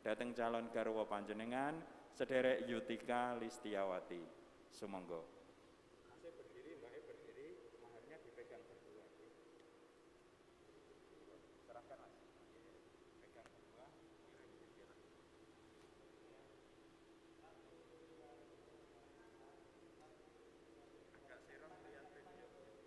dhateng calon garwa panjenengan sederek Yutika Listiawati. Sumangga. Masih berdiri, Mbak, berdiri, maharnya dipegang berdua. Serahkan, Mas. Pegang berdua, kirim ke dia. Agak serong lihat video.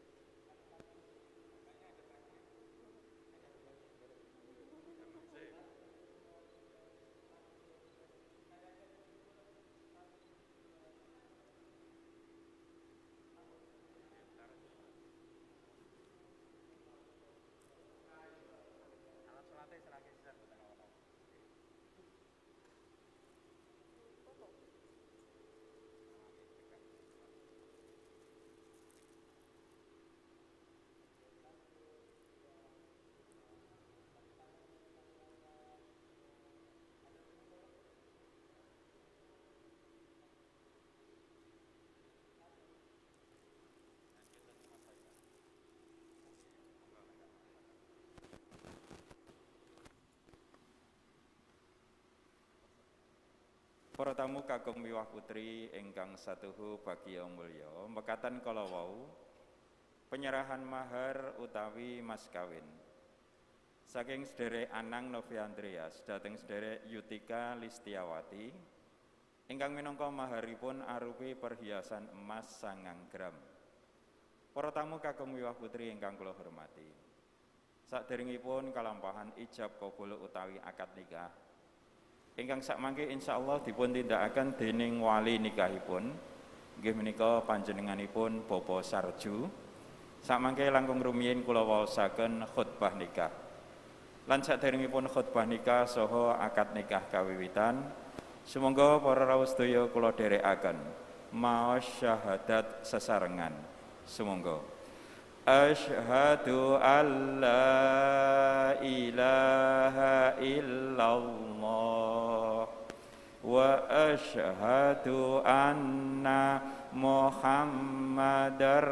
Para tamu kagem miwah putri ingkang satuhu bagya mulya, mekaten kala wau penyerahan mahar utawi mas kawin saking sederek Anang Novi Andreas dhateng sederek Yutika Listiawati ingkang minangka maharipun arupi perhiasan emas 9 gram. Para tamu kagem miwah putri ingkang kula hormati, saderengipun kalampahan ijab kabul utawi akad nikah ingkang sakmangke insyaallah dipun tindakaken dening wali nikahipun inggih menika panjenenganipun Bapak Sarju. Sakmangke langkung rumiyin kula waosaken khutbah nikah. Lan saderengipun khutbah nikah saha akad nikah kawiwitan, sumangga para rawuh sedaya kula dherekaken maos syahadat sesarengan. Sumangga Asyhadu an la ilaha illallah wa asyhadu anna Muhammadar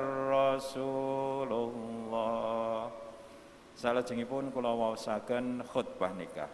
Rasulullah. Salajengipun kula waosaken khutbah nikah.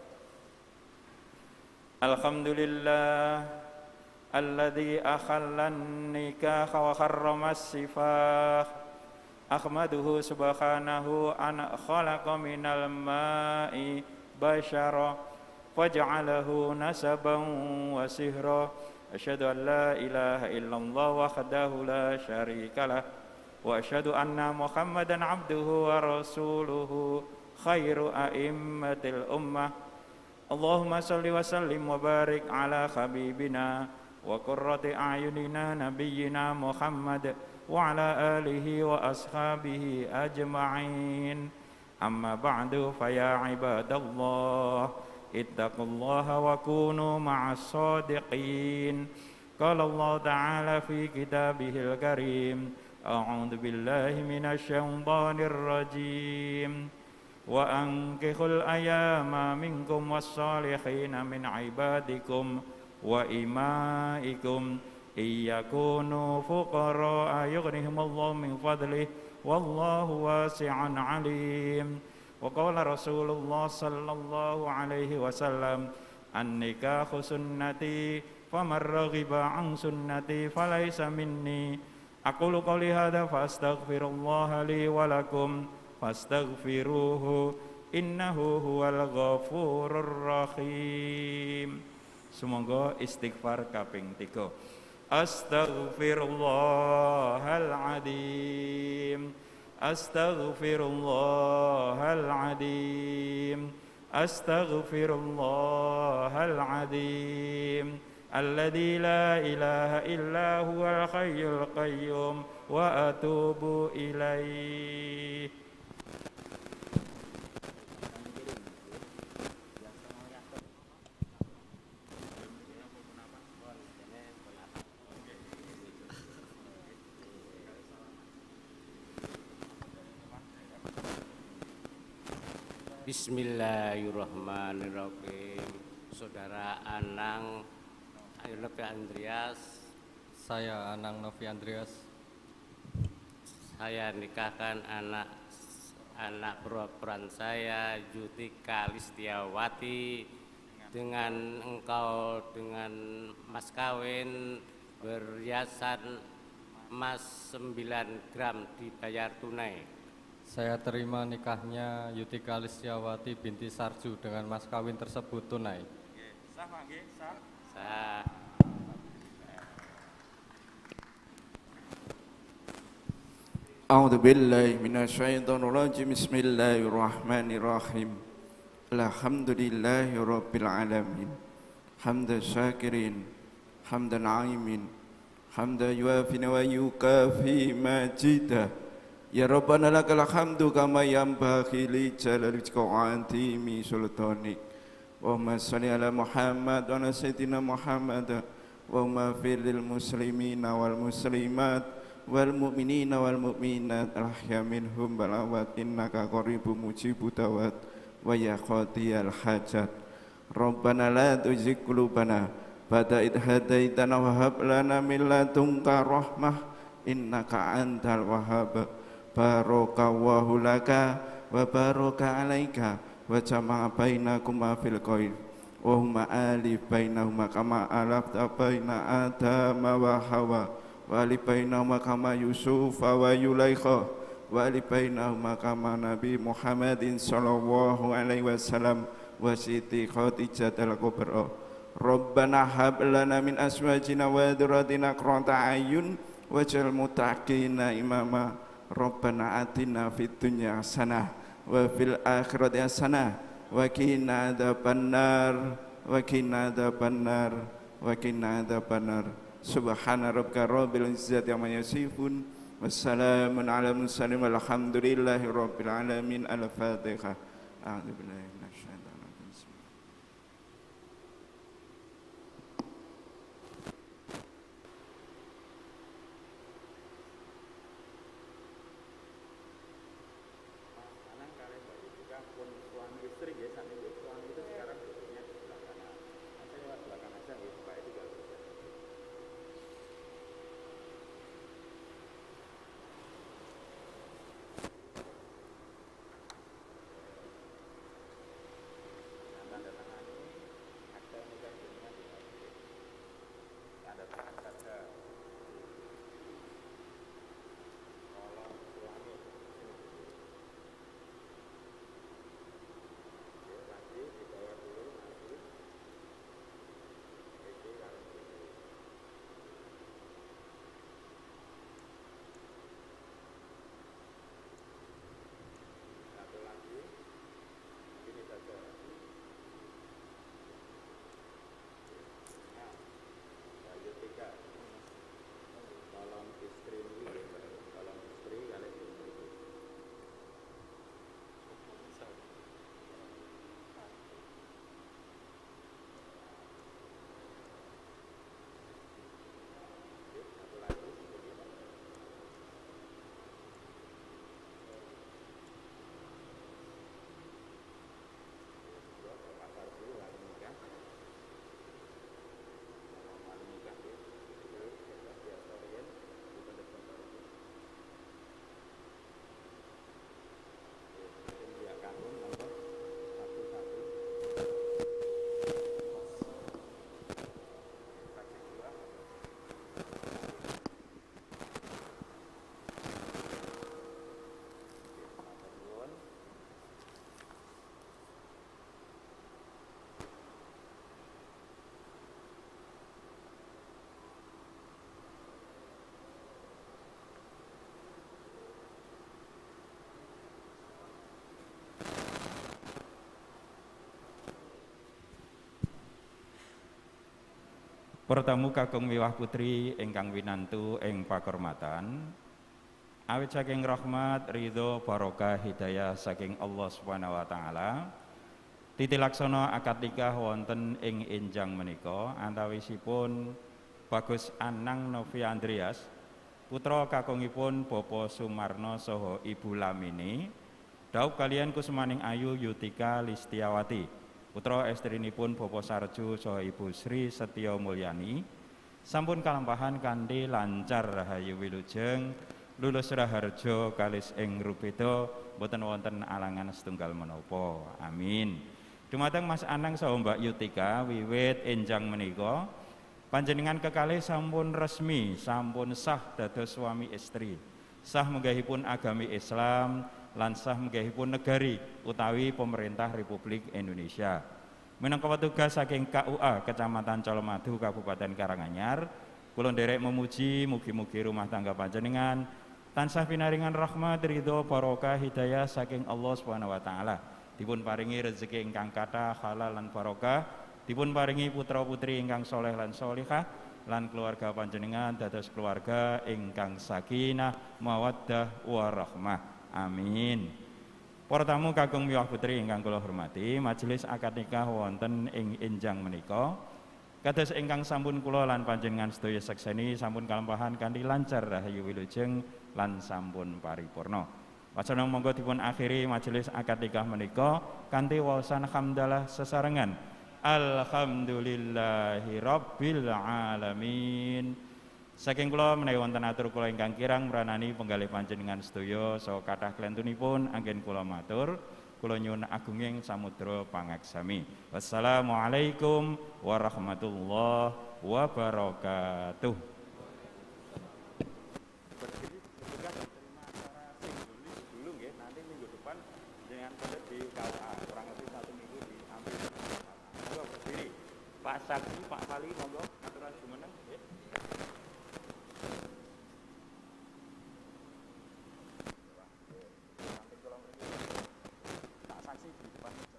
Alhamdulillah alladzi akhallan nikah wa harramas sifah. Ahmaduhu subhanahu an khalaqa minal ma'i bashara waja'alahu nasaban wa sihra. Asyhadu an la ilaha illallah wahdahu la syarikalah wa asyhadu anna Muhammadan abduhu wa rasuluhu khairu a'immatil ummah. Allahumma salli wa sallim wa barik ala habibina wa qurrati a'yunina nabiyyina Muhammad wa ala alihi wa ashabihi ajma'in. Amma ba'du fa ya ibadallah ittaqullaha wa kunu ma'as sadiqin. Qala Allah ta'ala fi kitabihil karim a'udzu billahi minasy syaithanir rajim wa ankihul ayama minkum was-salihina min ibadikum wa imaikum iyakunu fuqara yughnihimullahu min fadlih wallahu wasi'un alim. Wa qala Rasulullah sallallahu alaihi wasallam an-nikahu sunnati faman raghiba an sunnati falaysa minni. Aqulu qouli hadza fastaghfirullaha li wa lakum fastaghfiruhu innahu huwal ghafurur rahim. Semoga istighfar kaping 3. Astaghfirullahaladzim, astaghfirullahaladzim, astaghfirullahaladzim, alladzi la ilaha illa huwal hayyul qayyum wa atubu ilaih. Bismillahirrahmanirrahim. Saudara Anang Novi Andreas, saya Anang Novi Andreas, saya nikahkan anak perempuan saya Yutika Listiawati dengan engkau dengan mas kawin berhiasan emas 9 gram dibayar tunai. Saya terima nikahnya Yutika Listiawati binti Sarju dengan mas kawin tersebut tunai. Sah Pak nggih, sah. Sah. A'udzu billahi minasyaitonir rajim. Bismillahirrahmanirrahim. Alhamdulillahi rabbil alamin. Hamdan syakirin, hamdan aimin, hamdan yuafi wa yukafi majidah. Ya Rabbana lakal hamdu kama yanbaghi li jalali wajhika wa 'azimi sultanik. Allahumma shalli ala Muhammad wa ala sayyidina Muhammad wa maghfir lil muslimina wal muslimat wal mu'minina wal mu'minat al-ahya minhum wal amwat innaka qaribun mujibud da'wat wa ya qadiyal hajat. Rabbana la tuzigh qulubana ba'da idh hadaitana wa hab lana min ladunka rahmah innaka antal wahhab. Barakallahu laka wa baraka alaika wa jama'a bainakuma fil khair wa huma alif bainahuma kama alafta baina Adama wa Hawa wa alif bainahuma kama Yusuf wa Yulaikha wa alif bainahuma kama Nabi Muhammadin sallallahu alaihi wasallam wa Siti Khadijah al-Kubra. Rabbana hab lana min azwajina wa dhurriyyatina qurrata a'yun waj'al muttaqina imama. Rabbana atina fid dunya hasanah wa fil akhirati hasanah wa qina adzabannar wa qina adzabannar wa qina adzabannar. Subhana rabbika rabbil izzati amma yasifun wassalamun ala mursalin walhamdulillahi rabbil alamin. Al-Fatihah. A'udzu billahi minasyaitonir rajim. Pertamu kakung miwah putri ingkang winantu ing pakurmatan, awit saking rahmat, ridho, barokah, hidayah saking Allah Subhanahu wa taala, titilaksana akad nikah wonten ing enjang menika antawisipun Bagus Anang Novia Andreas, putra kakungipun Bapak Sumarno saha Ibu Lamini, daup kalian Kusmaning Ayu Yutika Listiawati, putra estrinipun Bapak Sarju saha Ibu Sri Setyo Mulyani, sampun kalampahan kanthi lancar rahayu wilujeng, lulus raharja kalis ing rupeda, boten wonten alangan setunggal menapa. Amin. Dumateng Mas Anang saha Mbak Yutika wiwit enjang menika panjenengan kekalih sampun resmi, sampun sah dados suami istri. Sah menggahipun agami Islam lan sah menggahipun negari utawi pemerintah Republik Indonesia. Minangka petugas saking KUA Kecamatan Colomadu Kabupaten Karanganyar, kula nderek memuji mugi-mugi rumah tangga panjenengan tansah pinaringan rahmat, ridho, barokah, hidayah saking Allah Subhanahu wa taala. Dipun paringi rezeki ingkang kathah, halal lan barokah, dipun paringi putra-putri ingkang soleh lan solihah, lan keluarga panjenengan dados keluarga ingkang sakinah, mawaddah, warahmah. Amin. Para tamu kakung miwah putri ingkang kula hormati, majelis akad nikah wonten ing enjang menika kados ingkang sampun kula lan panjenengan sedaya sekseni sampun kalampahan kanthi lancar rahayu wilujeng lan sampun paripurna. Wacana monggo dipun akhiri majelis akad nikah menika kanthi waosan hamdalah sesarengan. Alhamdulillahi rabbil alamin. Saking kula menawi wonten atur kula ingkang kirang mranani penggalih panjenengan sedaya saha kathah klentunipun anggen kula matur. Kula nyuwun agunging samudra pangaksami. Wassalamualaikum warahmatullahi wabarakatuh. Pak Saksi, Pak Fali, monggo aturan jumeneng nggih. Pak Saksi di depan meja.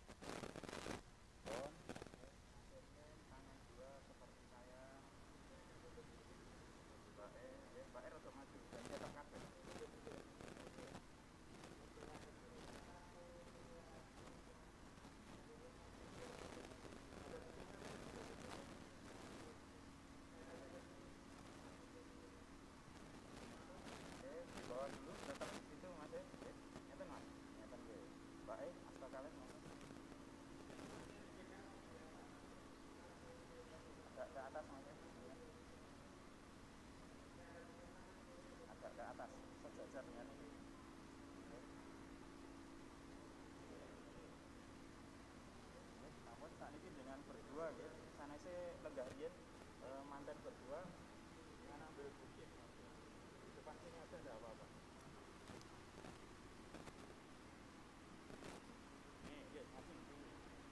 Tangan dua seperti saya. Mbak rada maju dan cetak kabeh. Berdua ya, sana saya lenggah riyen mantan berdua dengan ambil bukit di depan sini aja enggak apa-apa. Nih, ya, masih sini.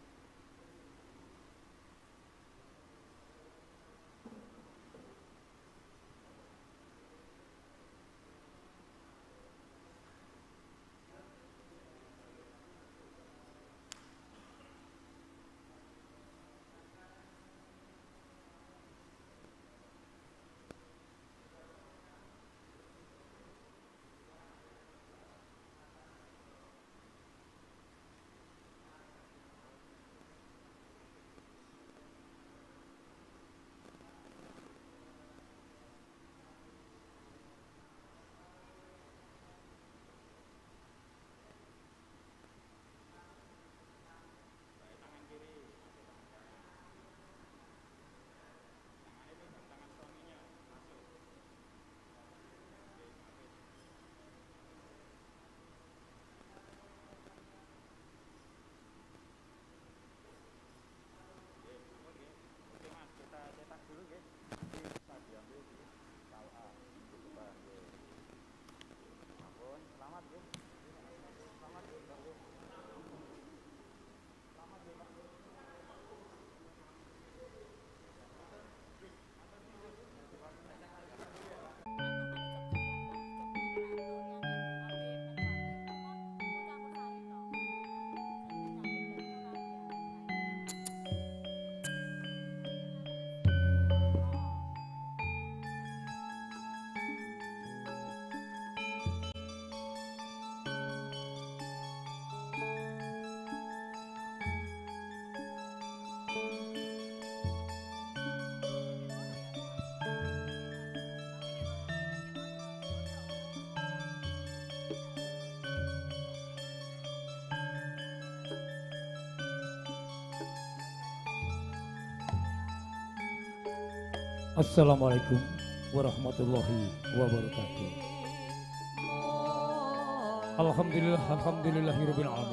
Assalamualaikum warahmatullahi wabarakatuh. Alhamdulillahirabbil alamin.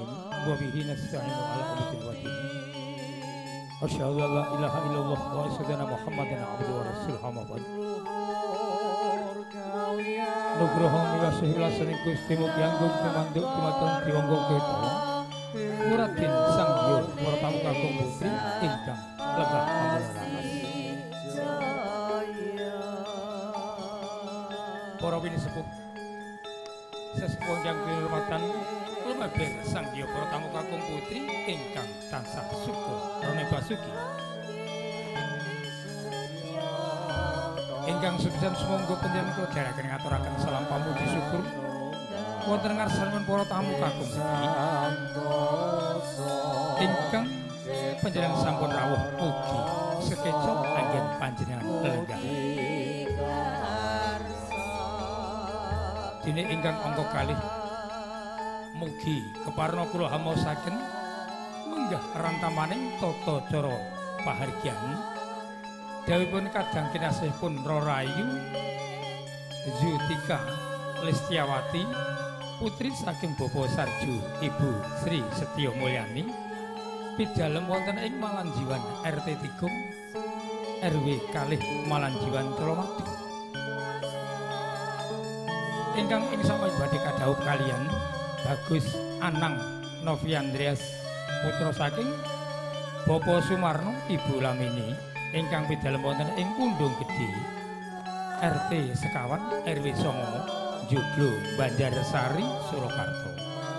wa bihi nasta'inu ala umuri wajib. Asyhadu an la ilaha illallah wa asyhadu anna Muhammadan abduhu wa rasuluhu amma ba'd. Nugroho miwasih lasaning Gusti mugi anggung tumanduk dumateng diwonggo kita. Muratin sang hyang para tamu kakung putri ingkang lenggah panguranas. Para wini sepuh sesepuh yang dihormatan lumaber sang hyang para tamu kakung putri ingkang tansah suka rone basuki. Ingkang sepisan sumangga panjenengan kula dherekaken ngaturaken salam pamuji syukur wonten ngarsanipun para tamu kakung putri ingkang panjenengan sampun rawuh mugi sekeca anggen panjenengan lenggah. Dene ingkang angka kalih mugi keparna kula hamaosaken menggah rantamaning tata cara pahargyan dawuhipun kadang kinasihipun Rorayu Zutika Listiawati putri saking Bapak Sarju Ibu Sri Setyo Mulyani pidalem wonten ing Malanjiwan RT 3 RW kalih Malanjiwan Colomadu ingkang ing samaya badhe kadhawuh kaliyan Bagus Anang Novi Andreas putra saking Bapak Sumarno Ibu Lamini ingkang pidalem wonten ing Undung Gedhi RT sekawan RW 9 Joglo Banjarsari Surakarta.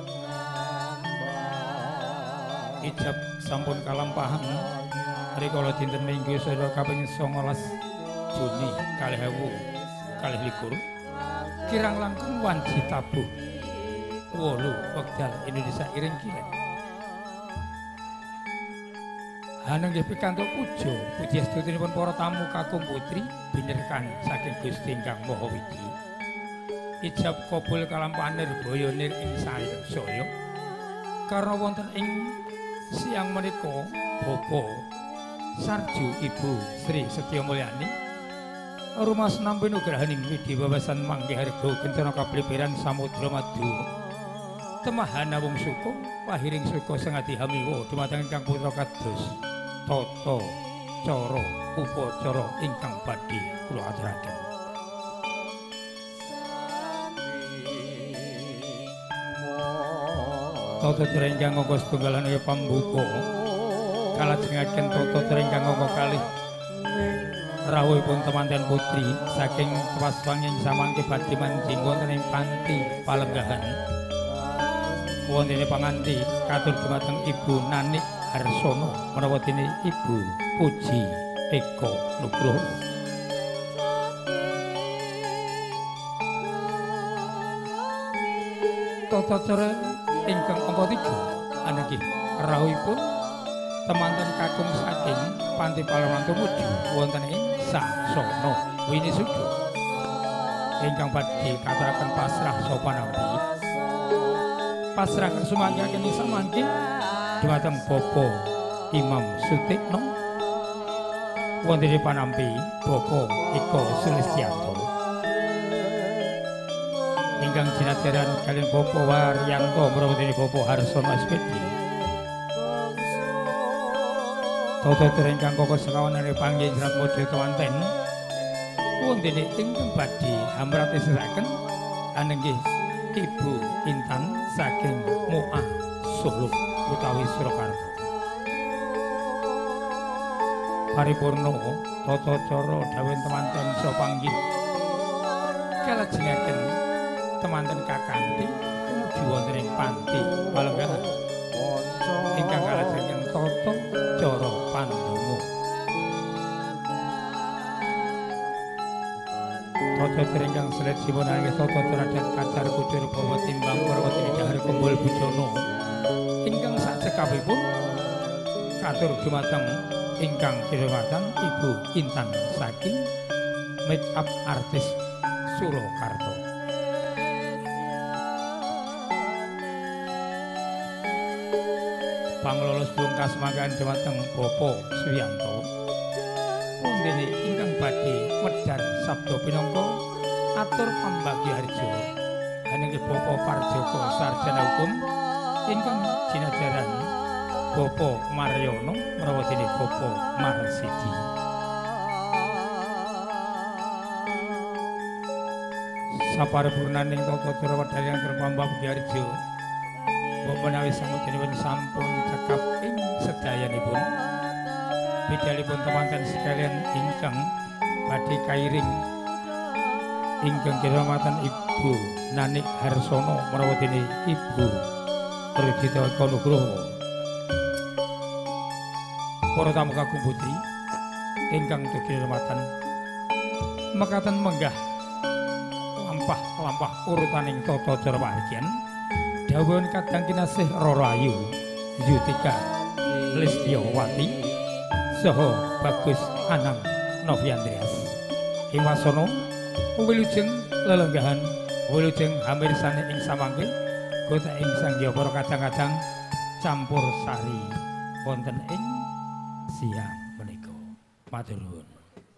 Ijab sampun kalampahan rikala dinten Minggu sedaya kaping 19 Juni 2021 kirang langkung wanci tabuh 8 wekdal Indonesia Iring Kilen. Hanenggih pikantuk puja puji astutinipun para tamu kakung putri binerkan saking Gusti ingkang Maha Widi. Ijab kabul kalampahan nirbaya nir ing saya karena wonten ing siang menika Bapak Sarju Ibu Sri Setyo Mulyani rumas nampi nugrahaning widi wawasan manggih harga kencana kabliberan samudra madu temahana wong suka pahiring suka sengati hamiwa dumateng ingkang putra kados tata cara upacara ingkang badhe kula aturaken. Tata cara ingkang angka setunggalan ya pambuka kalajengaken tata cara ingkang angka kalih rawuhipun temanten putri saking Waswanging samangke badhe manjing wonten ing panti palenggahan wonten panganti katur dumateng Ibu Nanik Harsono menawa dene Ibu Puji Eko Nugroho. Tata cara ingkang angka 3 anggih rawuhipun temanten kakung saking panti Palawan tumuju wonten ing Sasana Winisuda ingkang badhe katuraken pasrah sopanampi pasrah sumanggaken samangke dumateng Bapak Imam Sutikno wonten ing panampi Bapak Eko Sulistianto ingkang jinajaran kaliyan Bapak Waryanto menawi Bapak Harsono SPD. Tata cara ingkang koko sekawan ing panggih jerat modhe kewanten wonten ingkang badhe hamratesaken anenggih Ibu Intan saking Moah Solo utawi Surakarta. Paripurna tata cara dawuh temanten saha panggih kalajengaken temanten kakanthi tumuju wonten ing panti palenggahan ingkang kalajengaken tata cara pandonga. Tata cara ingkang selesipun anggih tata cara adat kacar kudur bawa timbang parwati dahar kumpul bujana ingkang sajekapipun katur dumateng ingkang kirematan Ibu Intan saking make up artis Surakarta. Panglolos bungkas manggan dumateng Bapak Suyanto pundene ingkang badhe medhar sabda pinangka atur pambagi harja anggih Bapak Parjoko sarjana hukum ingkang Jinajaran Bapa Maryono menawa dene Bapa Marsidi. Saparipurnaning tata cara wedharing Pambab Gyarjo Mbok menawi samudyanipun sampun cekap ing sedayanipun bidalipun temanten sekalian ingkang badhe kairing ingkang kiramaten Ibu Nanik Harsono menawa dene Ibu Rudita Nugroho. Para tamu kakung putri ingkang kiramaten mekaten menggah lampah urutaning tata cara pahargyan dawuhun kadang kinasih Roro Ayu Yutika Listiawati saha Bagus Anang Noviandrias ing wasana wilujeng lelenggahan wilujeng hamirsane ing samangke kota ing sangya para kadang-kadang campur sari wonten ing siang menika matur nuwun.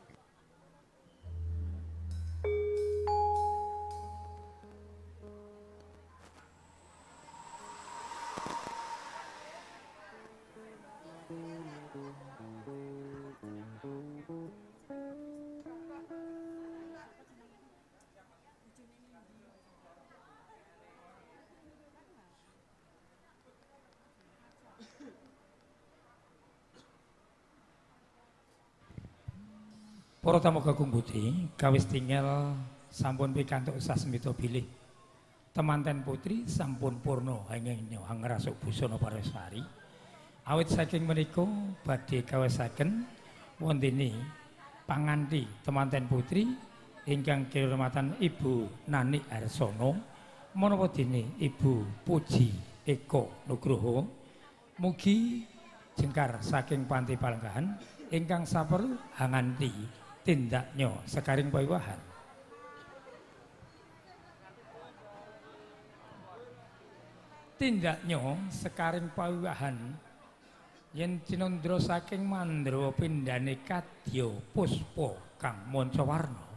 Para tamu kakung putri, kawis tinggal sampun pikantuk sasmita bilih. Temanten putri sampun purna hanging ngrasuk busana pareswari. Awit saking menika badhe kawesaken wontene panganthi temanten putri ingkang kiramaten Ibu Nanik Harsono menapa dene Ibu Puji Eko Nugroho. Mugi jengkar saking panti palenggahan ingkang saperlu hanganti tindaknya sekaring pawiwahan. Tindaknya sekaring pawiwahan yen cinandra saking mandrawa pindhane kadya puspa kang mancawarna.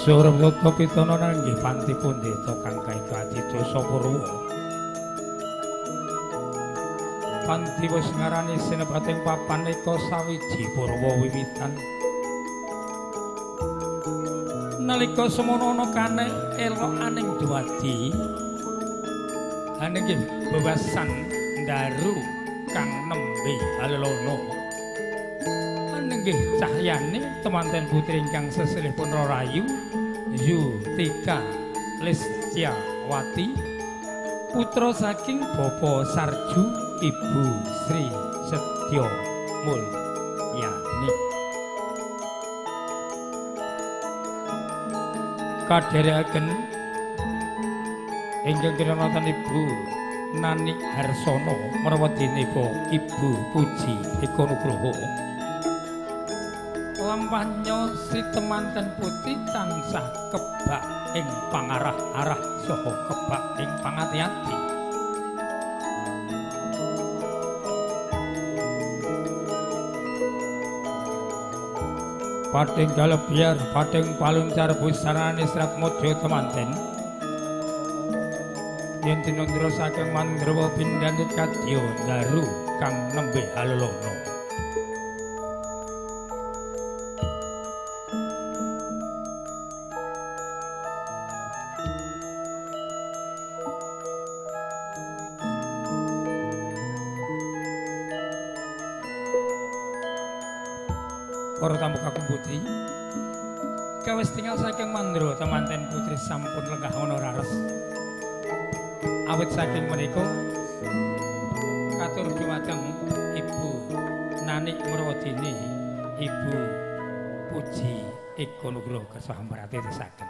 Surem Toto Pitono nanggih panti pundeta kang kaika adidasa Purwa. Panti wis ngarani sinebating papan eka sawiji Purwa wiwitan. Nalika semono ana kane elokaning duwadi anggih bebasan ndaru kang nembe alelana. Anggih cahyane temanten putri ingkang seselihipun Rayu Yutika Listyawati putra saking Bapa Sarju Ibu Sri Setyo Mulyani. Kadherekaken ingkang kinaratan Ibu Nani Harsono marwadinipun Ibu Puji Eko Nugroho. Lampahnya Sri temanten putri tansah kebak ing pangarah-arah saha kebak ing pangati-ati. Pating galebyar pating palung carbu sarane Srat Mojo temanten yen tinundra saking Mandrawa Bindhanit kadya daru kang nembe alelana. Para tamu kakung putri, kawis tinggal saking Mandrawa temanten putri sampun lenggah ana rares. Awit saking menika katur dumateng Ibu Nani Murwadini, Ibu Puji Eko Nugroho kersa hambarate tesaken.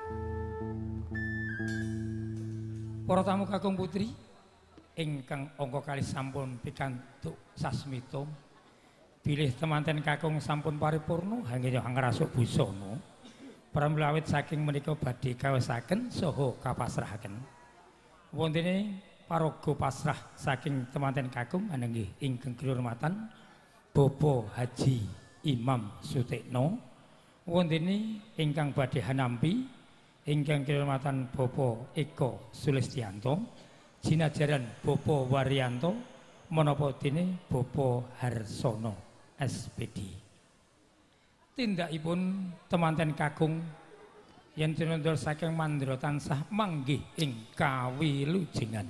Para tamu kakung putri ingkang angka kalih sampun pikantuk sasmita. Bilih temanten kakung sampun paripurna hangge ngrasuk busana. Pramila awit saking menika badhe kawesaken saha kapasrahaken. Wontene paraga pasrah saking temanten kakung anenggih ingkang kinurmatan Bapak Haji Imam Sutikno. Wontene ingkang badhe hanampi ingkang kinurmatan Bapak Eko Sulistianto, jinajaran Bapak Waryanto menapa dene Bapak Harsono SPD. Tindakipun temanten kakung yen tinundra saking Mandra tansah manggih ing kawilujengan.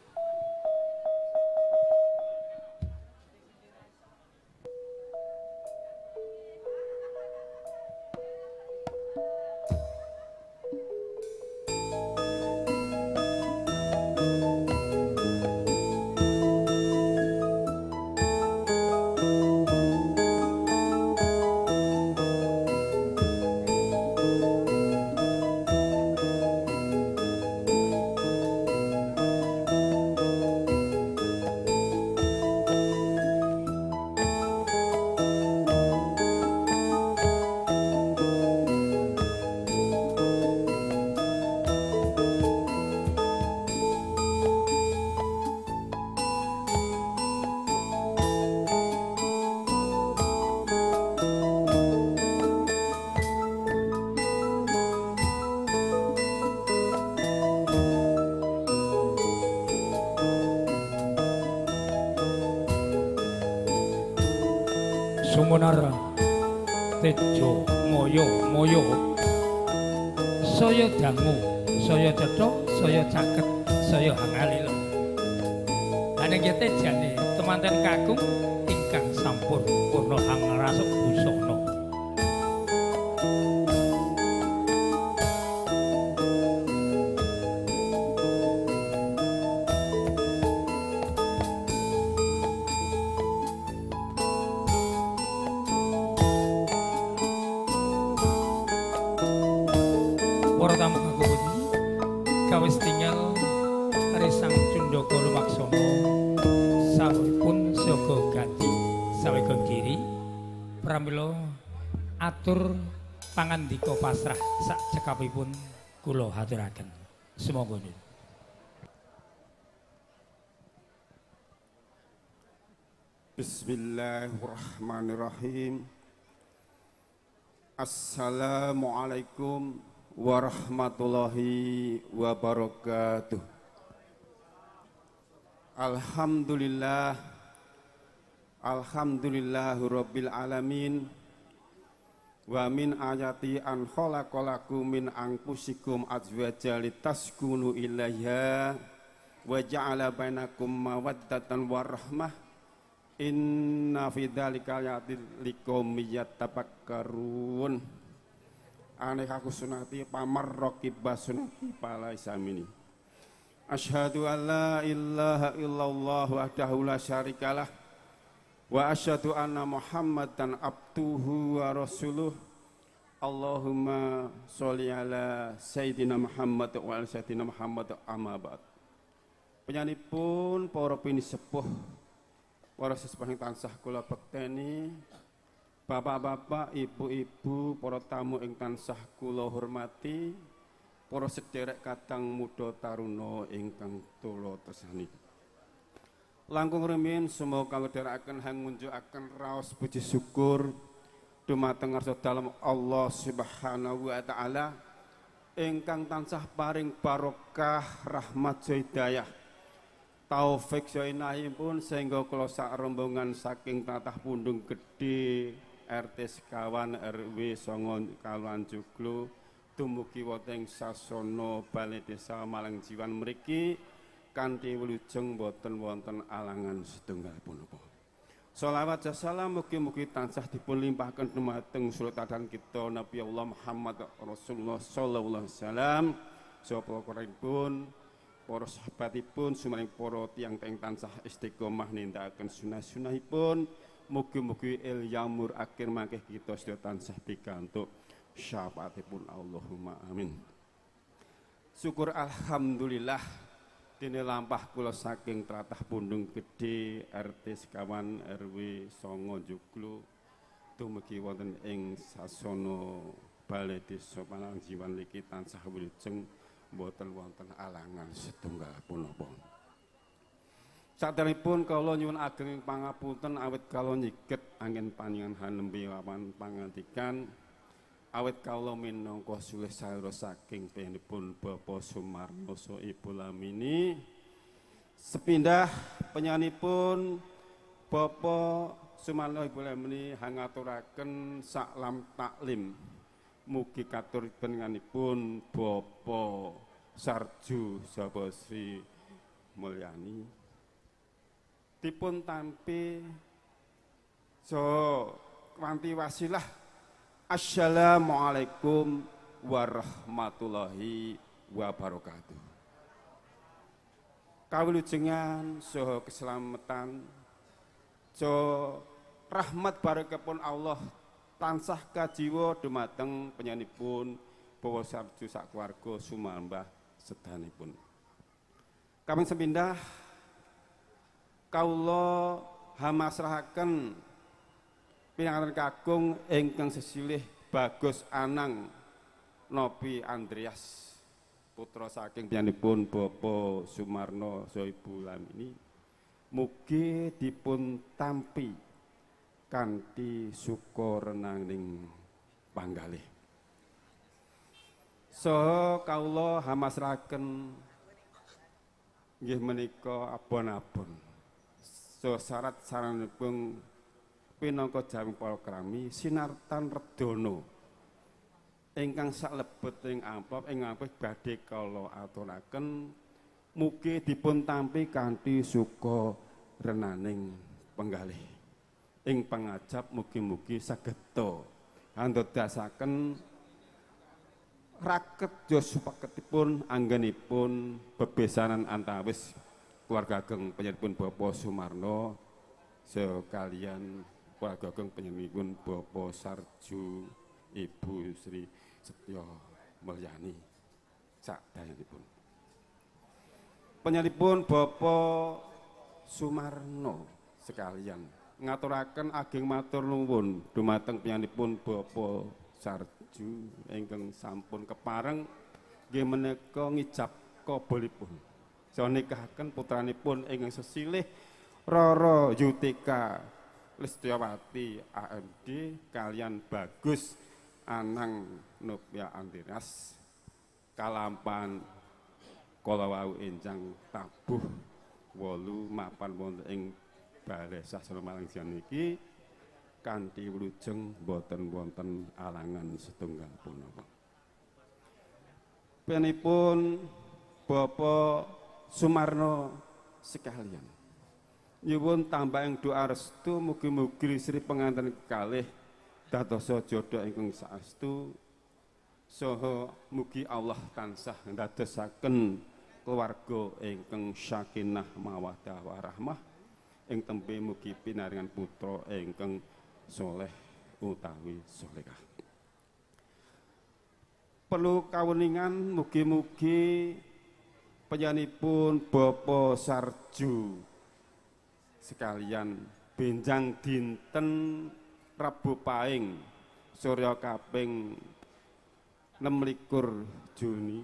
Sumunar tejo moyo saya dangu saya cetha saya caket saya hangalila anengge tejane temanten kakung ingkang sampun purna hangrasuk busana. Para tamu kakung putri kawis tinggal Resang Cundaka lumaksana sawetipun saga ganti sawega kiri pramila atur pangandika pasrah sak cekapipun kula haturaken. Sumangga. Bismillahirrahmanirrahim. Assalamualaikum warahmatullahi wabarakatuh. Alhamdulillah, alhamdulillahirabbil alamin. Wa min ayati an khalaqalakum min anfusikum azwajan litaskunu ilaiha wa ja'ala bainakum mawaddatan warahmah. Inna fi dzalika ayatin liqaumin yatafakkarun. Aneka sunati pamarraqibah sunati pala isamini. Asyhadu an la ilaha illallah wahdahu la syarikalah wa asyhadu anna Muhammadan abduhu wa rasuluh. Allahumma sholli ala sayyidina Muhammad wa ala sayyidina Muhammad amma ba'd. Penyanipun para pinisepuh, para sesepah tansah kula bekteni, bapak-bapak, ibu-ibu, para tamu ing tansah kula hormati, para sederek kadang muda taruna ingkang kula tresnani. Langkung rumiyin semoga ngedherekaken hangunjukaken raos puji syukur dumateng ngarsa dalem Allah Subhanahu wa taala ingkang tansah paring barokah, rahmat, hidayah, taufik sainahipun sehingga kula sak rombongan saking tatah pundung gedhe RT sekawan RW 9 Kaluan Joglo dumugi wonten sasana Balai Desa Malangjiwan mriki kanthi wilujeng boten wonten alangan setunggal punapa. Shalawat salam mugi-mugi tansah dipun limpahken dumateng sultan kita Nabi Allah Muhammad Rasulullah sallallahu alaihi wasallam, sapa korenipun para sahabatipun sumaring para tiyang-tiyang tansah istiqomah nindakaken sunah-sunahipun. Mugi-mugi ilyamur akhir mangke kita sedaya tansah pikantuk syafaatipun Allahumma amin. Syukur alhamdulillah dene lampah kula saking tlatah Pundung Gedhe RT sekawan RW 9 Joglo dumugi wonten ing sasana Balai Desa Malangjiwan niki tansah wilujeng boten wonten alangan setunggal punapa. Saderengipun kula nyuwun ageng pangapunten awit kula nyiget angin panjenengan hanembe lawan pangandikan. Awit kawula minangka sulih saira saking penyanipun Bapak Sumarno so Ibu Lamini, sepindah penyanipun Bapak Sumarno Ibu Lamini hangaturaken saklam taklim. Mugi katuripun nganipun Bapak Sarju Sapa Sri Mulyani dipun tampi so kanthi wasilah Assalamualaikum warahmatullahi wabarakatuh. Kawilujengan saha keselamatan, saha rahmat barakapun Allah tansah kajiwa dumateng penyanipun Bawa Sarju sakwarga sumambah sedanipun. Kami sepindah kawula hamasrahaken pinanganten kakung ingkang sesilih Bagus Anang Nopi Andreas putra saking piyambakipun Bapak Sumarno so Ibu Lamini, mugi dipun tampi kanthi suka renaning panggalih. Saha kawula hamasrahaken nggih menika abon-abon so syarat saranipun pinangka jawing palakrami sinartan redana ingkang salebet ing amplop badhe kala aturaken mugi dipun tampi kanthi suka renaning penggalih ing pangajap mugi-mugi sageta andadosaken raket josupaketipun anggenipun bebesanan antawis keluarga ageng panjenenganipun Bapak Sumarno sekalian keluarga ageng panjenenganipun Bapak Sarju Ibu Sri Setyo Mulyani sakdayanipun. Panjenenganipun Bapak Sumarno sekalian ngaturaken ageng matur nuwun dumateng panjenenganipun Bapak Sarju ingkang sampun kepareng nggih menika ngijab kabulipun saha nikahaken putranipun ingkang sesilih Roro Yutika Listiawati AMD kalian Bagus Anang Nopia Andreas kalampan kala wau enjang tabuh 8 mapan wonten ing Balai Sastra Malangsian niki kanthi wilujeng boten wonten alangan setunggal punapa. Penipun Bapak Sumarno sekalian, nyuwun tambahing doa restu mugi-mugi Sri penganten kekalih dadosa jodho ingkang saestu saha mugi Allah tansah ndadosaken keluarga ingkang sakinah mawaddah warahmah ing tembe mugi pinaringan putra ingkang soleh utawi solehah. Perlu kawuningan mugi-mugi panjenenganipun Bapak Sarju sekalian benjang dinten Rabu Pahing Surya kaping 26 Juni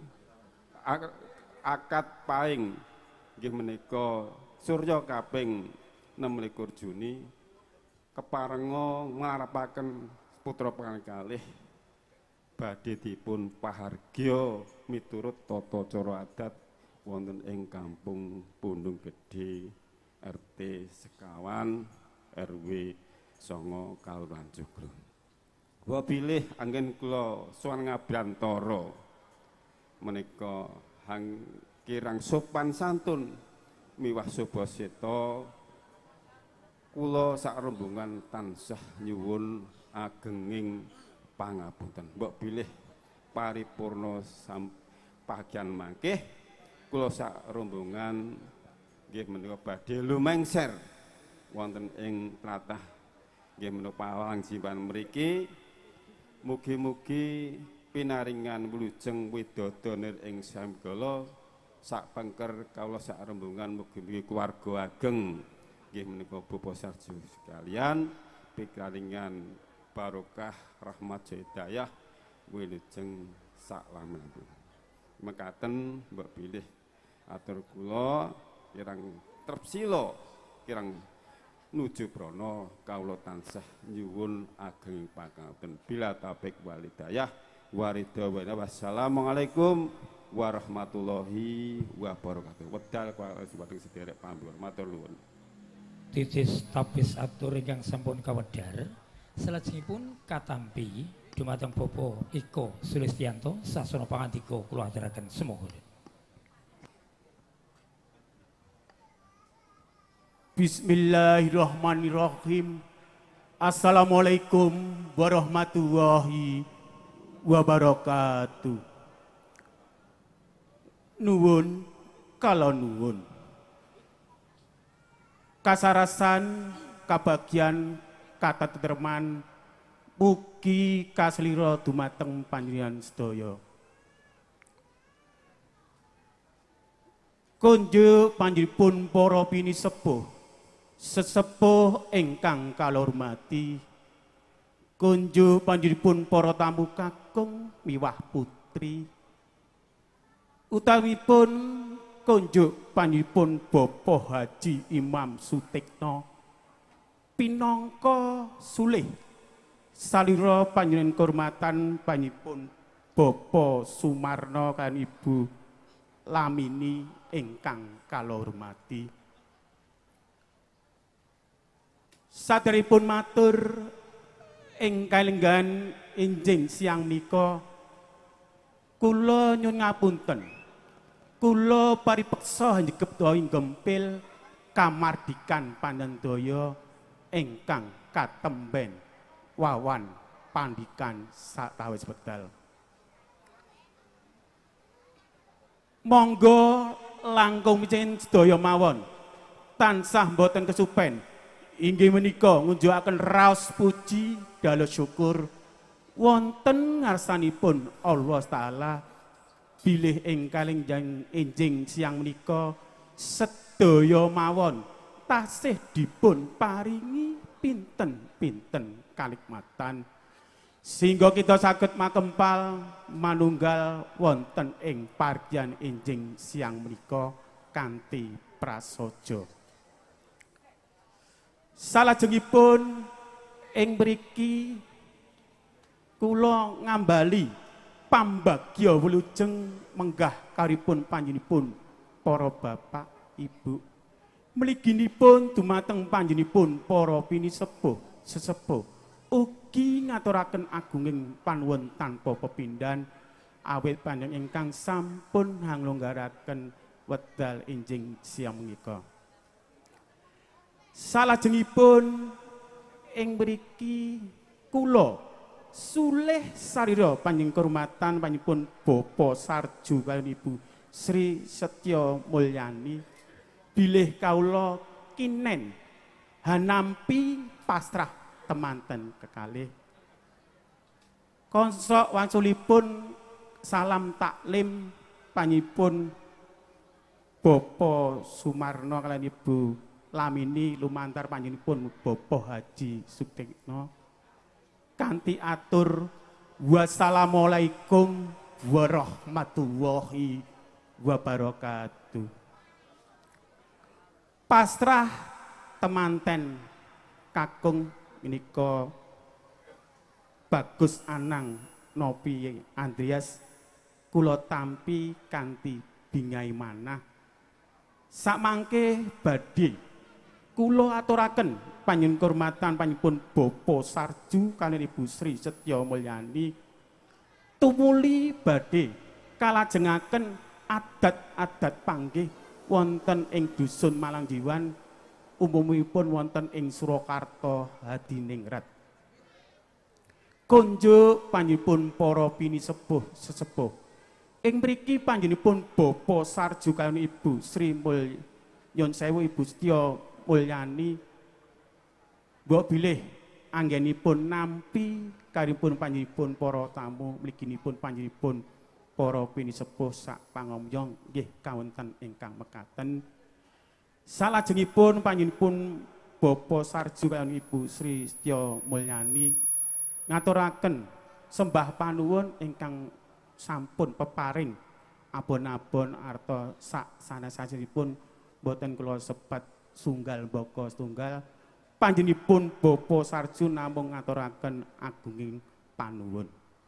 akad Pahing nggih menika Surya kaping 26 Juni keparenga ngarapaken putra kalih badhe dipun pahargya miturut tata cara adat wonten ing Kampung Pundung Gedhe RT sekawan RW 9 Kalurahan Jogro. Wa bilih anggen kula suwan ngabrantara menika kirang sopan santun miwah Subhaseta kula sak rombongan tansah nyuwun agenging pangapunten. Mbok bilih paripurna sampagyan mangkih kula sak rombongan nggih menika badhe lumengser wonten ing tlatah nggih menapa Pawalang Jimban mriki. Mugi-mugi pinaringan wilujeng widodana ing samgala sak pengker kawula sak rombongan mugi-mugi keluarga ageng nggih menika Bapak Sarju sekalian pinaringan barokah rahmat hidayah wilujeng saklamanipun. Mekaten mbok bilih atur kula kirang trepsila kirang nuju prana kawula tansah nyuwun ageng pangapunten bila taufik wal hidayah waridwana. Wassalamualaikum warahmatullahi wabarakatuh. Wedal kula sederek pambuwur matur nuwun. Titis tapis atur ingkang sampun kawedhar salajengipun katampi dumateng Bapak Iko Sulistianto sasana pangandika kula aturaken semoga. Bismillahirrahmanirrahim. Assalamualaikum warahmatullahi wabarakatuh. Nuwun kala nuwun. Kasarasan kabagyan katateterman mugi kaslira dumateng panjenengan sedaya. Kunjuk panjenenganipun para pinisepuh sesepuh ingkang kalormati, kunjuk panjenenganipun para tamu kakung miwah putri, utawipun kunjuk panjenenganipun Bapak Haji Imam Sutikna pinangka sulih salira panjenengan kehormatan panjenenganipun Bapak Sumarno kan Ibu Lamini ingkang kalormati. Saderipun matur ing kalenggan enjing siang menika kula nyuwun ngapunten. Kula paripeksa njegep daya gempil kamardikan panjenengan ingkang katemben wawan pandikan satawis wekdal. Monggo langkung micen sedaya mawon tansah boten kesupen inggih menika ngunjukaken raos puji dalu syukur wonten ngarsanipun Allah taala bilih ing kalenggan enjing siang menika sedaya mawon tasih dipun paringi pinten-pinten kalikmatan sehingga kita saged makempal manunggal wonten ing pargyan enjing siang menika kanthi prasaja. Salajengipun ing mriki kula ngambali pambagya wilujeng menggah karipun panjenipun para bapak ibu. Mliginipun dumateng panjenipun para pinisepuh sesepuh ugi ngaturaken agunging panuwun tanpa pepindhan awit panjenengan ingkang sampun hanglonggaraken wedal enjing siang menika. Salajengipun ing mriki kula sulih sarira panjenengan kehormatan panjenipun Bapak Sarju kaliyan Ibu Sri Setya Mulyani bilih kawula kinen hanampi pasrah temanten kekalih. Konsok wangsulipun salam taklim panjenipun Bapak Sumarno kaliyan Ibu Lamini lumantar panjenipun Bapak Haji Sutikno kanthi atur wassalamualaikum warahmatullahi wabarakatuh. Pasrah temanten kakung menika Bagus Anang Nopi Andreas kula tampi kanthi bingai manah sakmangke badhe kula aturaken panjenengan kehormatan panjenipun Bapak Sarju kaliyan Ibu Sri Setya Mulyani tumuli badhe kalajengaken adat-adat panggih wonten ing dusun Malangjiwan umumipun wonten ing Surakarta Hadiningrat. Kunjuk panjenipun para pinisepuh sesepuh ing mriki panjenipun Bapak Sarju kaliyan Ibu Sri Nyun Sewu Ibu Setya Mulyani mbok bilih anggenipun nampi karipun panjenipun para tamu mliginipun panjenipun para pinisepuh sak pangomyong nggih kawonten ingkang mekaten. Salajengipun panjenipun Bapak Sarju kaliyan Ibu Sri Setya Mulyani ngaturaken sembah panuwun ingkang sampun peparing abon-abon arta sak sanes-sanesipun boten kula sebat sunggal baka setunggal panjenipun Bapak Sarju namung ngaturaken agunging panuwun.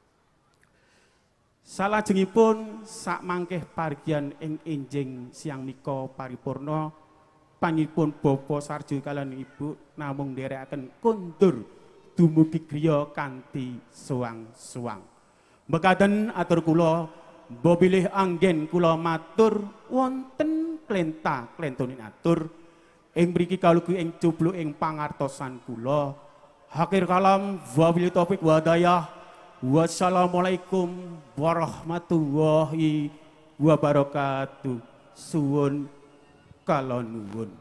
Salajengipun sakmangkeh parigyan ing enjing siang nika paripurna panjenipun Bapak Sarju kaliyan Ibu namung nderekaken kundur dumugi griya kanthi suwang-suwang. Mekaten atur kula mbok bilih anggen kula matur wonten klenta-klentoning atur ing mriki kalugi ing cubluk ing pangartosan kula. Akhir kalam wabillahi taufik wa hidayah. Wassalamualaikum warahmatullahi wabarakatuh. Suwun kala nuwun.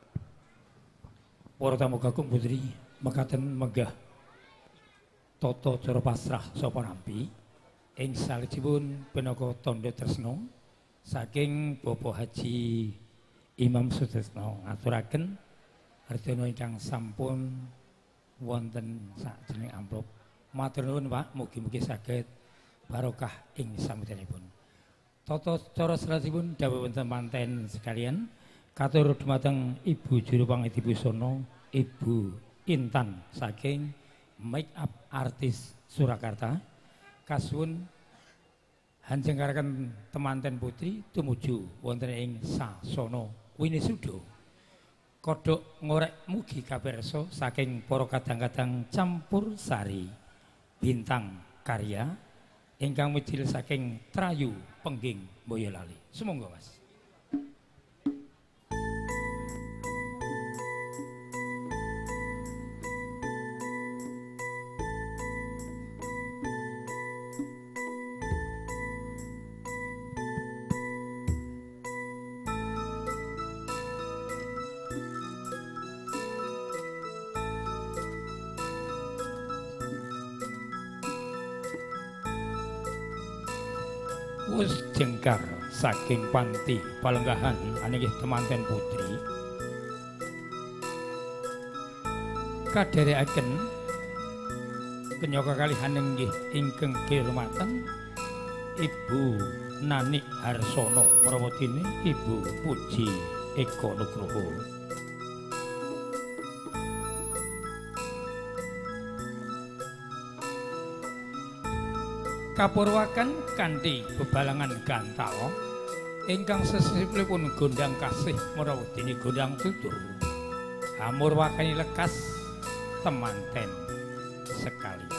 Para tamu kakung putri mekaten menggah tata cara pasrah sapa nampi ing salejipun pinaka tandha tresna saking Bapak Haji Imam Sutisno ngaturaken ardana ingkang sampun wonten sajroning amplop. Matur nuwun Pak, mugi-mugi saged barokah ing samudyanipun. Tata cara salajengipun dawuh wonten manten sekalian katur dumateng Ibu Juru Pangidibusana Ibu Intan saking make up artis Surakarta kasuwun hanjengkaraken temanten putri tumuju wonten ing sasana Winisuda. Kodhok ngorek mugi kapirsa saking para kadang-kadang campur sari bintang karya ingkang midhil saking Trayu Pengging Boyolali. Sumangga Mas. Wis jengkar saking panti palenggahan anggih temanten putri kadherekaken kenyaka kalihan inggih ingkang kirmatan Ibu Nani Harsono Mrawatine Ibu Puji Eko Nugroho. kapurwaken kanthi bebalangan gantal ingkang sesipipun gondang kasih menawi dene gondang tutur hamurwakani lekas temanten sekali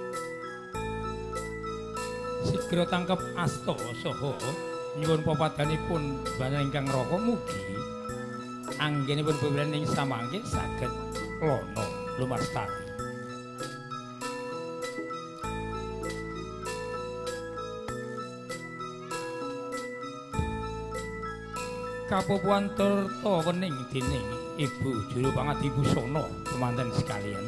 sigra tangkep asta saha nyuwun pepadanipun bana ingkang raka mugi anggenipun bebelan ing samangke saged lono lumastari. Kapupuan turta wening dening Ibu Juru Pangadibusana temanten sekalian.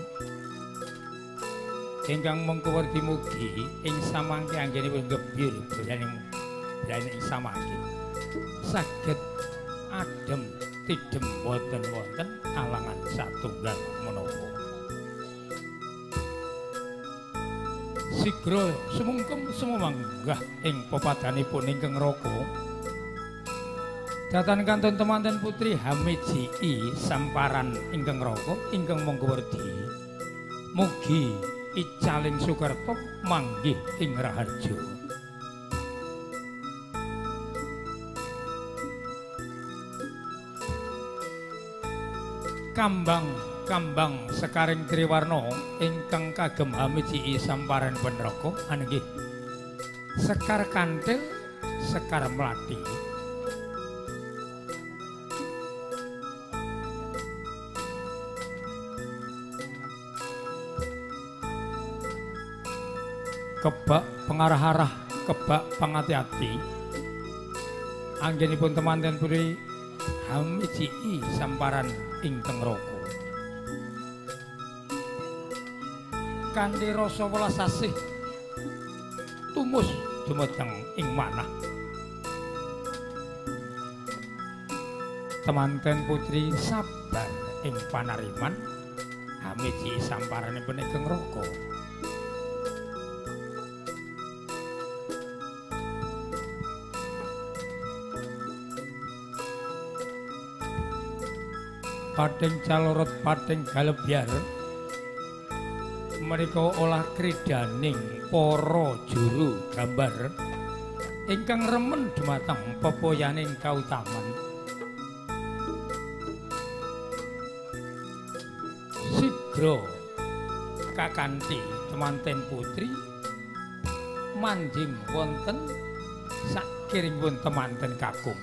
Ingkang mengko werdi mugi ing samangke anggenipun gebir bebraning ing samangke saged adem tidem wonten alangan satunggal menapa. Sigra sumungkem sumemanggah ing pepadanipun ingkang raka. Datan kantun temanten putri Hamiji samparan ingkang raka ingkang monggo werdi mugi icaling Sukerto manggih ing Raharja. Kambang sekaring triwarna ingkang kagem Hamiji samparan penraka anggih Sekar Kantil Sekar Mlati. Kebak pengarah-arah, kebak pangati-ati. Anggenipun temanten putri Hamiji samparan ingkang raka. Kanthi rasa welas asih tumus dumateng ing manah. Temanten putri sabar ing panariman Hamiji samparanipun ingkang raka. Pating calorot pating galebyar menika olah kridaning para juru gambar ingkang remen dumateng pepoyaning kautaman. Sigra kakanthi temanten putri manjing wonten sakiringipun temanten kakung.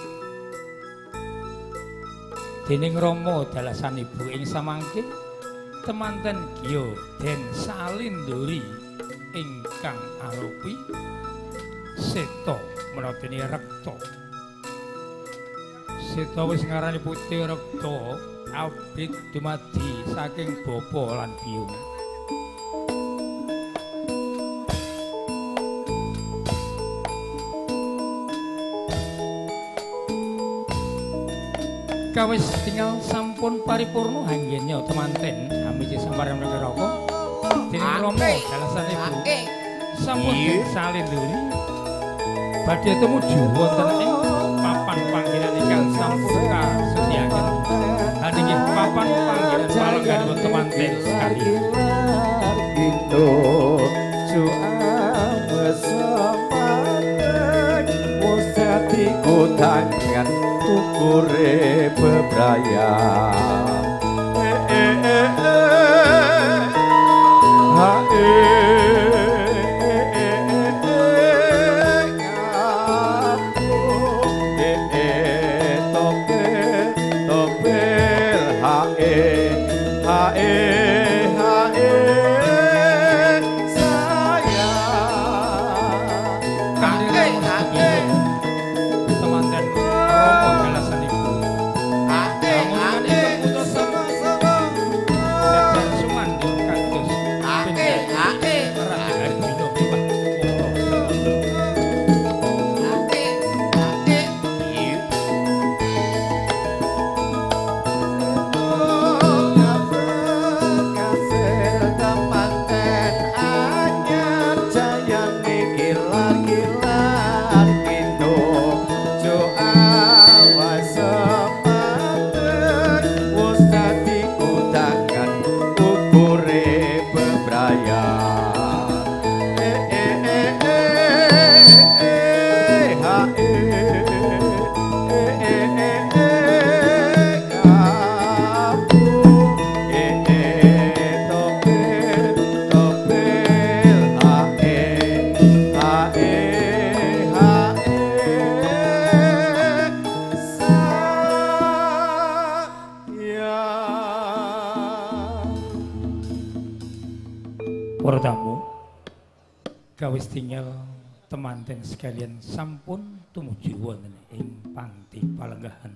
Dening Rama dalasanipun ing samangke temanten Giya Den Salinduri ingkang arupi seta menateni rekta. Seta wis ngarani putih rekta abrit dumadi saking bapa lan biyung. Kawis tinggal sampun paripurna anggennya temanten Hamiji samparan raka dening Rama dalasanipun sampun salinduri badhe tumuju wonten ing papan panggenan ingkang sampun kasediaken. Inggih papan panggenan palengganipun temanten sekalian. Itu suam besamatan musati kutangan ukure bebrayang temanten Romo dalasanipun. Namun putra Para tamu, kawis tinggal temanten sekalian sampun tumuju wonten ing panti palenggahan.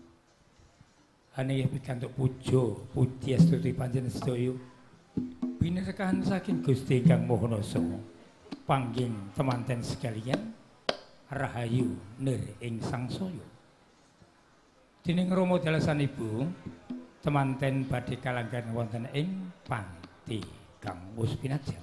Ane pikantuk puja puji astuti panjenengan sedaya pinrekahan saking Gusti Kang Mahanasa. Panggih temanten sekalian rahayu nir ing sangsaya. Dening Rama dalasanipun temanten badhe kalanggan wonten ing panti kang wis pinajeng.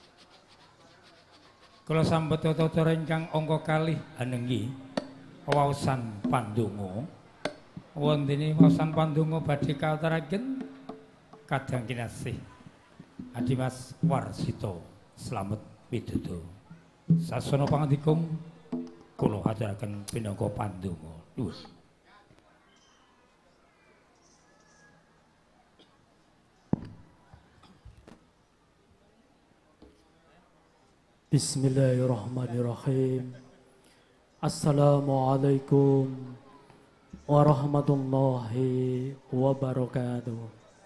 Kula sambet tata ingkang angka kalih anengi waosan pandonga. Wondene waosan pandonga badhe kawataraken kadang kinasih Adimas Warsito Slamet Widodo. Sasana pangandikum kula aturaken pinangka pandonga. Nuwun. Bismillahirrahmanirrahim. Assalamualaikum warahmatullahi wabarakatuh.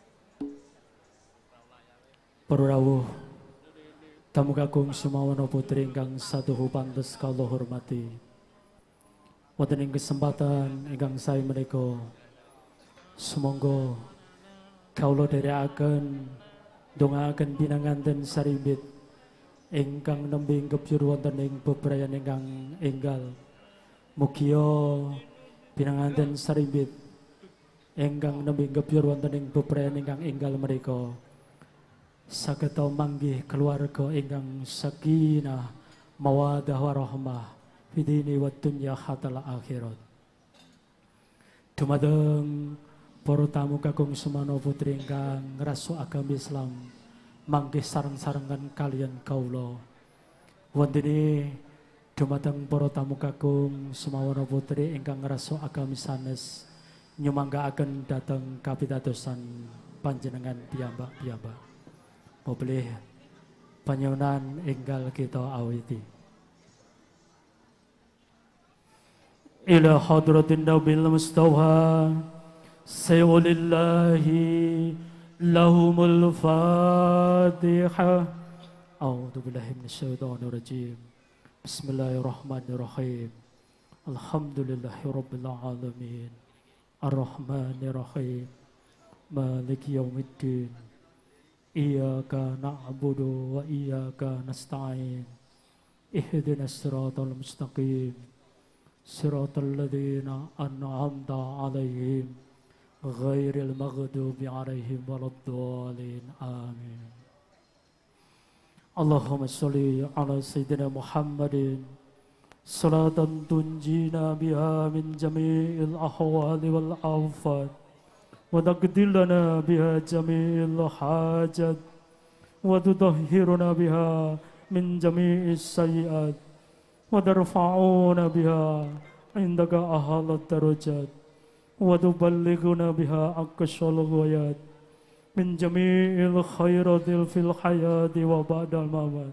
Para rawuh tamu kakung sumawana putri ingkang saduhu pantes kula hormati. Wonten ing kesempatan ingkang sae menika sumangga kawula dherekaken ndongaaken pinanganten sarimbit ingkang nembe ngebyur wonten ing bebrayan ingkang enggal. Mugia pinanganten sarimbit ingkang nembe ngebyur wonten ing bebrayan ingkang enggal menika saged manggih keluarga ingkang sakinah mawaddah warahmah fid dini wad dunya hatta akhirat. Dumateng para tamu kakung semana putri ingkang ngrasu agama Islam manggih sareng-sarengan kalian kaula. Wondene dumateng para tamu kakung semawana putri ingkang ngrasu agami sanes nyumanggaaken dhateng kapitadosan panjenengan piyambak-piyambak. Mobilih panyuwunan enggal kita awiti. Ila hadratin Nabil Mustafa Sayyulillahi lahumul Fatihah. A'udzu billahi minasyaitonir rajim. Bismillahirrahmanirrahim. Alhamdulillahirabbil alamin. Arrahmanir rahim. Maliki yaumiddin. Iyyaka na'budu wa iyyaka nasta'in. Ihdinas siratal mustaqim. Siratal ladzina an'amta 'alaihim ghairil maghdubi 'alaihim waladdallin. Amin. Allahumma sholli ala sayyidina Muhammadin salatan tunjina biha min jami'il ahwali wal afat wa taqdir lana biha jami'il hajat wa tutahhiruna biha min jami'is sayyi'at wa tarfa'una biha indaka ahlat darajat wa tuballighuna biha aqsal ghayat min jami'il khairatil fil hayati wa ba'dal mamat.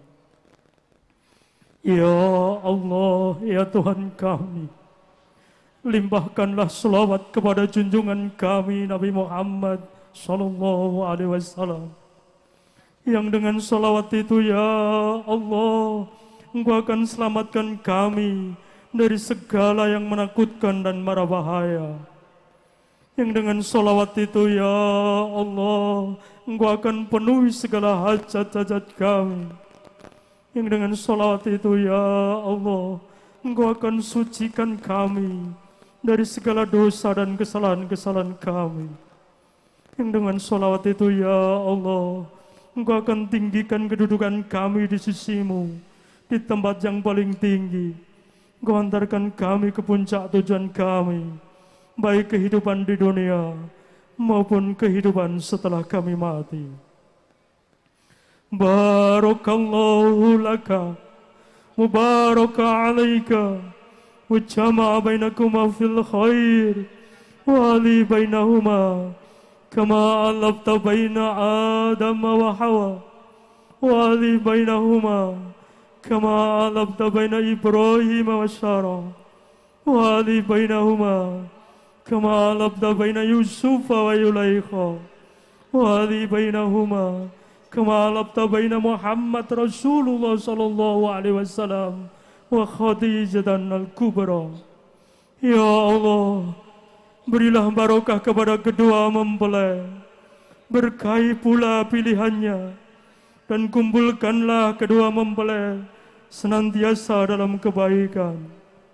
Ya Allah, ya Tuhan kami, limpahkanlah selawat kepada junjungan kami Nabi Muhammad sallallahu alaihi wasallam, yang dengan selawat itu ya Allah Engkau akan selamatkan kami dari segala yang menakutkan dan mara bahaya. Yang dengan sholawat itu ya Allah Engkau akan penuhi segala hajat-hajat kami. Yang dengan sholawat itu ya Allah Engkau akan sucikan kami dari segala dosa dan kesalahan-kesalahan kami. Yang dengan sholawat itu ya Allah Engkau akan tinggikan kedudukan kami di sisimu, di tempat yang paling tinggi. Engkau antarkan kami ke puncak tujuan kami, baik kehidupan di dunia maupun kehidupan setelah kami mati. Barakallahu laka mubaraka alaika wa jama'a bainakuma fil khair wa ali bainahuma kama alafta baina Adam wa Hawa wa ali bainahuma kama alafta baina Ibrahim wa Sarah wa ali bainahuma kama alafta baina Yusuf wa Yulaikha wa ali bainahuma kama labta baina Muhammad Rasulullah sallallahu alaihi wasallam wa Khadijah al-Kubra. Ya Allah, berilah barokah kepada kedua mempelai, berkahi pula pilihannya, dan kumpulkanlah kedua mempelai senantiasa dalam kebaikan.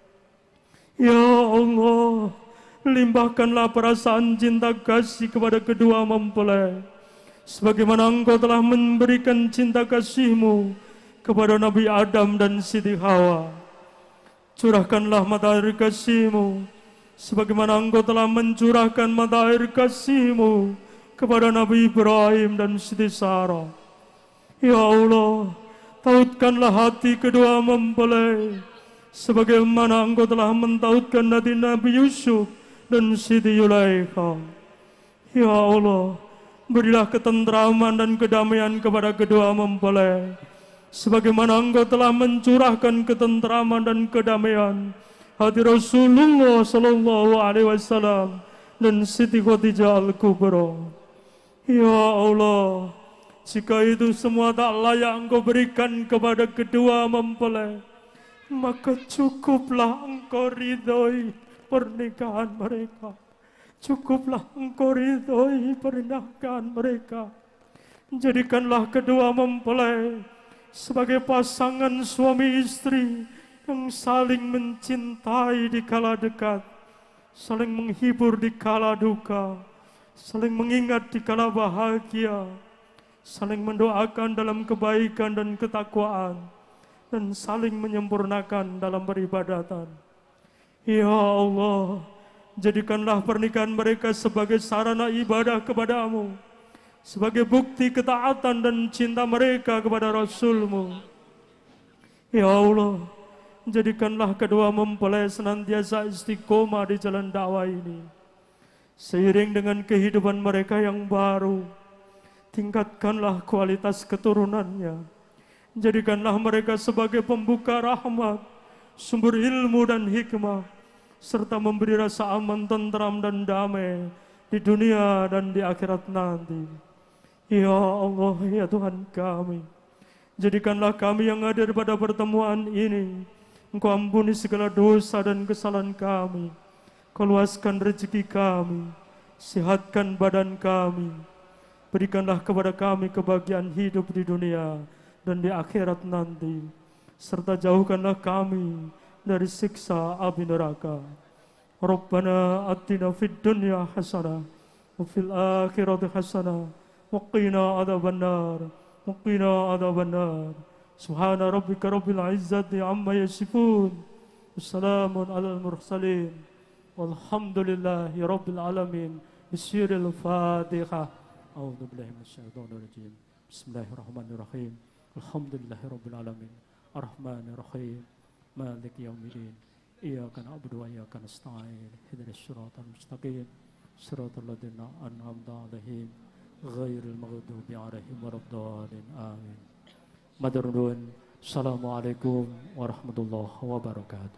Ya Allah, limpahkanlah perasaan cinta kasih kepada kedua mempelai, sebagaimana Engkau telah memberikan cinta kasih-Mu kepada Nabi Adam dan Siti Hawa. Curahkanlah mata air kasih-Mu, sebagaimana Engkau telah mencurahkan mata air kasih-Mu kepada Nabi Ibrahim dan Siti Sarah. Ya Allah, tautkanlah hati kedua mempelai, sebagaimana Engkau telah mentautkan hati Nabi Yusuf dan Siti Yulaikha. Ya Allah, berilah ketentraman dan kedamaian kepada kedua mempelai, sebagaimana Engkau telah mencurahkan ketentraman dan kedamaian hati Rasulullah sallallahu alaihi wasallam dan Siti Khadijah al-Kubra. Ya Allah, jika itu semua tak layak Engkau berikan kepada kedua mempelai, maka cukuplah Engkau ridhoi pernikahan mereka. Cukuplah Engkau ridhoi pernikahan mereka. Jadikanlah kedua mempelai sebagai pasangan suami istri yang saling mencintai di kala dekat, saling menghibur di kala duka, saling mengingat di kala bahagia, saling mendoakan dalam kebaikan dan ketakwaan, dan saling menyempurnakan dalam peribadatan. Ya Allah, jadikanlah pernikahan mereka sebagai sarana ibadah kepada-Mu, sebagai bukti ketaatan dan cinta mereka kepada Rasul-Mu. Ya Allah, jadikanlah kedua mempelai senantiasa istiqomah di jalan dakwah ini. Seiring dengan kehidupan mereka yang baru, tingkatkanlah kualitas keturunannya. Jadikanlah mereka sebagai pembuka rahmat, sumber ilmu dan hikmah, serta memberi rasa aman, tentram, dan damai di dunia dan di akhirat nanti. Ya Allah, ya Tuhan kami, jadikanlah kami yang hadir pada pertemuan ini, Engkau ampuni segala dosa dan kesalahan kami, Kau luaskan rezeki kami, sehatkan badan kami, berikanlah kepada kami kebahagiaan hidup di dunia dan di akhirat nanti, serta jauhkanlah kami dari siksa api neraka. Rabbana atina fid dunya hasanah wa fil akhirati hasanah وقنا عذاب النار وقنا عذاب النار سبحان ربك رب العزة عما يصفون والسلام على المرسلين والحمد لله رب العالمين بسر الفاتحة أعوذ بالله من الشيطان الرجيم بسم الله الرحمن الرحيم الحمد لله رب العالمين الرحمن الرحيم مالك يوم الدين إياك نعبد وإياك نستعين اهدنا الصراط المستقيم صراط الذين أنعمت عليهم ghairil maghdubi alaihim waladdallin amin. Matur nuwun. Assalamualaikum warahmatullahi wabarakatuh.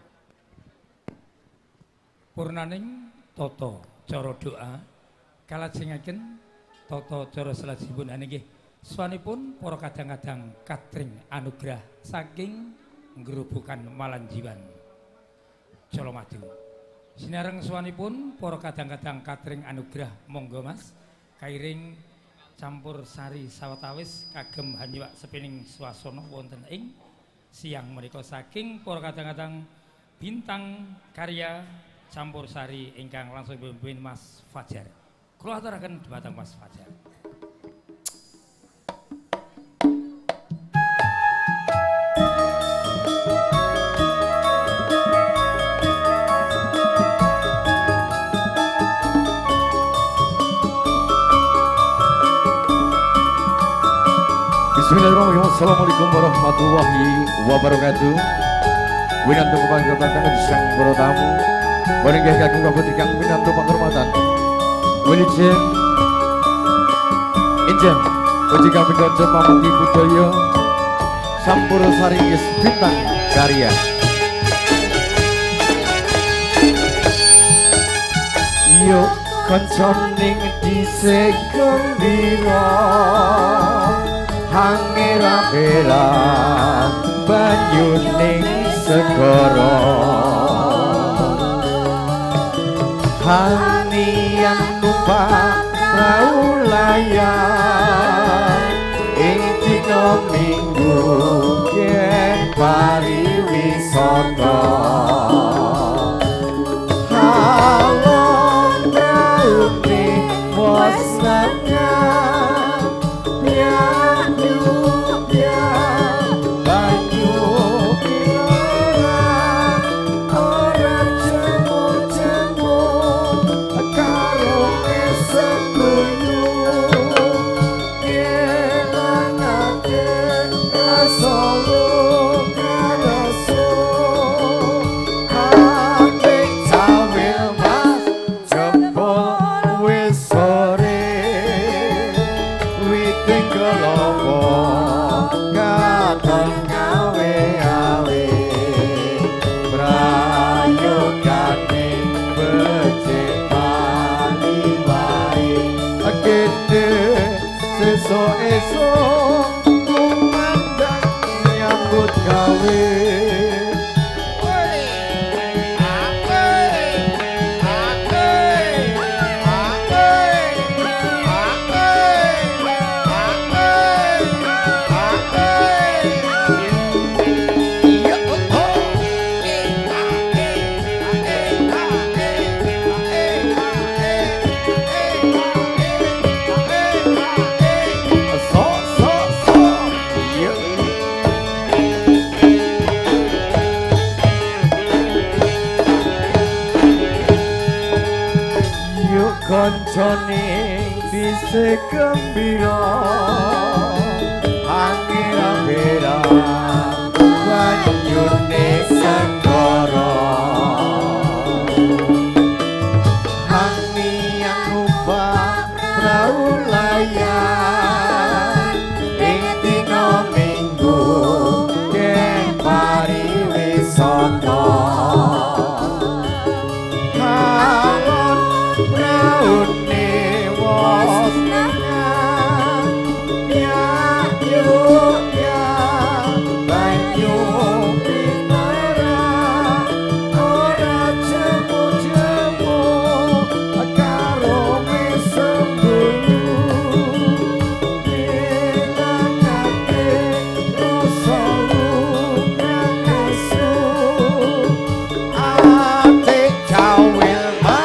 Purnaning tata cara doa kalajengaken tata cara salajengipun nggih swanipun para kadang-kadang katring anugrah saking ngrubukan Malanjiwan Jolo Madu. Sinareng swanipun para kadang-kadang katring anugrah monggo Mas kairing campur sari sawetawis kagem hanyiwak sepining swasana wonten ing siang menika saking para kadang-kadang bintang karya campur sari ingkang langsung dipimpin Mas Fajar. Kula aturaken dhumateng Mas Fajar. Bismillahirrahmanirrahim. Assalamualaikum warahmatullahi wabarakatuh. Winantu kepanggatan sang para tamu. Panenggih kakung kabeh kang winantu panghormatan. Wilujeng Injen Puji kami kanca pamungki budaya Sampura Saringis Bintang Karya. Yo kancaning dhisik gembira Angera-bera banyuning segara Hanian numpak praulayan ing dina Minggu yen pariwisata halon taune wis nang banyu ora jemu-jemu karo sedoyo ngelangake rasa karaso ate cawe mas jempol wis sore witing kelowo katon gawe-awe prayogane becik bali wae kene sesuk-esuk kumandang nyambut gawe koncone bisa gembira angera-bera banyune segara Hanian numpak praulayan ing dina Minggu yen pariwisata Raune wos nang banyu pinara ora jemu-jemu karo sedoyo ngelangake rasa karaso ate cawe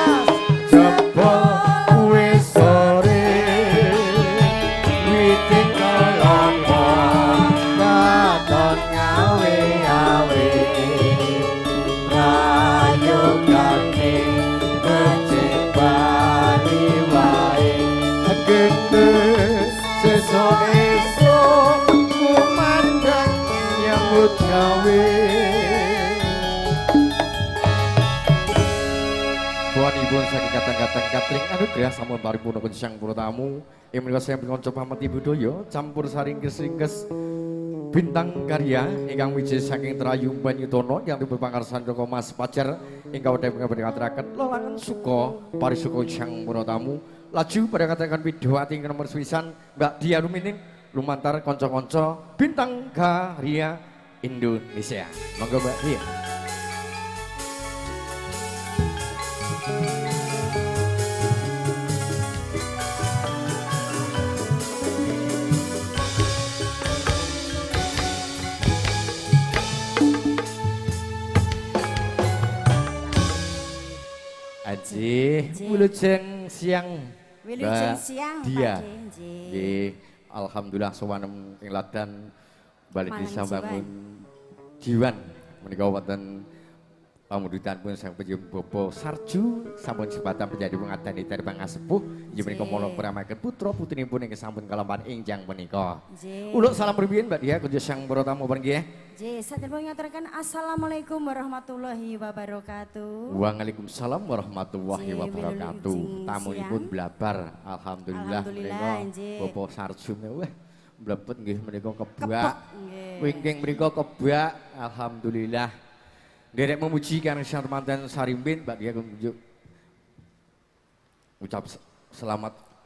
esok kumandang nyambut gawe Buanipun saking katang-katang katring anugerah sampun paripurna kencang para tamu ing menika saya pingonco pameti budaya campur saringkes-ringkes bintang karya ingkang wiji saking Trayu Banyutono yang dipunpangarsan Joko Mas Pajar ingkang wedhe ngaturaken lelangan suka parisuka kencang para tamu laju pada katakan Widowati nomor sewisan Mbak Dia Rumining lumantar konco-konco bintang karya Indonesia. Monggo Mbak Dia. Aji, wilujeng siang Mbak Dia. Nggih, alhamdulillah sowan ing ladan balik desa bangun Jiwan menika wonten pamundutan pun sang penjum Bopo Sarju sampun sebatan menjadi pengadani dari Bang Asepuh inggih menika mula pramakaken putra putrinipun ing sampun kalampahan enjang menika. Uluk salam pripun Mbak Dia kunjuk sang para tamu nggih. Nggih, sadereng ngaturaken assalamualaikum warahmatullahi wabarakatuh. Waalaikumsalam warahmatullahi wabarakatuh. Tamunipun blabar alhamdulillah menika Bopo Sarju wah mlebet nggih menika kebak. Wingking menika kebak alhamdulillah. Derek memuji karena mantan Sarimbin, Mbak Dia kunjuk ucap selamat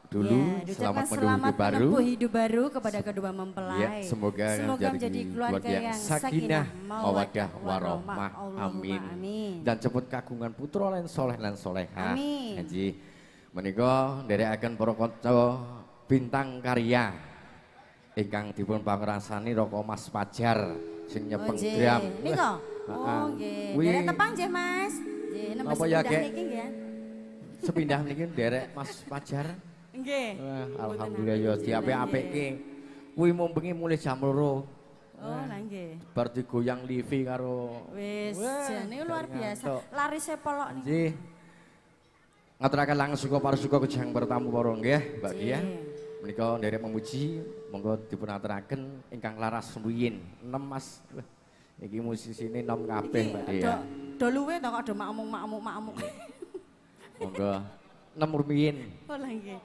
dulu. Ya, selamat menempuh hidup baru kepada kedua mempelai. Ya, semoga menjadi keluarga yang sakinah, mawaddah, warahmah. Amin. Dan cepet kagungan putra lan soleh lan soleha. Amin. Haji menika nderekaken para kanca bintang karya ingkang dipun pangrasani Roko Mas Pajar sing nyepeng drum. Nika. Oh nggih. Derek tepang nggih Mas. Nggih, nembes pindah niki nggih. Sepindah niki derek Mas Pajar. Nggih. Alhamdulillah ya diapik-apikke. Kuwi mung bengi mulai jam 2. Oh, lah nggih. Bar digoyang Livi karo wis jane luar biasa. Larise polok niku. Nggih. Ngaturaken langsung para suka kejang bertamu para nggih, Mbak Dia. Menika nderek memuji, monggo dipun aturaken ingkang laras rumiyin. 6 Mas. Iki musisine nom kabeh Mbak Dia. Do luwe to kok do makmuk. Monggo 6 rumiyin. Oh lah nggih.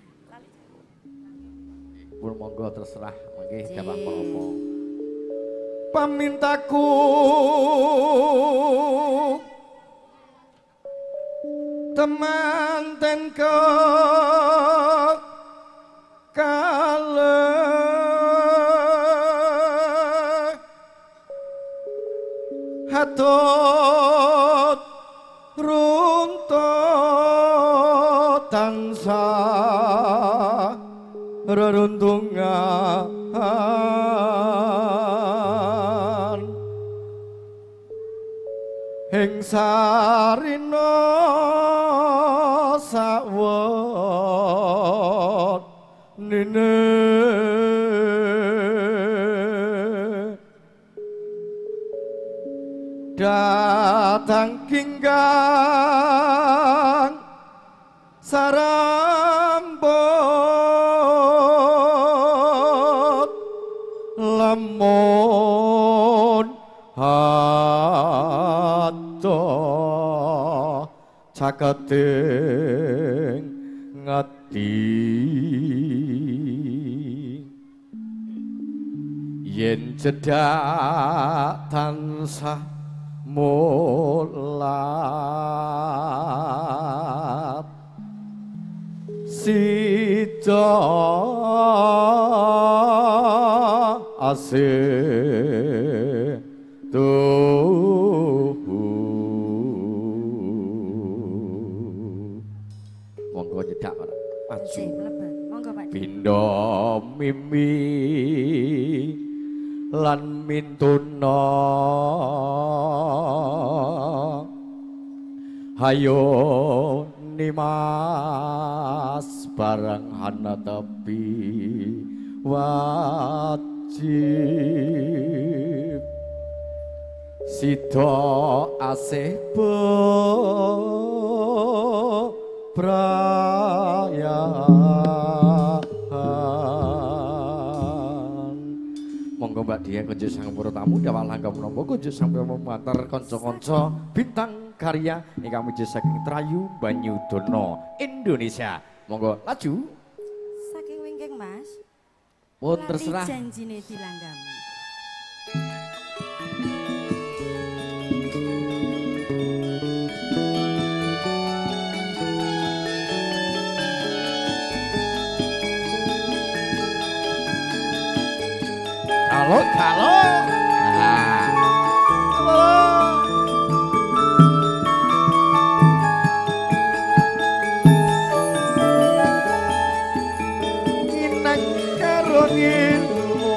Pun monggo terserah nggih dapat apa-apa. Pamintaku temanten ke kale hatut runtut tansah reruntungan ing sarina sawet nene datang kinggang sarambut lamun cakating ngati yen cedak tansah mulat sida asih monggo nyedak ora maju monggo Pak pindha mimi lan mintuna hayo nimas barang hana tapi wajib sida asih bebrayan. Monggo Mbak Dia kunjuk sang para tamu dawuh langgam menapa kunjuk sang matur kanca-kanca bintang karya ingkang mujud saking Trayu Banyudana Indonesia. Monggo laju. Saking wingking Mas. Pun terserah. Janjine dilanggam. Kalau inak karo ngilmu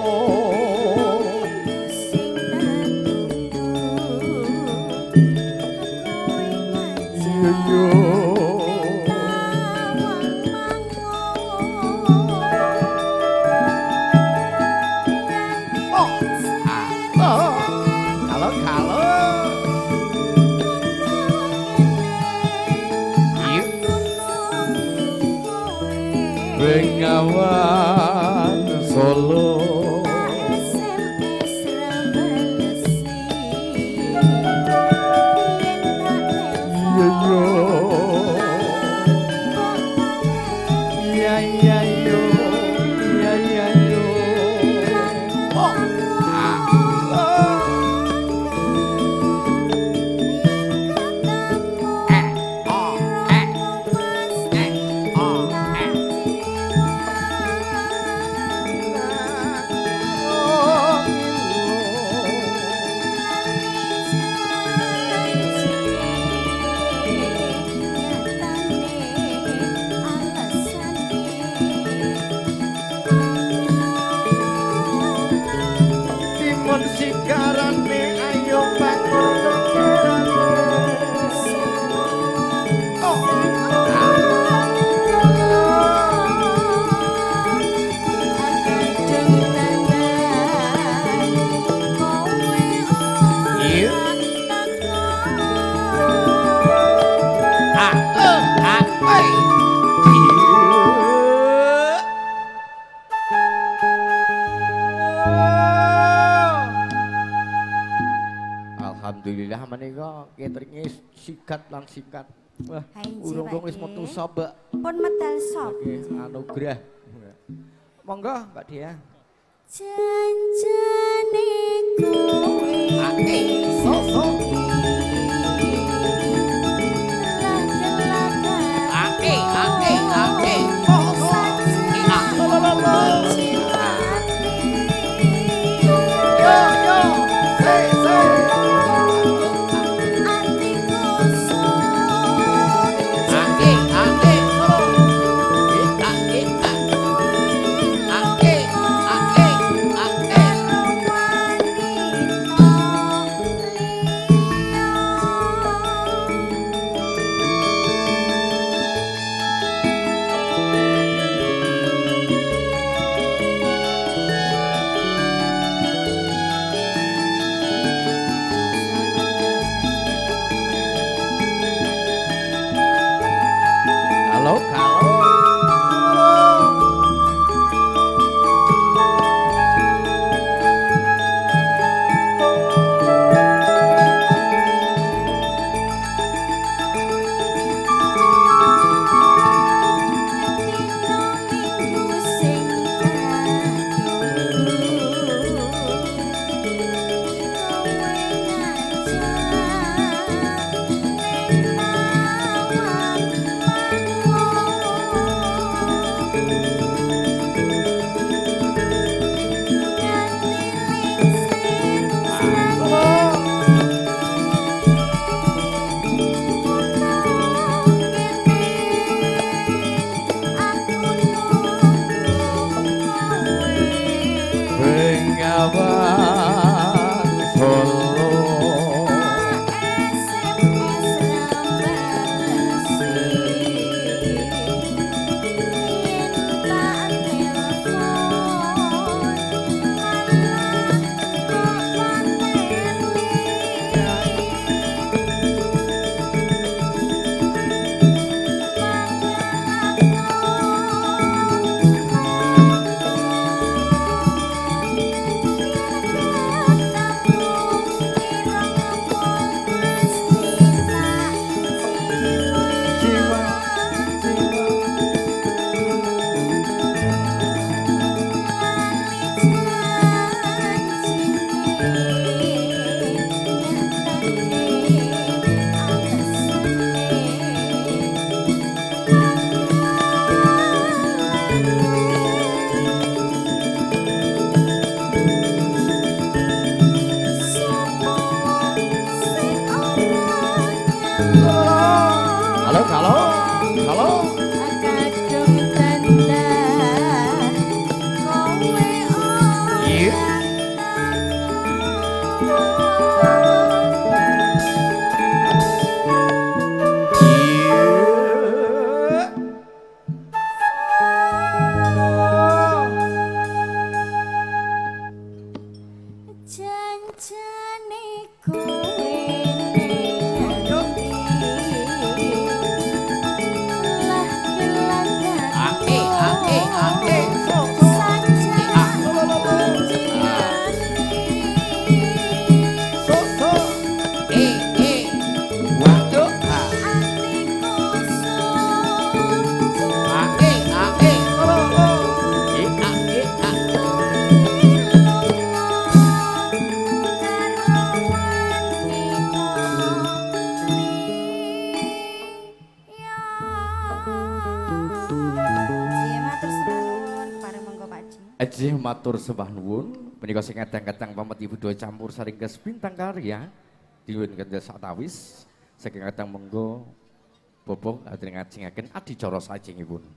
sing yo Bengawan Solo sikat lan sikat. Wah, Hainji, urung Pak wis Ki. metu sobek. Pun medal sop. Anugerah. Monggo Mbak Dia. Janjane kowe ake sok ake Matur sembah nuwun menika sing kadang-kadang pameti budaya campur saringkes bintang karya diwun kendel satawis saking kadang monggo bobong ajeng ngajengaken adicara sajengipun.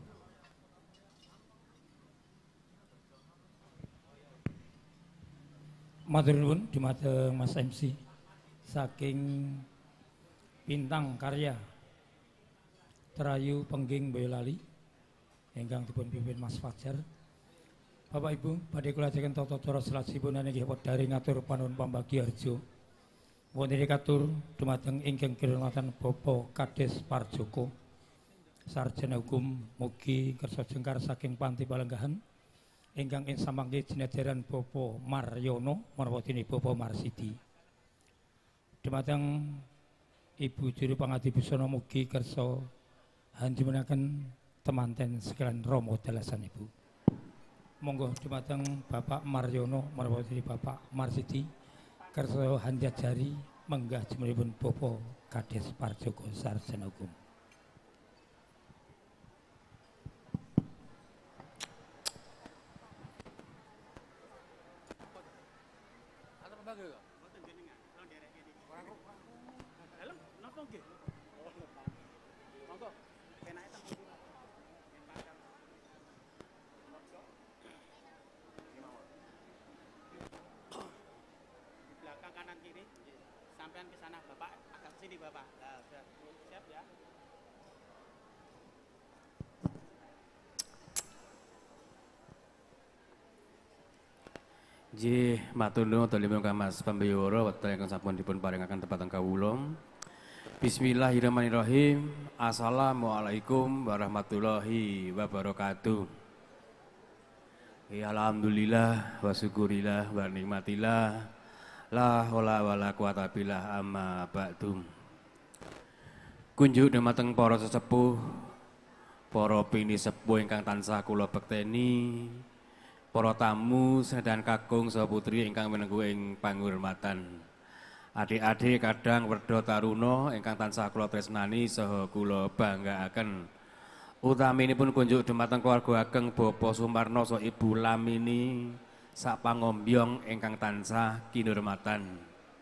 Matur nuwun dumateng Mas MC saking bintang karya Terayu Pengging Boyolali ingkang dipun pimpin Mas Fajar. Bapak Ibu, badhe kula ajaken tata cara selasipun inggih wedari ngatur panuwun pambagi harja. Wonten katur dumateng ingkang kirunatan Bapak Kades Parjoko. Sarjana Hukum mugi kersa jengkar saking Panti Palenggahan ingkang ing samangke jinejeran Bapak Maryono menawa dene Bapak Marsidi. Dumateng Ibu Juru Pangadi Busana mugi kersa hanjumenaken temanten sekalian Rama dalasan Ibu. Monggo dumateng Bapak Maryono marwati Bapak Marsidi kersa hanjajari menggah jemeripun Bapak Kades Parjoko Sarjana Hukum. Nggih, matur nuwun dalem Mas Pambayara wekdal ingkang sampun dipun paringaken tepateng kawula. Bismillahirrahmanirrahim. Assalamualaikum warahmatullahi wabarakatuh. Ya alhamdulillah wa syukurillah wa nikmatillah. La haula wala quwata billah amma ba'du. Kunjuk dumateng para sesepuh, para pinisepuh ingkang tansah kula bekteni. Para tamu sedherek kakung saha putri ingkang menenggu ing panghormatan. Adik-adik kadang werda taruna ingkang tansah kula tresnani saha kula banggaaken. Utaminipun kunjuk dumateng keluarga ageng Bapak Sumarno saha Ibu Lamini sak pangombyong ingkang tansah kinurmatan.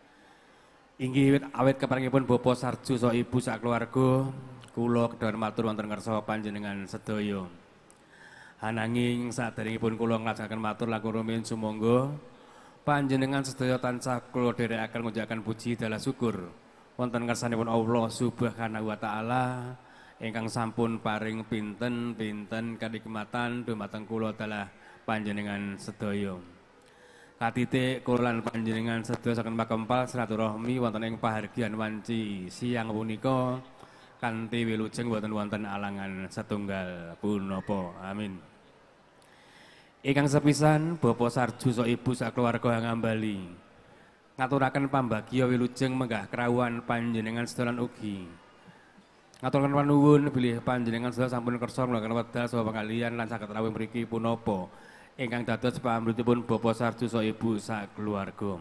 Inggih awit keparengipun Bapak Sarju saha Ibu sak keluarga kula kedhar matur wonten ngarsa panjenengan sedaya. Ananging saderengipun kula nglajengaken matur langkung rumiyin sumangga panjenengan sedaya tansah kula dherekaken ngujaken puji dalah syukur wonten ngarsanipun Allah Subhanahu wa taala ingkang sampun paring pinten-pinten kanikmatan dumateng kula dalah panjenengan sedaya. Katitik kula lan panjenengan sedaya saken makempal silaturahmi wonten ing pahargyan wanci siang punika kanthi wilujeng boten wonten alangan setunggal punapa. Amin. Ingkang sepisan Bapak Sarju saha Ibu sakeluarga ngambali ngaturaken pambagya wilujeng menggah krawuhan panjenengan sedaya ugi. Ngaturaken panuwun bilih panjenengan sedaya sampun kersa nglakon wedal saha pangalihan lan saged rawuh mriki punapa ingkang dados pamrentipun Bapak Sarju saha Ibu sakeluarga.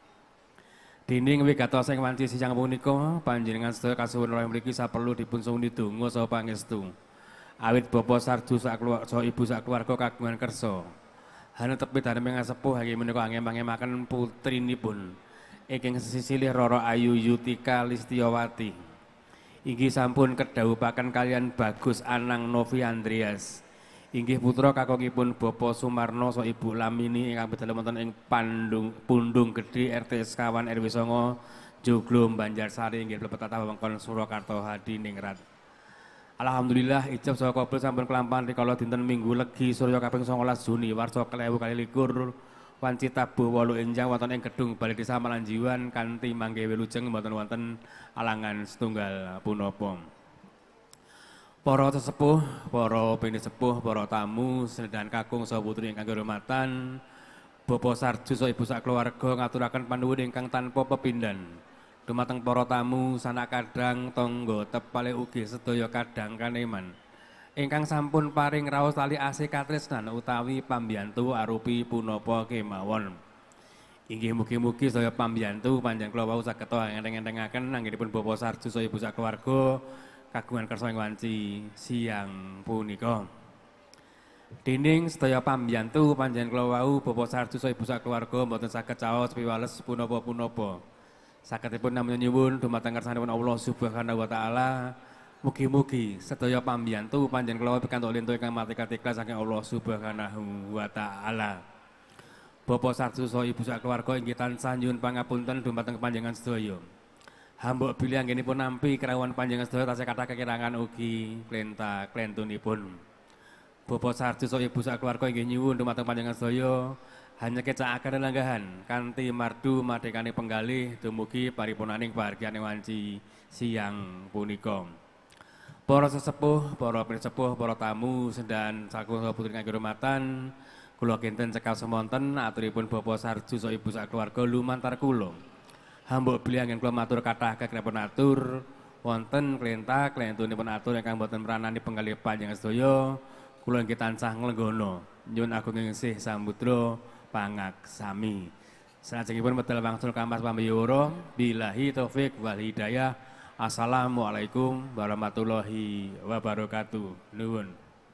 Dinding wigatos ing wanci siang punika panjenengan sedaya kasuwun rawuh mriki saperlu dipun suni donga saha pangestu. Awit Bapak Sarju saha Ibu sakeluarga kagungan kersa hanetepi darming sepuh inggih menika angem-angemaken putrinipun ingkang sesilih Roro Ayu Yutika Listiawati. Inggih sampun kedhawuhaken kalian Bagus Anang Novi Andreas. Inggih putra kakungipun Bapak Sumarno saha Ibu Lamini ingkang bedhal wonten ing Pundung Gedhe RT sekawan RW 9 Joglo Banjarsari inggih mlebet tatah wewengkon Surakarta Hadiningrat. Alhamdulillah ijab saha kabul sampun kelampahan rikala dinten Minggu Legi Surya kaping 19 Juni warsa 2021 wanci tabuh 8 enjang wonten ing gedung Balai Desa Malanjiwan kanthi mangke wilujeng mboten wonten alangan setunggal punapa. Para sesepuh, para pinisepuh, para tamu, sedherek kakung saha putri ingkang kehormatan, Bapak Sarju saha Ibu sakeluarga ngaturaken panuwun ingkang tanpa pepindhan. Dumateng para tamu, sanak kadang, tangga, tepale ugi sedaya kadang kaneman. Ingkang sampun paring raos tali asih katresnan utawi pambiyantu arupi punapa kemawon. Inggih mugi-mugi sedaya pambiyantu panjenengan kula wau saged enteng-entengaken anggenipun Bapak Sarju saha Ibu sakeluarga kagungan kersa ing wanci siang punika. Dinding sedaya pambiyantu panjenengan kula wau Bapak Sarju saha Ibu sakeluarga mboten saged caos piwales punapa-punapa. Sagedipun namung nyuwun dumateng ngarsanipun Allah Subhanahu wa taala mugi-mugi sedaya pambiyantu panjenengan kula pikantuk lintu ingkang matikat ikhlas saking Allah Subhanahu wa taala. Bapak Sarju saha Ibu sakeluarga inggih tansah nyuwun pangapunten dumateng panjenengan sedaya. Hambuk bilih anggenipun nampi krawuhan panjenengan sedaya tasih kathah kekirangan ugi klentunipun. Bapak Sarju saha Ibu sakeluarga inggih nyuwun dumateng panjenengan sedaya hanya kecakaken lenggahan kanthi mardu madhekane penggalih dumugi paripurnaning pahargyan wanci siang punika. Para sesepuh, para pinisepuh, para tamu sedhan saking putri ingkang kehormatan, kula kinten cekal semonten aturipun Bapak Sarju saha Ibu sakeluarga lumantar kula. Hamba beli angin kula matur kathah kekrepun atur wonten klenta klentunipun atur ingkang boten meranani penggalih panjenengan sedaya kula inggih tansah nglenggono nyuwun agung sih samudra pangaksami. Salajengipun medal wangsul kampas pambiyoro billahi taufik wal hidayah. Assalamualaikum warahmatullahi wabarakatuh. Nuwun.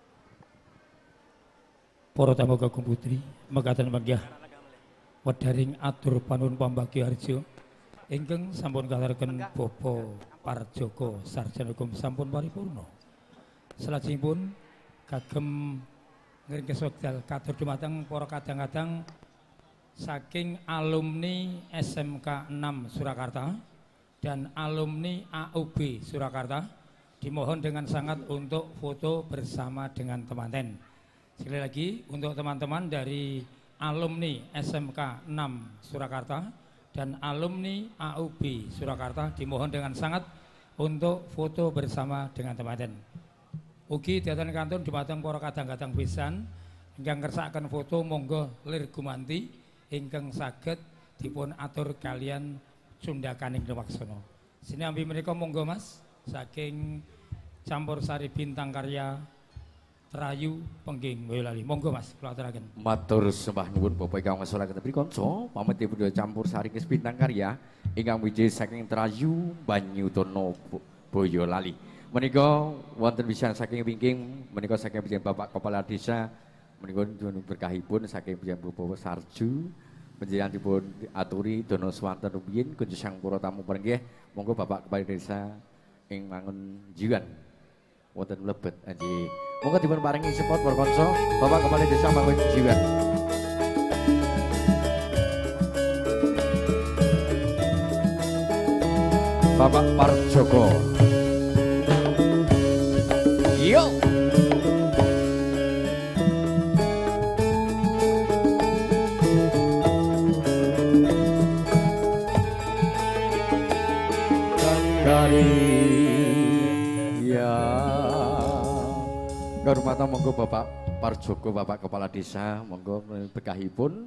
Para tamu kakung putri mekaten menggah wedaring atur panuwun pambagya harja ingkang sampun kathareken Bapak Parjoko sarjana hukum sampun paripurna. Salajengipun kagem ngringkes wekdal katur dumateng para kadang-kadang saking alumni SMK 6 Surakarta dan alumni AUB Surakarta dimohon dengan sangat untuk foto bersama dengan teman-teman. Sekali lagi untuk teman-teman dari alumni SMK 6 Surakarta dan alumni AUB Surakarta dimohon dengan sangat untuk foto bersama dengan teman-teman. Ugi datang kantun dumateng para kadang-kadang pisan ingkang ngersakaken foto monggo lir gumanti ingkang saged dipun atur kalian sundakaning lumaksana. Sinambi menika monggo Mas saking campur sari bintang karya Terayu Pengging Boyolali. Monggo Mas, kula aturaken. Matur sembah nuwun Bapak ingkang ngesolaken pundi kanca, pamit budaya campur sari bintang karya ingkang wijih saking Terayu Banyutono Boyolali. Menika wonten wisan saking wingking, menika saking Bapak Kepala Desa, menika berkahipun saking Bapak Sarju, panjenengan dipun aturi dono swanten rumiyin kunjuk sang para tamu panggih, monggo Bapak Kepala Desa ing mangun jiwan wonten mlebet anjing. Monggo dipun paringi support para kanca, Bapak Kepala Desa mangun jiwan. Bapak Parjoko. Yo. Ya. Kehormatan monggo Bapak Parjoko, Bapak Kepala Desa, monggo berkahipun.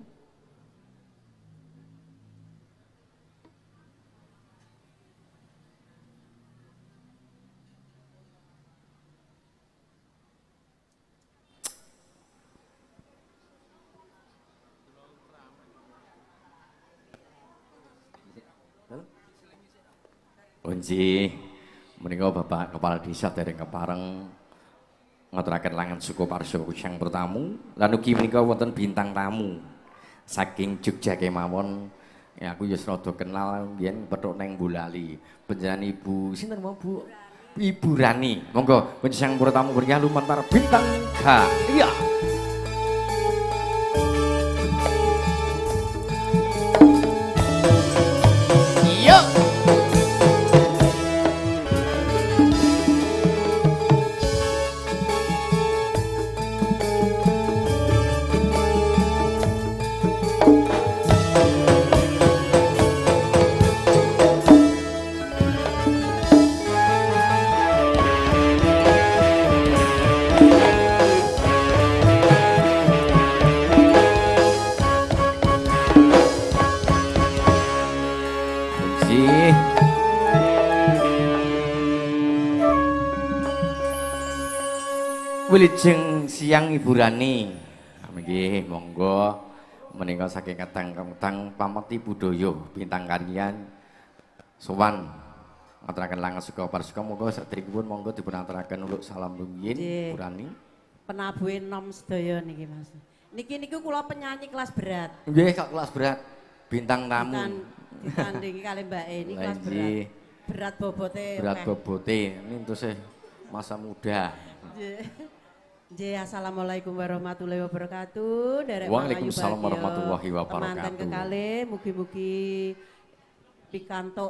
Unji, menika Bapak Kepala Desa dereng kepareng ngaturaken langan suku Parjoko sang bertamu, lan ugi menika wonten bintang tamu saking Jogja kemawon. Ya aku ya rada kenal yen petuk neng Bulali. Panjenengan Ibu sinten mau Bu? Ibu Rani. Monggo kunjuk sang bertamu berikan lumantar bintang karya. Yo. Wilujeng siang Ibu Rani. Nggih, monggo menika saking kadang-kadang pameti budaya bintang karyan sowan ngaturaken langan suka Parjoko, monggo sadèrèngipun monggo dipun aturaken uluk salam rumiyin Ibu Rani. Penabuhe nom sedaya niki Mas. Niku kula penyanyi kelas berat. Nggih, kelas berat. Bintang tamu. Ditandingi kali Mbak E ini kelas berat. Berat bobote. Berat bobote. Ini terus masa muda. Nggih, assalamualaikum warahmatullahi wabarakatuh. Waalaikumsalam warahmatullahi wabarakatuh. Temanten kekalih, mugi-mugi pikantuk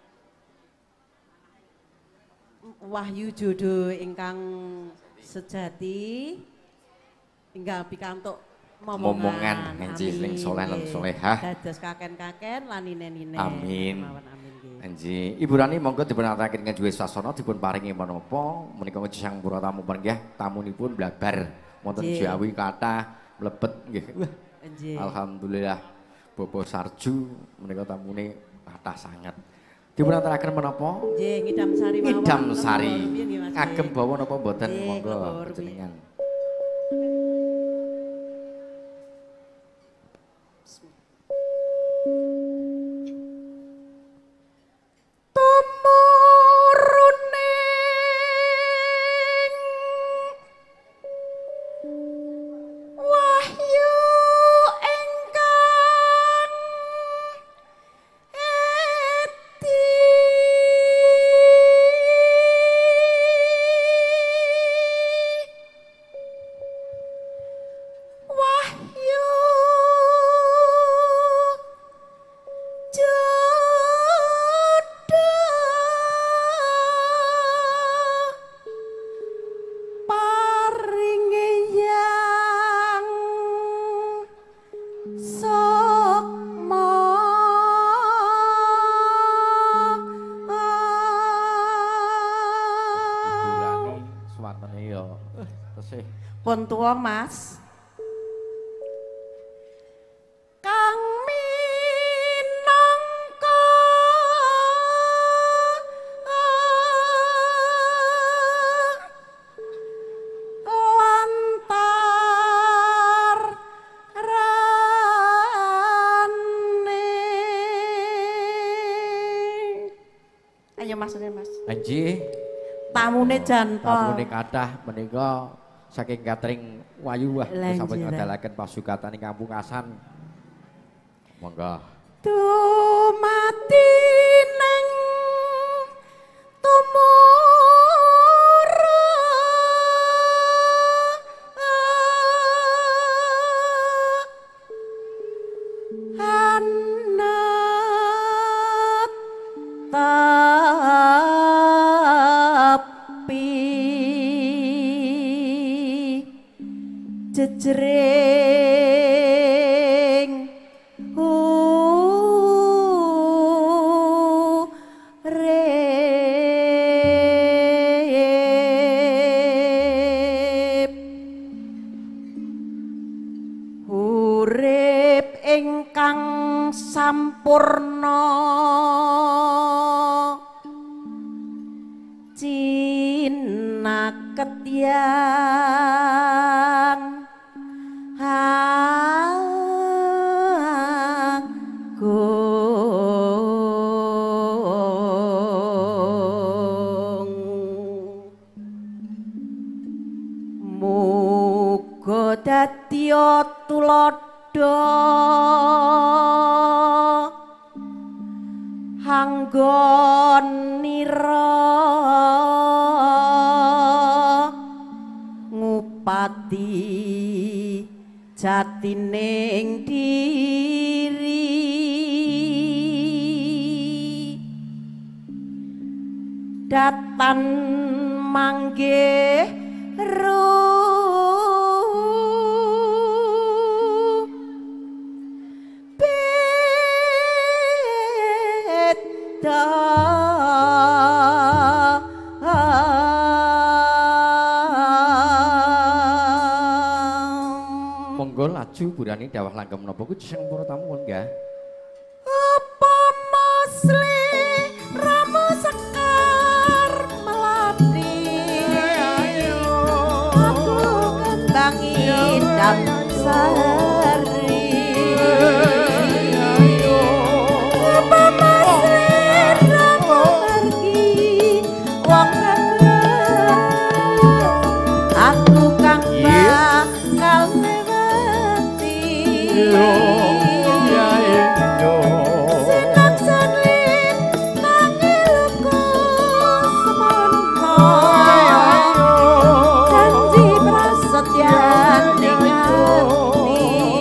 wahyu jodoh ingkang sejati, ingkang pikantuk momongan nggih sing saleh lan salehah. Dados kaken-kaken lan ninen-ninen. Amin. Nggih, Ibu Rani monggo dipun aturaken ngajuwe sasana dipun paringi menapa menika sang para tamu panggih tamunipun blabar wonten Jawi kathah mlebet nggih. Alhamdulillah Bapak Sarju menika tamune kathah sanget. Dipun aturaken menapa? Nggih, ngidam sari mawon. Ngidam sari. Kagem bawa napa mboten? Monggo panjenengan. Pun tuwa Mas. Kang minangka lantar rane. Ayo Mas, Mas. Anji. Tamune janpa. Tamune kathah menika saking catering wayu wah sampun ngadalaken pasugatan ing Kampung Asan. Monggo. Dumati neng tumurun anak jejreng urip ingkang sampurna cinaket yang agung muga dadya tuladha anggonira ngupati jatining diri datan manggih beda monggo laju burani dawah langgam menapa kuwi sing para tamu enggak apa masli ramu sekar melati aku kembang indam sari apa masli ramu pergi wong aku kang bakal janji prasetya ning ati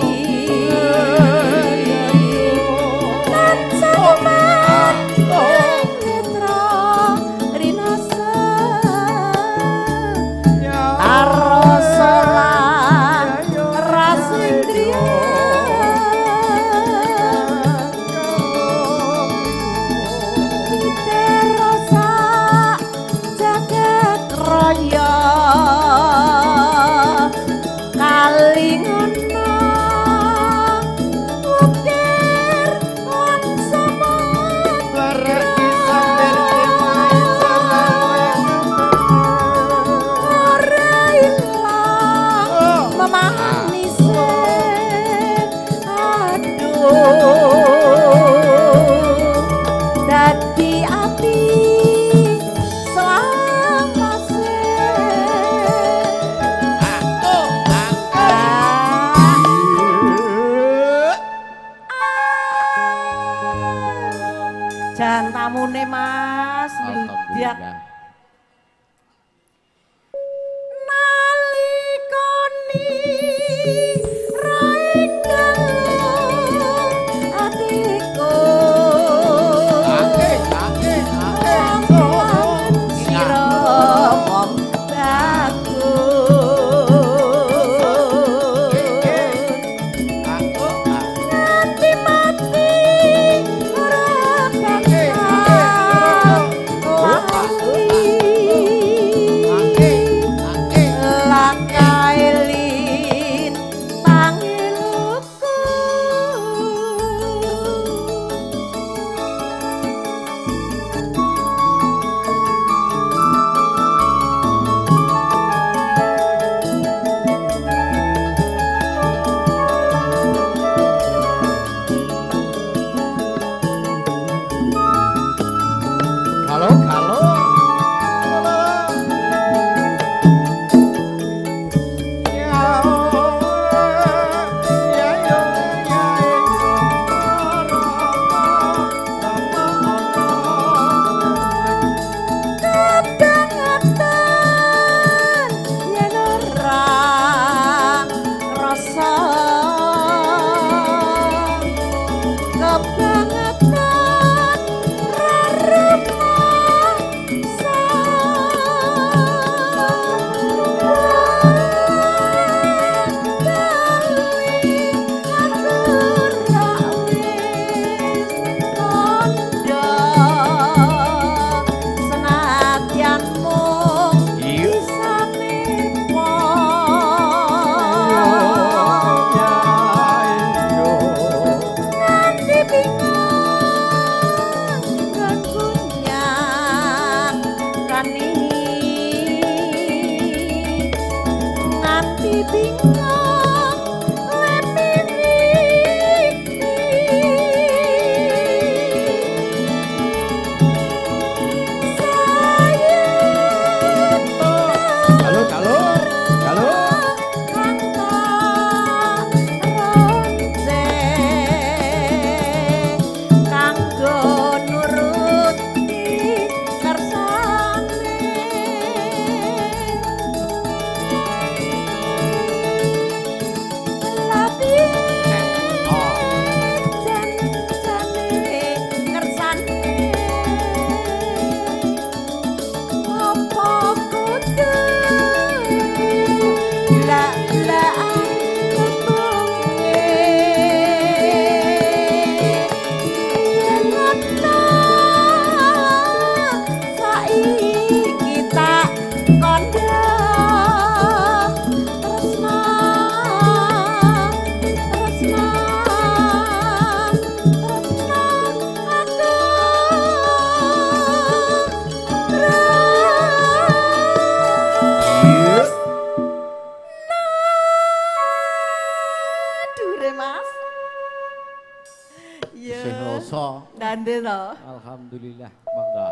Dande to. Alhamdulillah, mangga.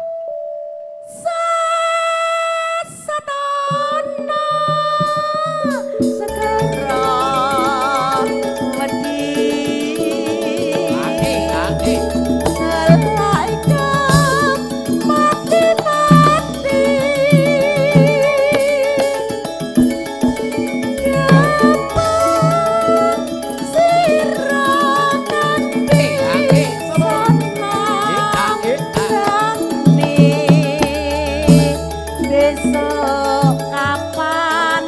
Satana segera wedi. Aki. Malaikat mati. Besok kapan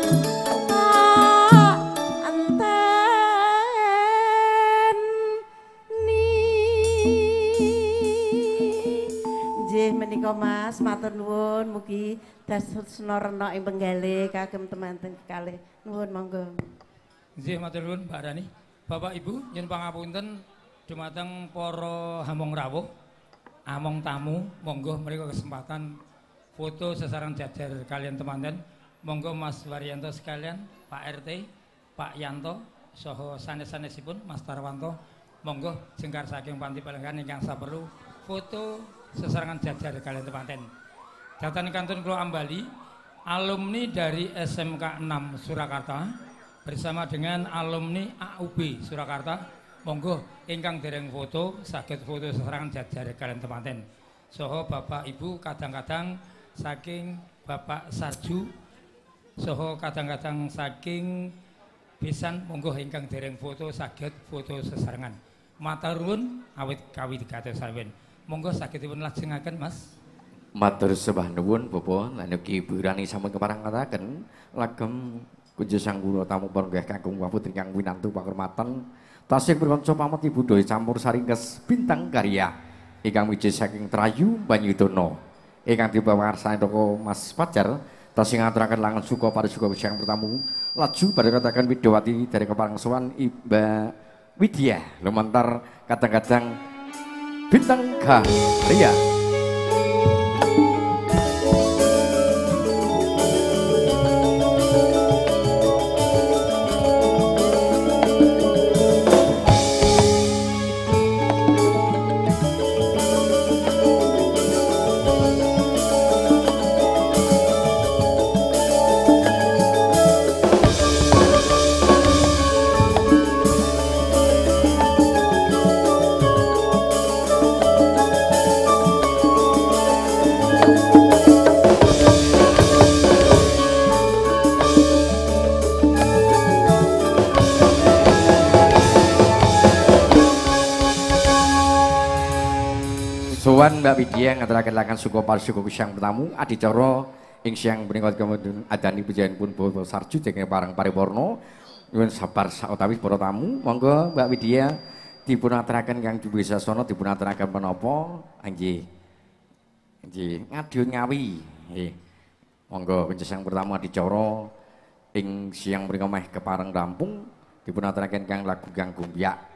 nggih menika Mas, matur nuwun mugi dasna rena ing penggale kagem temanten kekalih. Nuwun monggo. Nggih matur nuwun Mbak Rani. Bapak Ibu nyuwun pangapunten dumateng para hamong rawuh, among tamu, monggo mriku kesempatan foto sesaran jajar kalian temanten. Monggo Mas Waryanto sekalian, Pak RT, Pak Yanto, saha sanes-sanesipun Mas Tarwanto. Monggo jengkar saking panti pelenggan ingkang saperlu foto sesarangan jajar kalian temanten. Datan kantun kula ambali alumni dari SMK 6 Surakarta bersama dengan alumni AUB Surakarta. Monggo ingkang dereng foto saged foto sesarangan jajar kalian temanten. Saha Bapak Ibu kadang-kadang saking Bapak Sarju saha kadang-kadang saking pisan monggo ingkang dereng foto saged foto sesarengan. Matur nuwun awit kawit kados sawen. Monggo sagedipun lajengaken Mas. Matur sembah nuwun Bapak lan ugi Ibu Rani sampun keparengataken lagem kunjuk sang kula tamu panggih kakung putri kang winantu pakurmatan tasih berkanca pameti budaya campur saringkes bintang karya ingkang wiji saking Trayu Banyudana ingkang dipawarsani toko Mas Fajar tasih ngaturaken langan suka parisuka sang pertamu laju badhe katakan Widawati dari keparengsuan Mbak Widya lumantar kadang-kadang bintang karya. Sowan Mbak Widya ngaturaken langan suka parisuka sang pertamu adicara ing siang menika kemudian adani pujianipun Bapak Sarju dene pareng paripurna nyuwun sabar sautawi para tamu. Monggo Mbak Widya dipun aturaken kang Dwisasana dipun aturaken menapa nggih. Nggih ngadhun ngawi. Nggih. Monggo kunjuk sang pertamu adicara ing siang menika meh kepareng rampung dipun aturaken kang lagu kang gumbyak.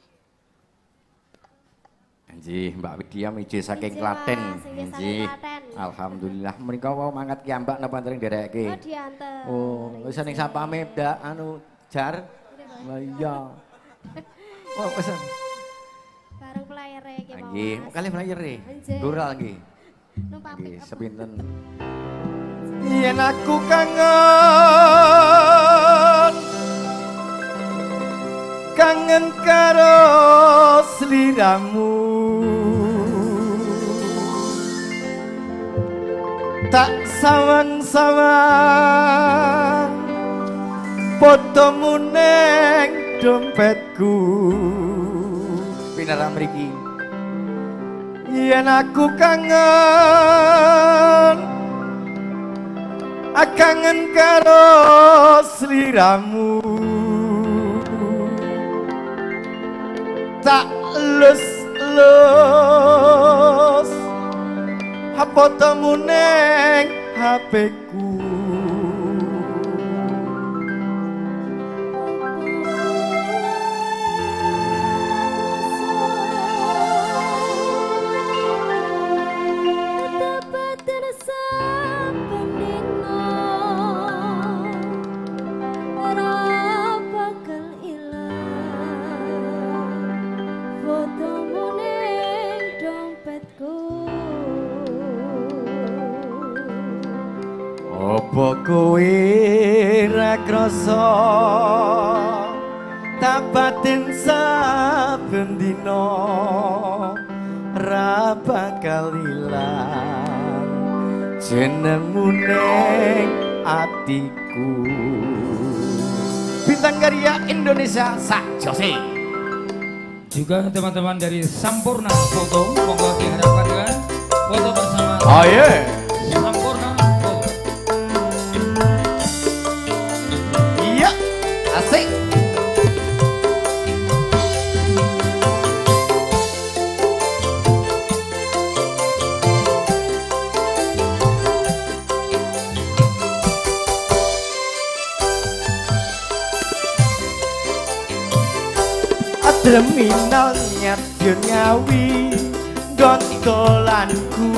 Nggih, Mbak Widya miji saking Klaten. Nggih. Alhamdulillah menika wau mangkat kiambak napa enten nderekke. Oh diantar. Oh, wis ning sapame ndak anu jar. Lah iya. Oh, pesen. Bareng playere iki mau. Nggih, kalih playere. Dural nggih. Numpak nggih, sepinten. Yen aku kangen kangen karo sliramu tak sawang-sawang fotomu neng dompetku pinara mriki yen aku kangen karo sliramu tak lus apa temu neng HP-ku apa kowe ra krasa tak batin saben dina ra bakal ilang jenengmu ning atiku Bintang Karya Indonesia sakjose. Juga teman-teman dari Sampurna Foto monggo diharapkan dengan foto bersama. Oh yeah. Sampurna Foto. Iya, asik. Terminalnya duniawi gontolanku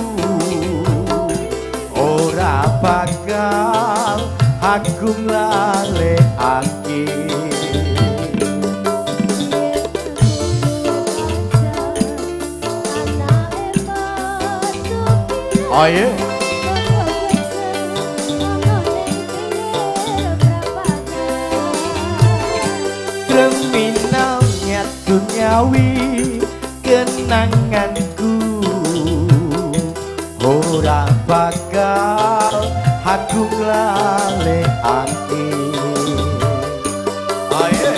ora bakal aku nglalekake oh yeah. Terminalnya duniawi kenanganku ora bakal aku nglalekake oh yeah.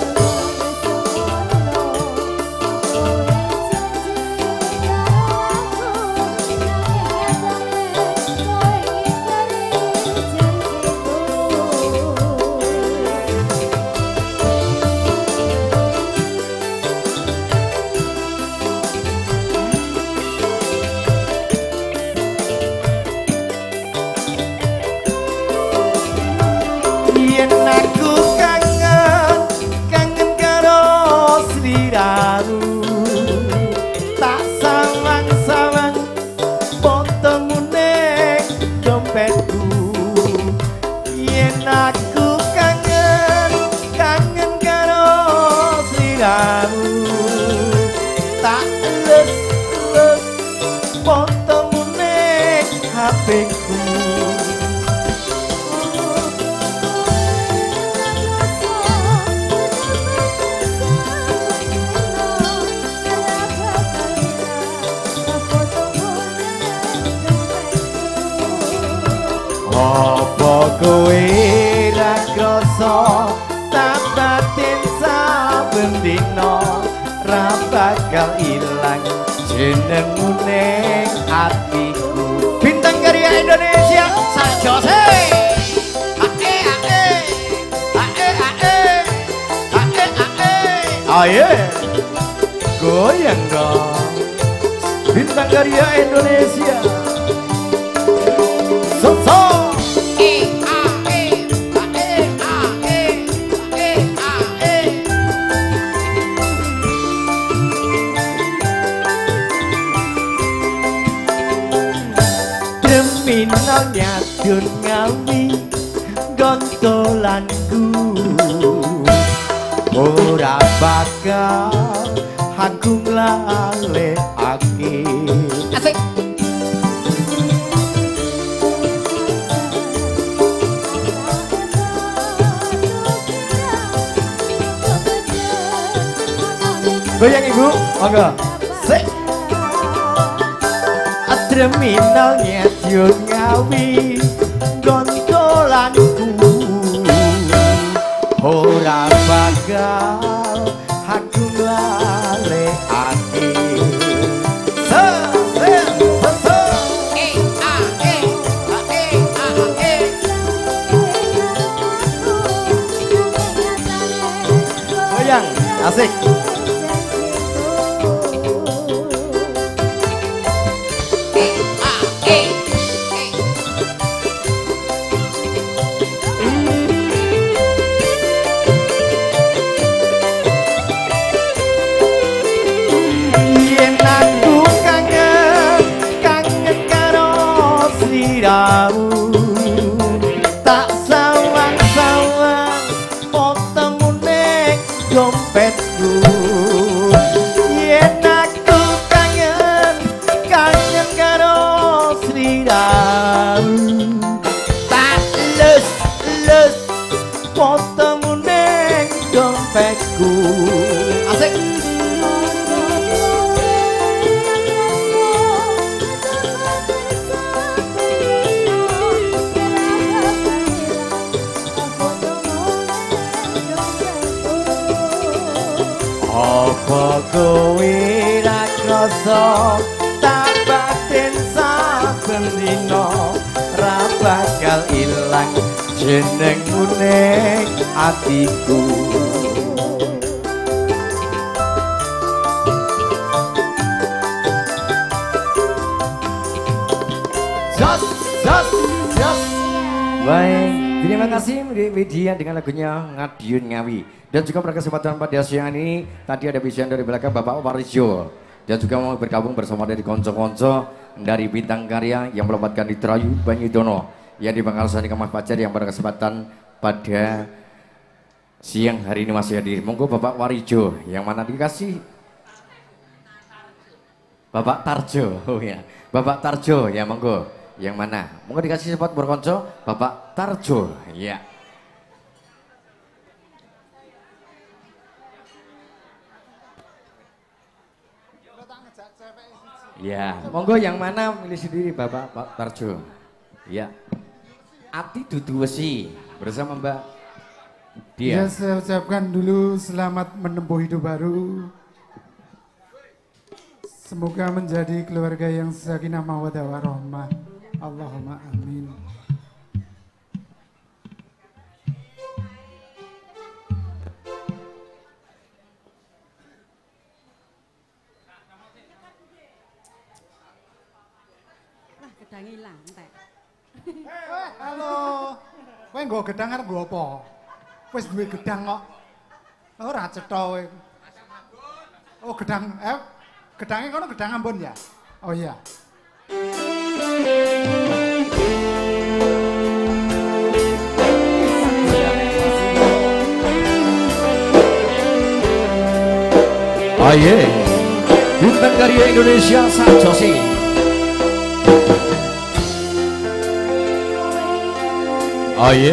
Yen aku kangen karo sliramu tak sawang-sawang fotomu ning dompetku yen aku kangen karo sliramu tak lus fotomu ning HP-ku apa kowe ra krasa tak batin saben dina ra bakal ilang jenengmu ning atiku Bintang Karya Indonesia sakjose ae ae goyang dong Bintang Karya Indonesia so ngawi gontolanku ora bakal aku nglalekake. Asik. Goyang ibu, monggo. Sik. Terminalnya Jun Ngawi gontolanku ora bakal aku nglalekake. Goyang, asik. Tak sawang-sawang potemu ning dompetku. Yen aku kangen karo sliramu, tak les potemu ning dompetku. Asik. Apa kowe ra krasa tak batin saben dina ra bakal ilang jenengmu ning atiku. Jos. Baik, terima kasih Widya dengan lagunya Ngadiun Ngawi. Dan juga pada kesempatan pada siang ini tadi ada bisian dari belakang Bapak Warijo dan juga mau bergabung bersama dari konco-konco dari Bintang Karya yang melompat di Trayu Banyudono yang di Bangkalsani Kamah Pacar yang pada kesempatan pada siang hari ini masih hadir. Monggo Bapak Warijo yang mana dikasih Bapak Tarjo. Oh ya, Bapak Tarjo ya monggo. Yang mana? Monggo dikasih sempat berkonco Bapak Tarjo. Ya. Ya, monggo yang mana milih sendiri Bapak Pak Tarjo. Ya. Ati Dudu Wesi bersama Mbak Dia. Ya, saya ucapkan dulu selamat menempuh hidup baru. Semoga menjadi keluarga yang sakinah mawaddah warahmah. Allahumma amin. Gedang ilang entek. Halo. Kowe nggo gedang arep nggo apa? Wis duwe gedang kok. Ora cetha kowe. Oh, gedang gedangnya kono gedang Ambon ya? Oh iya. Aye, Bintang Karya Indonesia Sajosi. Aye.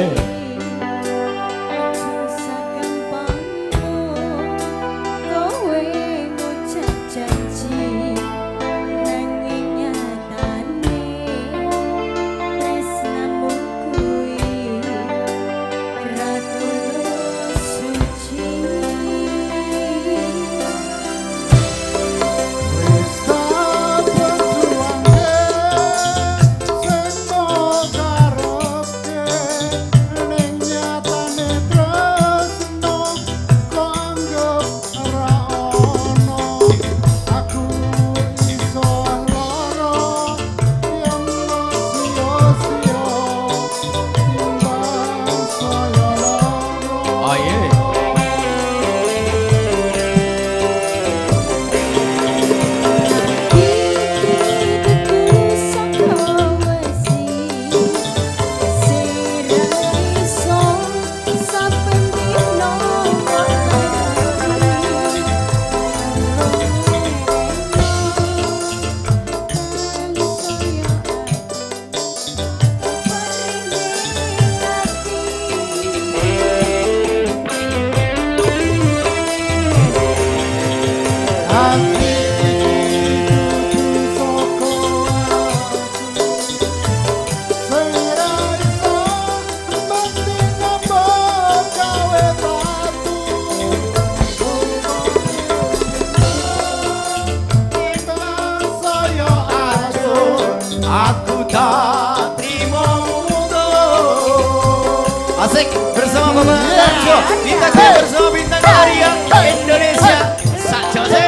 Bintang Karya bersama Bintang Karya Indonesia. Sak Jose.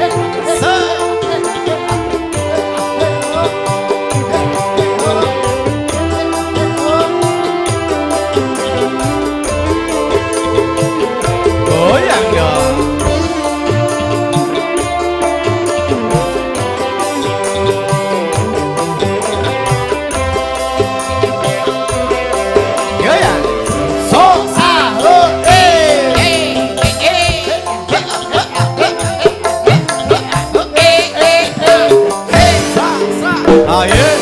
Goyang dong. Goyang. So ah ho ah yeah.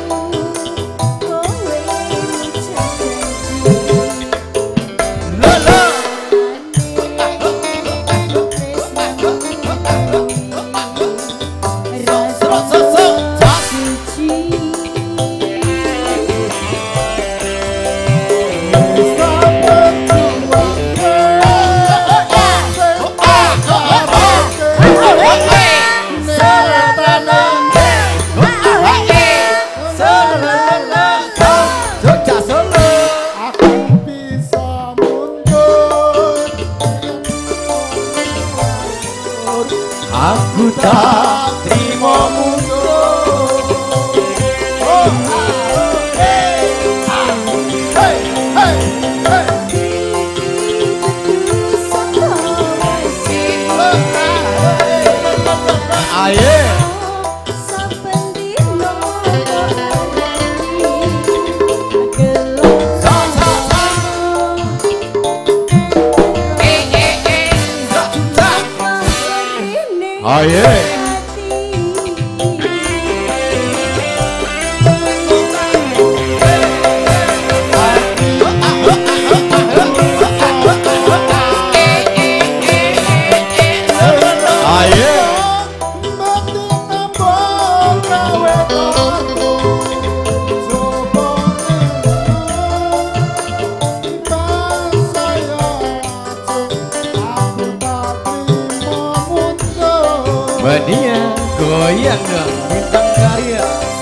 Aku tak terima mundur. Oh, hey, hey, hey, hey. Aye. Oh yeah. Dia goyang dong Bintang Karya.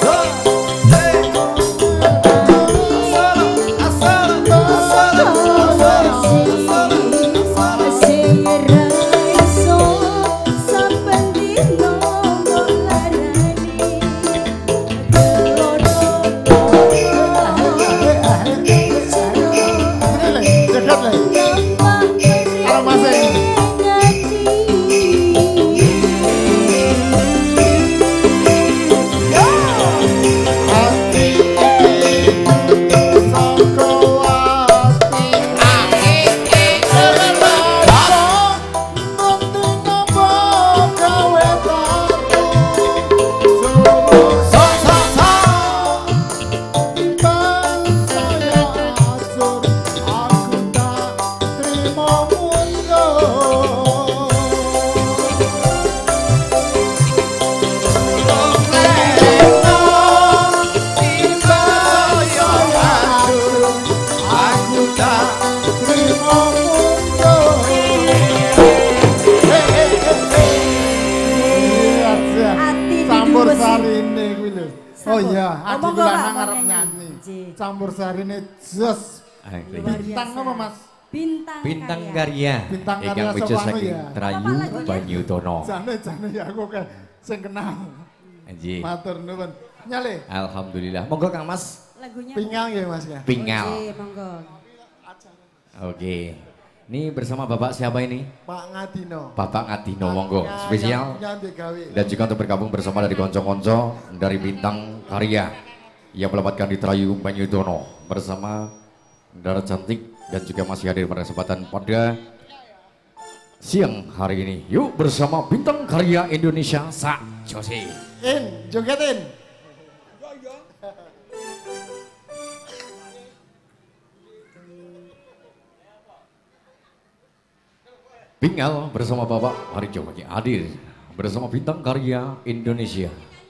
Oh iya, Adi Gulana ngarep nyanyi. Campur sarine jos. Bintang apa Mas? Bintang Karya. Bintang Karya Ingkang wujud saking ya. Trayu Banyutono. Jane ya aku kayak sing kenal. Nggih. Matur nuwun. Nyale. Alhamdulillah. Monggo Kang Mas. Lagunya Pingal ya Mas ya. Pingal. Oke, monggo. Oke. Ini bersama Bapak siapa ini? Pak Ngadino. Bapak Ngadino, monggo. Spesial. Dan juga untuk bergabung bersama dari konco-konco dari Bintang Karya yang melebatkan di Trayu Banyutono bersama Dara Cantik dan juga masih hadir pada kesempatan pada siang hari ini. Yuk bersama Bintang Karya Indonesia Sak Jose. Jogetin. Pingal bersama Bapak Harijo Bagi hadir bersama Bintang Karya Indonesia.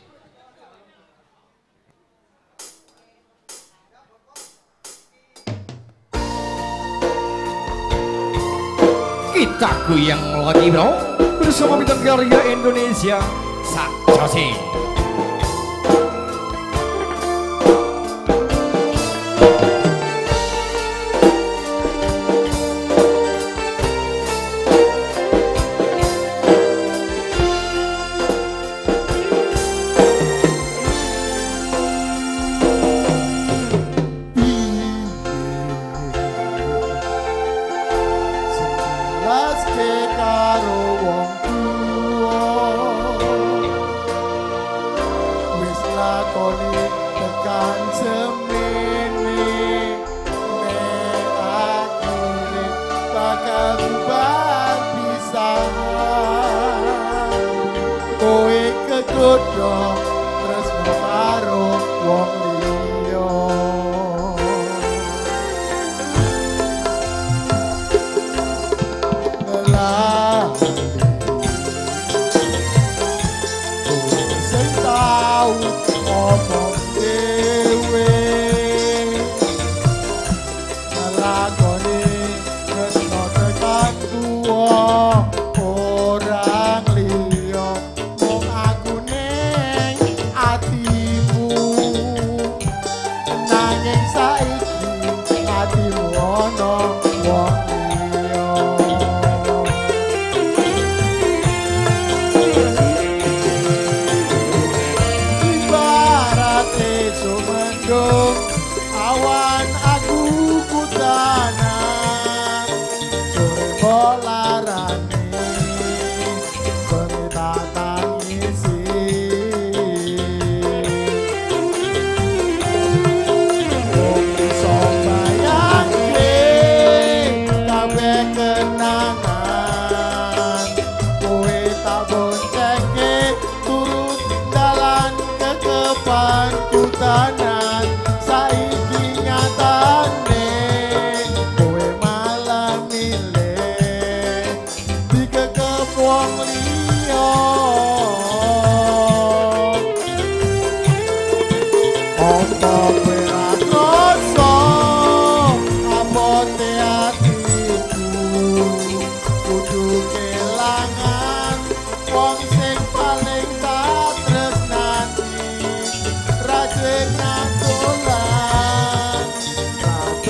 Kita goyang lagi bro bersama Bintang Karya Indonesia Sak Jose.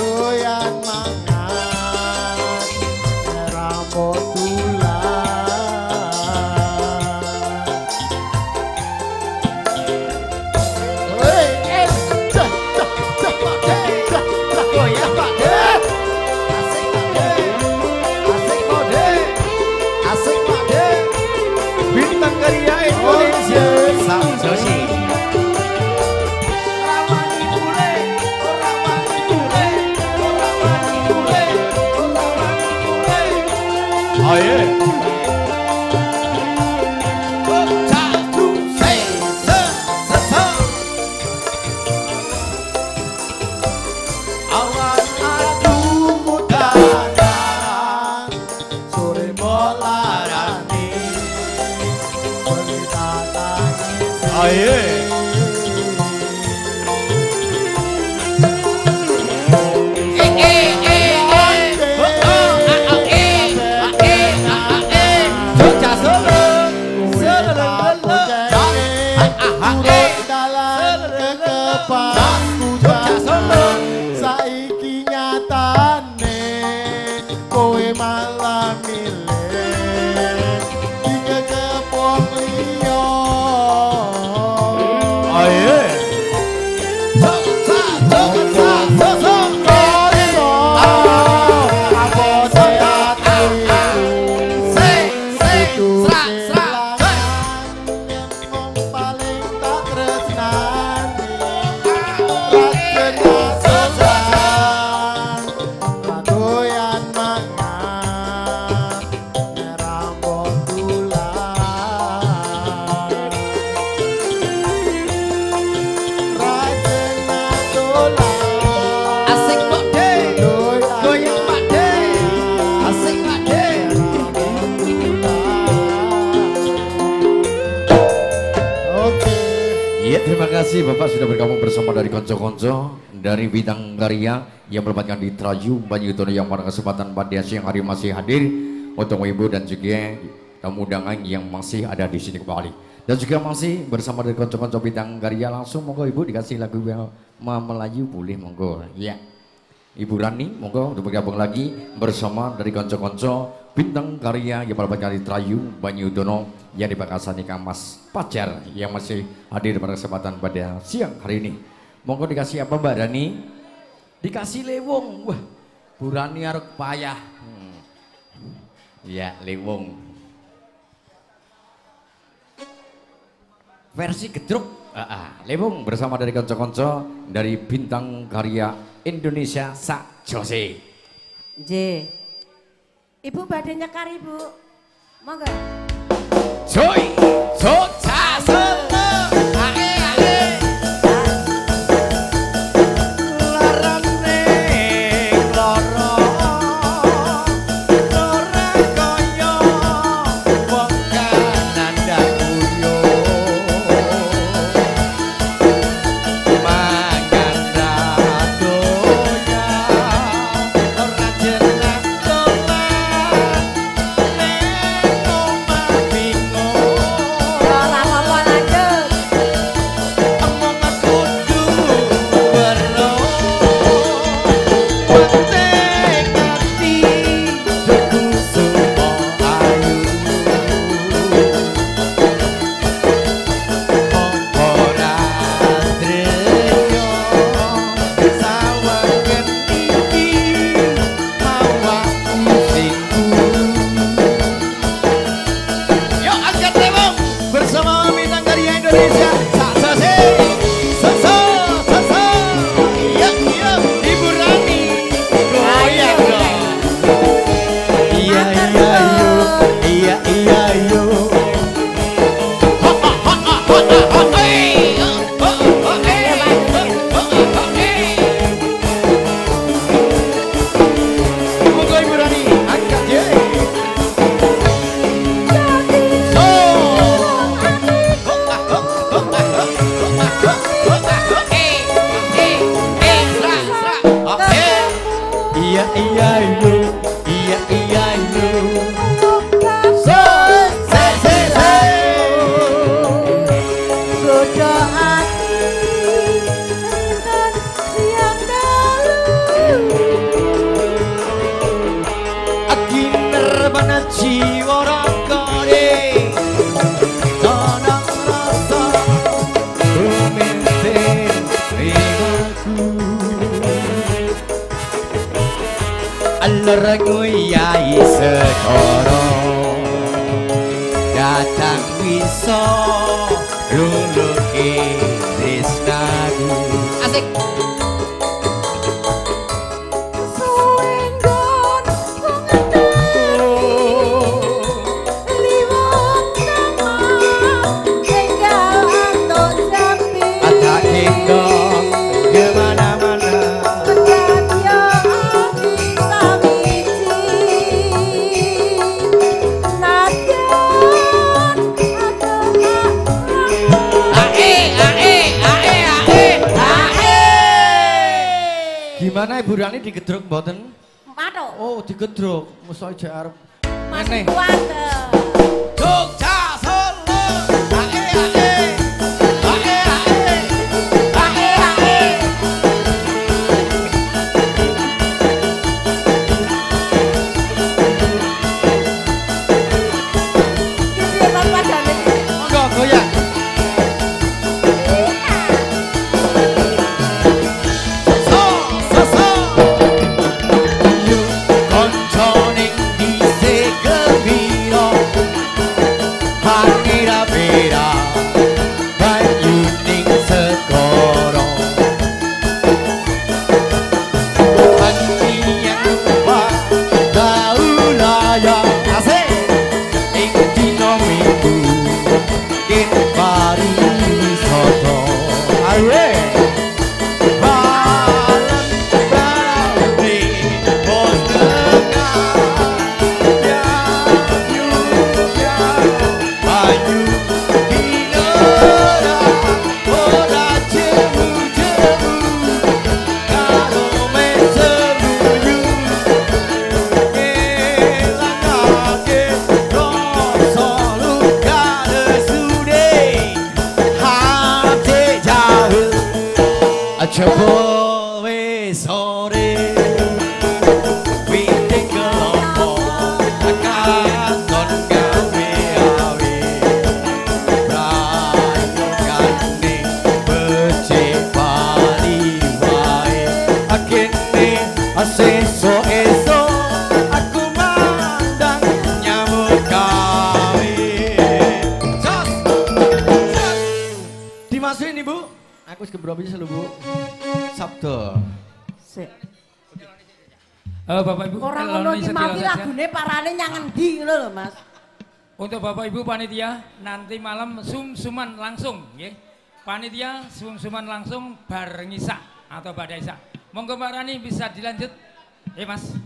doyan mangan rambut Bintang Karya Indonesia Sang Joshi. Oh yeah. Oh yeah. Saiki nyatane kowe malah milih iki kepong liya. Ayo. Terima kasih Bapak sudah bergabung bersama dari konco-konco dari Bintang Karya yang melibatkan di Trayu Banyutono yang pada kesempatan pada siang hari masih hadir untuk ibu dan juga tamu undangan yang masih ada di sini kembali dan juga masih bersama dari konco-konco Bintang Karya. Langsung monggo ibu dikasih lagu Melayu boleh monggo ya. Ibu Rani monggo untuk bergabung lagi bersama dari konco-konco Bintang Karya yang melibatkan di Trayu Banyutono yang dibakasani Kang Mas Pajar yang masih hadir pada kesempatan pada siang hari ini. Monggo dikasih apa Mbak Rani? Dikasih lewung. Wah, Bu Rani arep payah. Ya, lewung. Versi gedruk. Lewung bersama dari konco-konco dari Bintang Karya Indonesia Sak Jose. J. Ibu badhe nyekar Ibu. Monggo. Joy, Soca Soto, ae ae. Larang ning loro, ora kaya wong kananda kuyo. Mangan ra doyan, ora jeneng dolan. Siang dalu Aginer mana jiwa rakane tanang rasa pemimpin ribaku Alar nguyai sekarang datang bisa luluki tresnaku asik Gimana Ibu Rani digedruk mboten? Matuk. Oh, digedruk. Mosok aja arep. Masih kuat. Jogja Solo. Ae ae. Ae ae. Ae ae. Iki Mas padane. Monggo goyang. Jebol wis sore witing kelompok katon gawe awe rayogane becik bali wae akene esuk-esuk aku mandang nyambut gawe jos dimasukin Ibu aku wis keberapa sih lho Bu Sabda. Sik. Bapak Ibu, ora ngono iki mati lagune parane nyang endi ngono lho Mas. Untuk Bapak Ibu panitia nanti malam sum-suman langsung nggih. Panitia sum-suman langsung bar ngisa atau pada isa. Monggo Mbak Rani bisa dilanjut. Mas.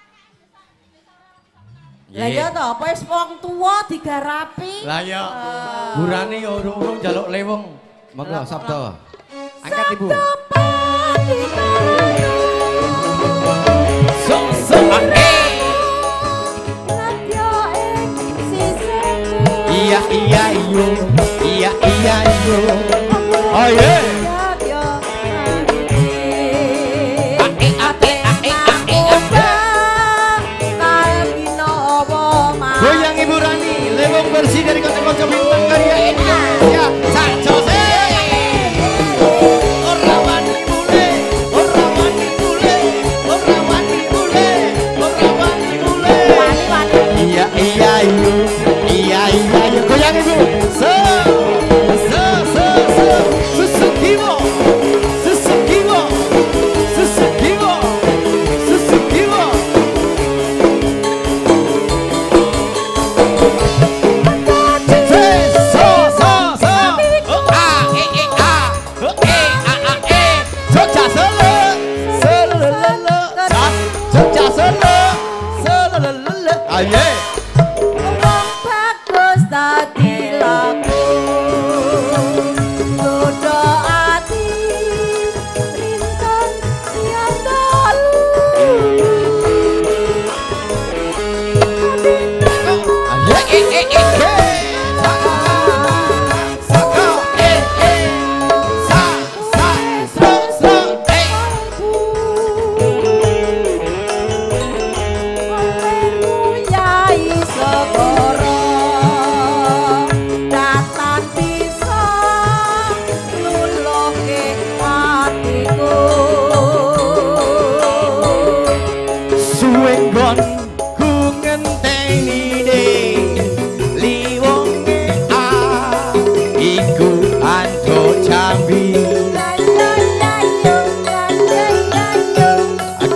Lah ya to, apa wis wong tuwa digarapi. Lah ya. Bu Rani urung-urung njaluk leweng. Monggo Sabda. Angkat Ibu. Iya iya yo, iya iya yo. Oh yeah. Goyang Ibu Rani, leweng bersih dari kocok-kocok bintang karya Indonesia. Sak jose. Orang mani mule, orang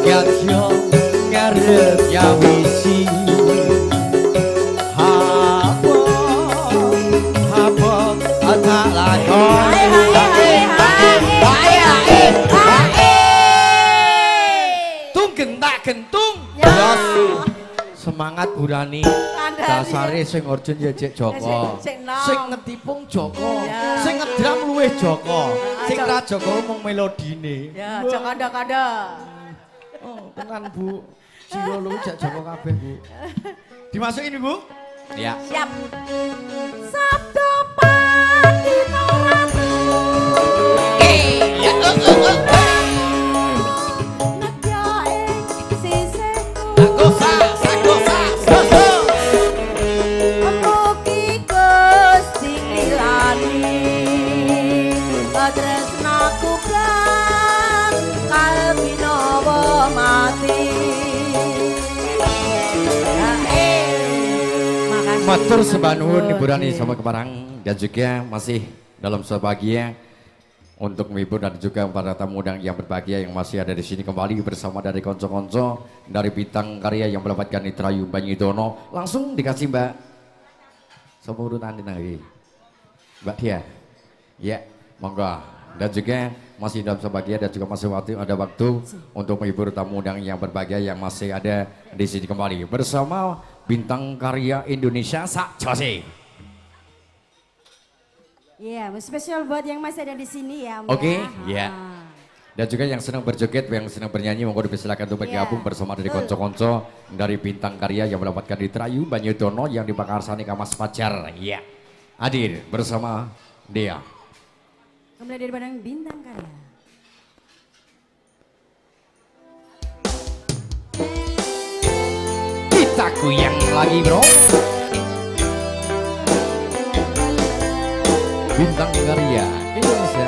Gadyo ngarep ya wisi Hapok tak lakon Tunggen tak gentung semangat Burani dasare sing Orjun ya Jek Joko sing ngetipung Joko sing ngedram luwih Joko sing ra Joko mung melodine ya Joko kado oh tenan Bu jiwa lu jak Joko kabeh Bu dimasukin Bu ya siap Sabdo Pandito Ratu Matur sembah nuwun Ibu Rani sama Keparang dan juga masih dalam sebahagia untuk menghibur dan juga para tamu undangan yang berbahagia yang masih ada di sini kembali bersama dari konco-konco dari Bintang Karya yang mendapatkan Nitrayu Banyidono langsung dikasih Mbak sama urutan lagi Mbak Dia ya monggo dan juga masih dalam sebahagia dan juga masih ada waktu untuk menghibur tamu undangan yang berbahagia yang masih ada di sini kembali bersama Bintang Karya Indonesia Sak Jose. Iya, spesial buat yang masih ada di sini ya. Oke, ya. Dan juga yang senang berjoget, yang senang bernyanyi, monggo dipersilakan untuk bergabung bersama dari konco-konco dari Bintang Karya yang mendapatkan Nitrayu Banyidono yang dipakarsani Kamas Pacar. Ya, hadir bersama Dea. Kembali dari Padang Bintang Karya. Kita goyang lagi bro. Bintang Karya Indonesia.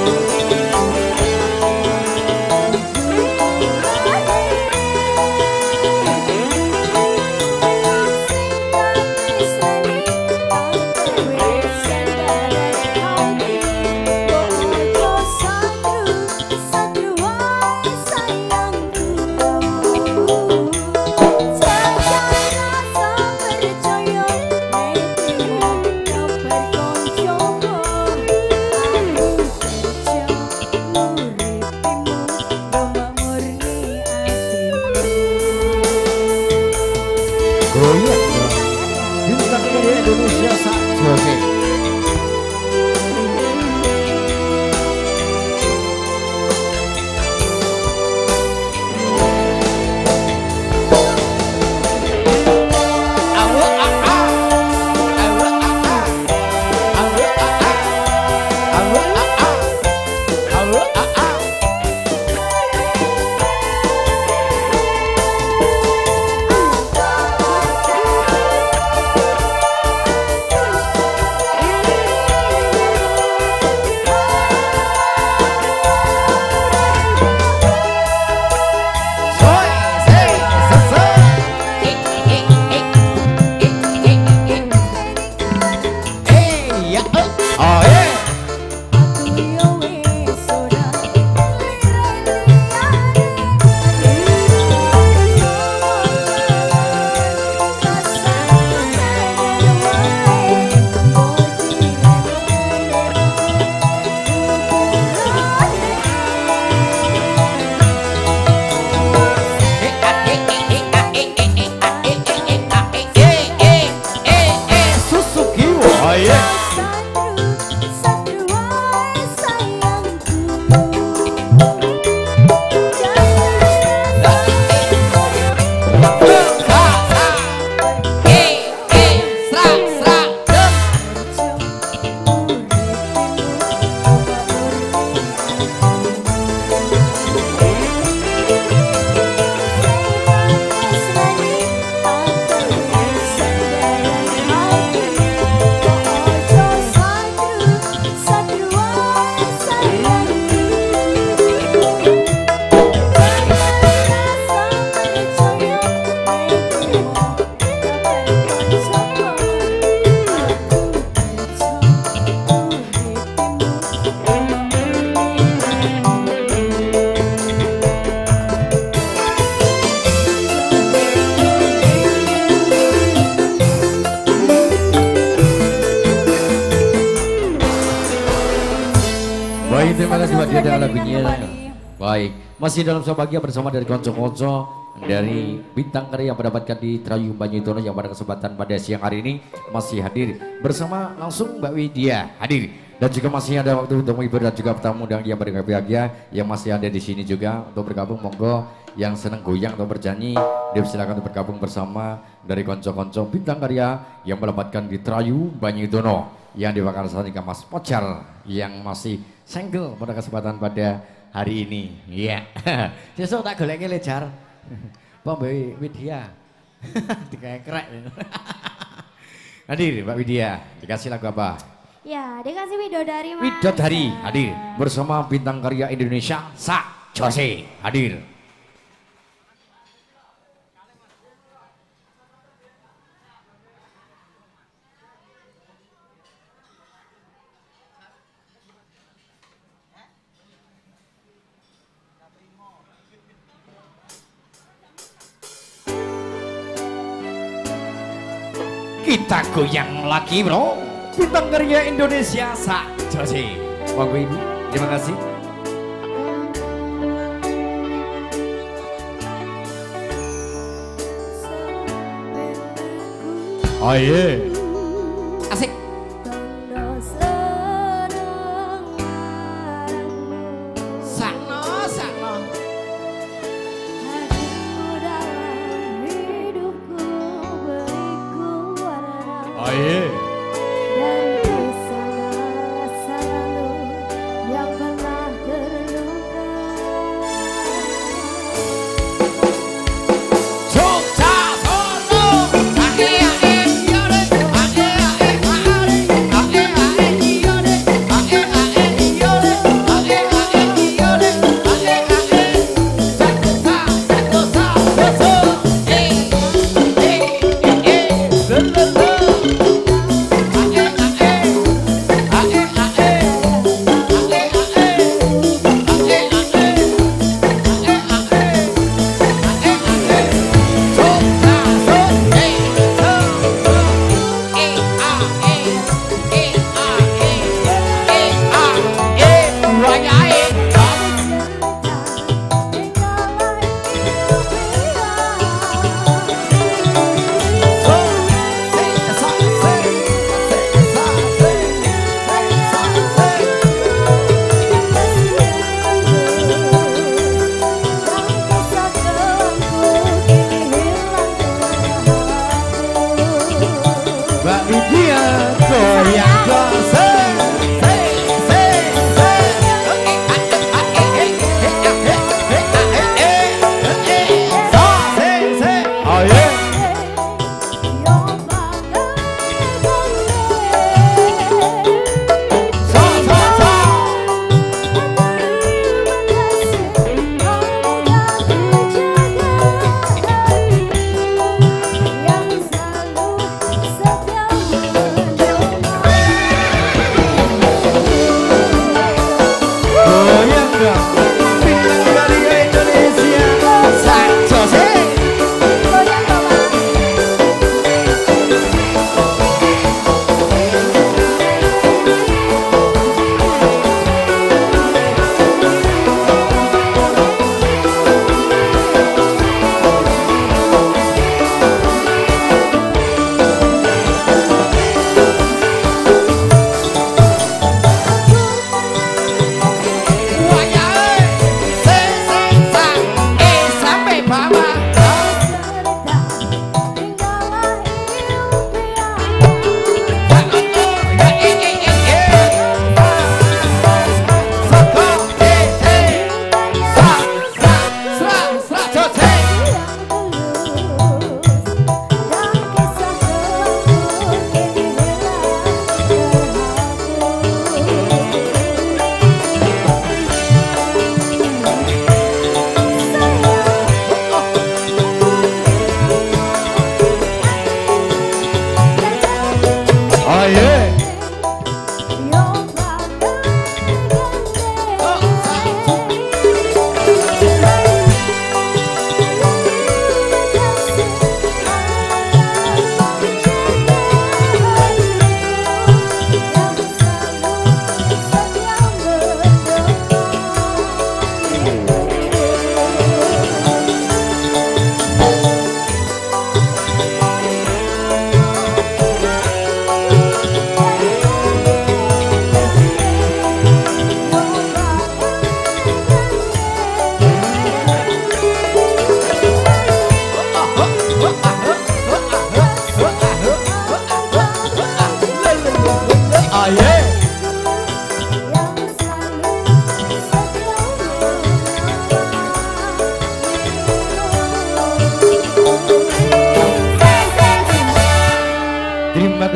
Indonesia sak jose. Baik, terima kasih buat dia dengan lagunya. Baik, masih dalam bahagia bersama dari konco-konco dari Bintang Karya yang mendapatkan di Trayu Banyutono yang pada kesempatan pada siang hari ini masih hadir bersama langsung Mbak Widya hadir, dan juga masih ada waktu untuk menghibur dan juga tamu dan yang berbahagia yang masih ada di sini juga untuk bergabung. Monggo yang senang goyang atau bernyanyi dipersilakan untuk bergabung bersama dari konco-konco Bintang Karya yang mendapatkan di Trayu Banyutono yang diwakilkan saat ini Mas Pocar yang masih single pada kesempatan pada hari ini. Iya. Sesuk tak golek lejar. Pak Mbak Widya. Dikekrek. Hadir Mbak Widya, dikasih lagu apa? Ya, dikasih Widodari Mas. Widodari hadir bersama Bintang Karya Indonesia Sak Jose hadir. Kita goyang lagi bro, Bintang Karya Indonesia Sak Jose. Monggo Ibu, terima kasih. Oh iya, asik. Sakno, sakno. Oh iya.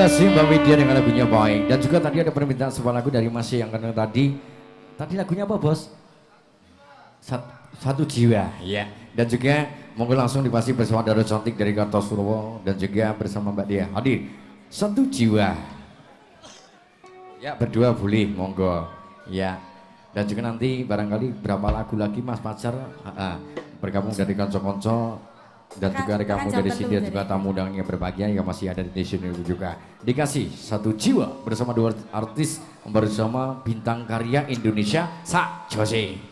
kasih Mbak Widya dengan lagunya Baik. Dan juga tadi ada permintaan sebuah lagu dari Mas yang kenal tadi. Tadi lagunya apa bos? Satu Jiwa. Ya. Dan juga monggo langsung dipasih bersama Daro Cantik dari Kartosurowo dan juga bersama Mbak Dia. Hadir. Satu Jiwa. Ya berdua boleh monggo. Ya. Dan juga nanti barangkali berapa lagu lagi Mas Pacar bergabung dari konco-konco. Dan juga kamu dari sini dan juga tamu undangan yang berbahagia yang masih ada di sini juga dikasih Satu Jiwa bersama dua artis bersama bintang karya Indonesia Sak Jose.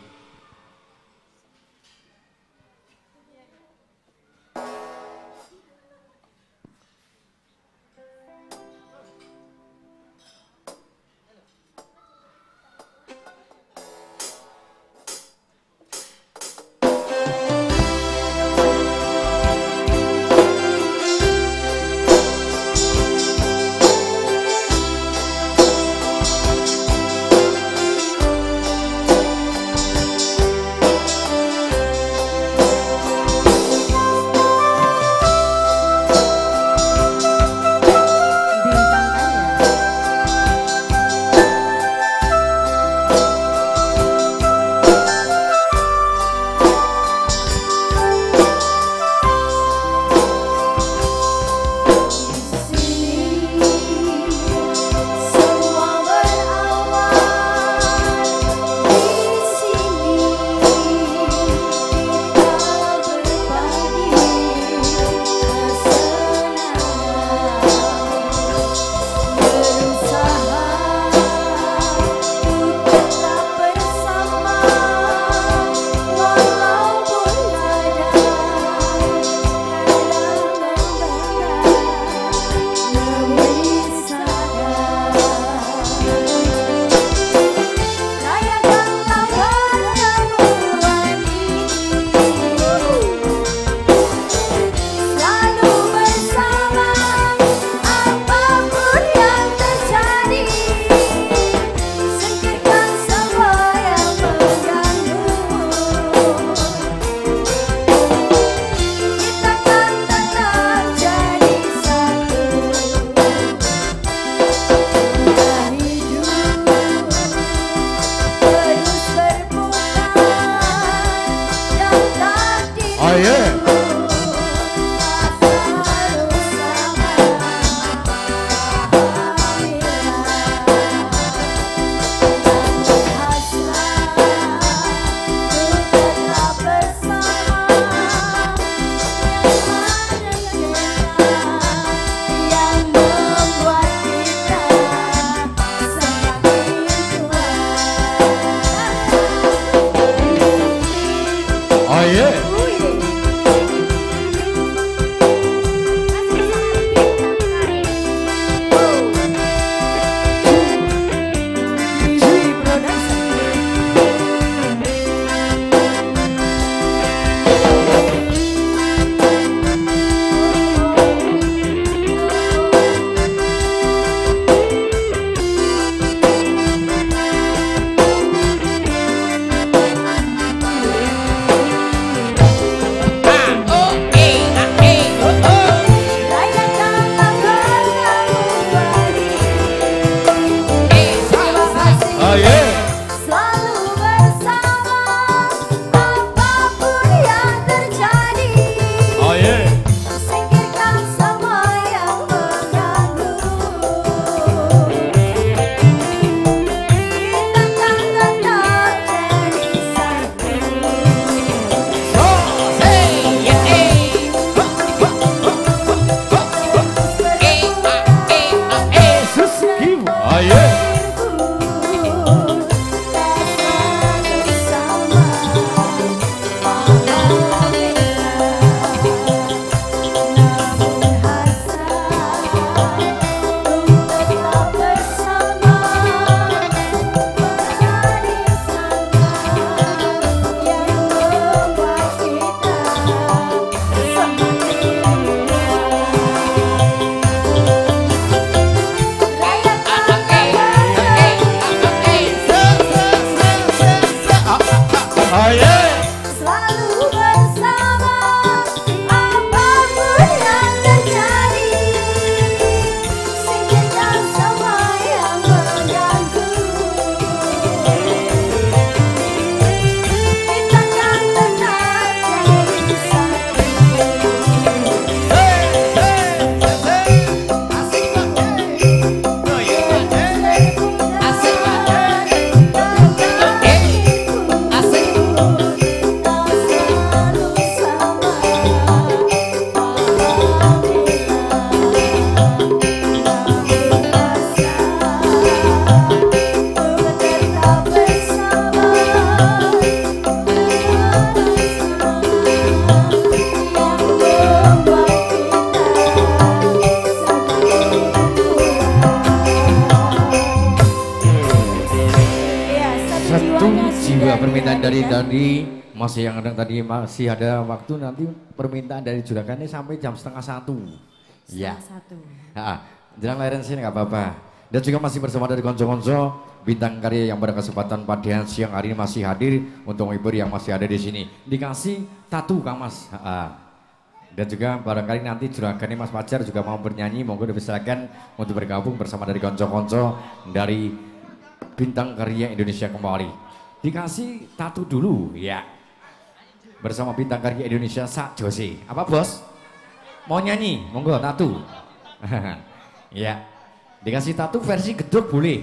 juga permintaan dari tadi masih yang ada tadi masih ada waktu nanti permintaan dari juragan ini sampai jam 12:30. Ya. 1. Jangan lahiran sini nggak apa-apa. Dan juga masih bersama dari konco-konco bintang karya yang berkesempatan pada siang hari ini masih hadir untuk menghibur yang masih ada di sini. Dikasih tatu Kang Mas. Dan juga barangkali nanti juragan ini Mas Fajar juga mau bernyanyi, monggo dipersilakan untuk bergabung bersama dari konco-konco dari bintang karya Indonesia kembali. Dikasih tatu dulu ya. Bersama bintang karya Indonesia Sak Jose. Apa bos? Mau nyanyi? Monggo tatu. Ya. Dikasih tatu versi geduk boleh.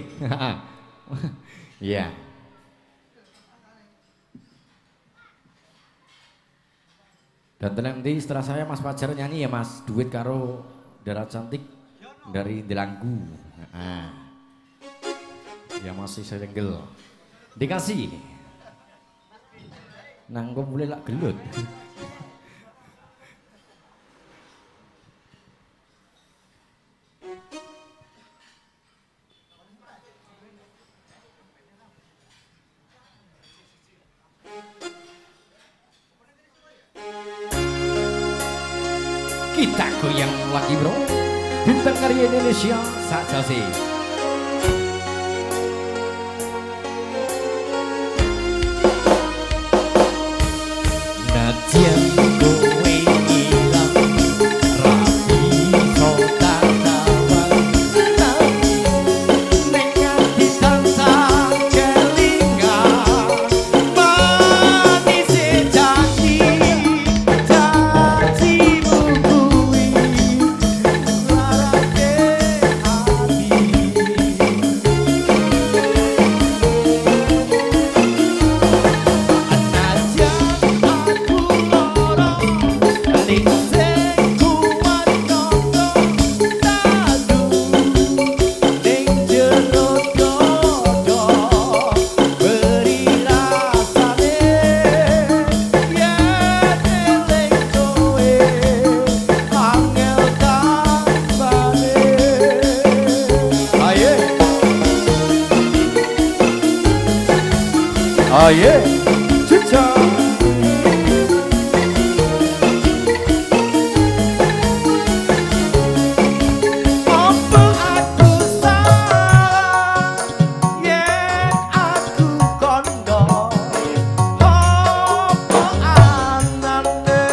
Ya. Dan nanti setelah saya Mas Fajar nyanyi ya Mas, duet karo Dara Cantik dari Delanggu. Ya masih single. Dikasih. Nanggung boleh lak gelut. Kita goyang lagi bro, bintang karya Indonesia Sak Jose. Najan kowe ilang rapi kota tawang tapi nek ati tansah kelingan manis janjimu kuwi larake hati. Oh yeah, cuca. Apa aku salah, yen aku kondo. Apa anane,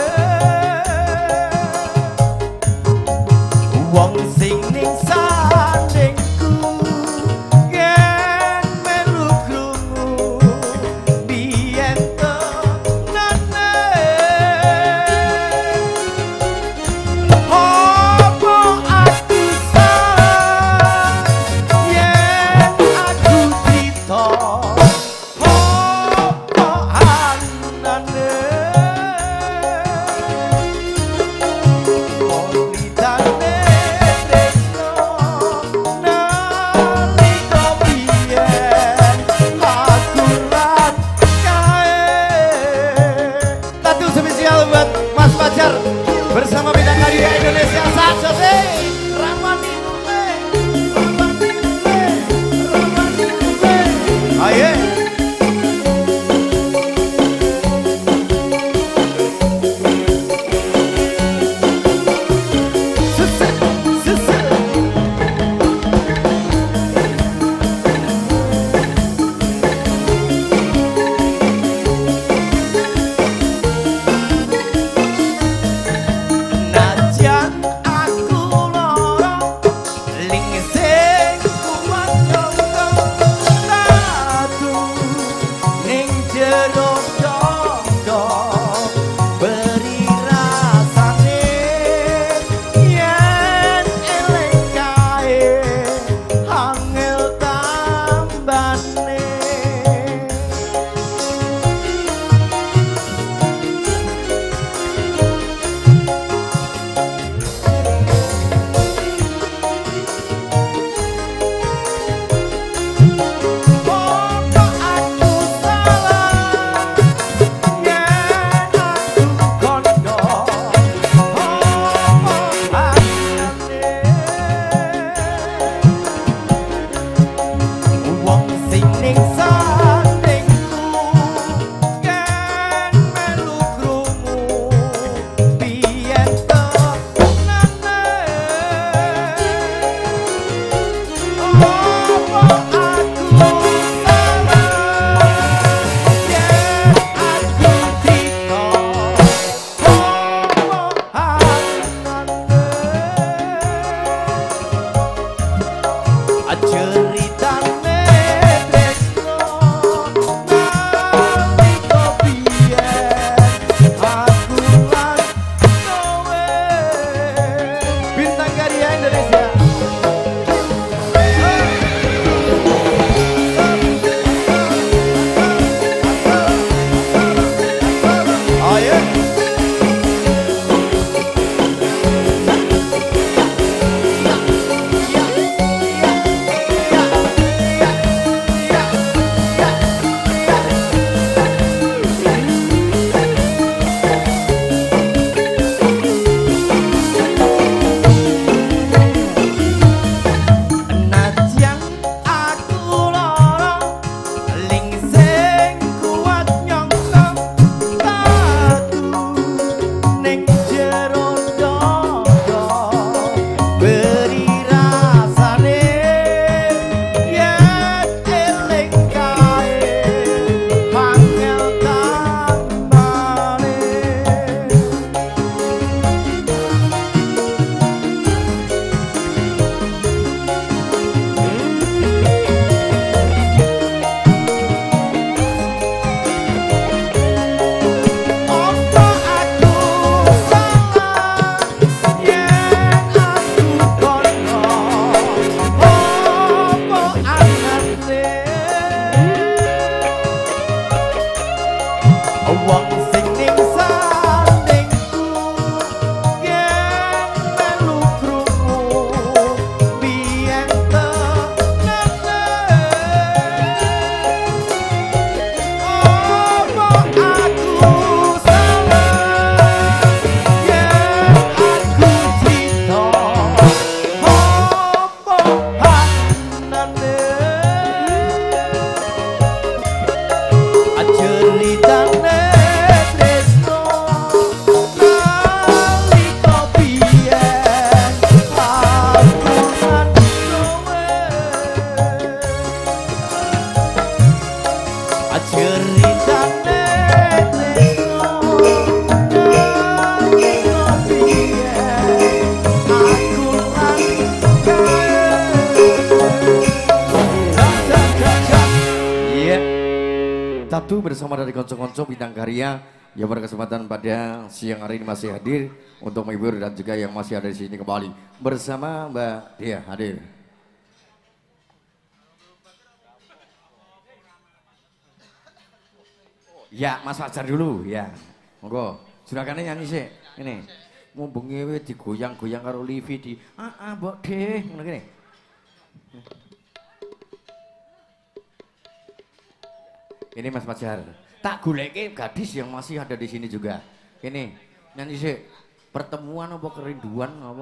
wong sing ning sandingku. Yen melu krungu biyen Bersama dari konco-konco bintang karya yang berkesempatan pada siang hari ini masih hadir untuk menghibur dan juga yang masih ada di sini kembali bersama Mbak Dia hadir. Ya, Mas Fajar dulu ya. Monggo, juragannya nyanyi sih. Ini mumpung ngewe digoyang-goyang karo Livi di Mbok Deh ngono kene. Ini Mas Fajar, tak goleke gadis yang masih ada di sini juga. Ini nyanyi sih, pertemuan apa kerinduan apa?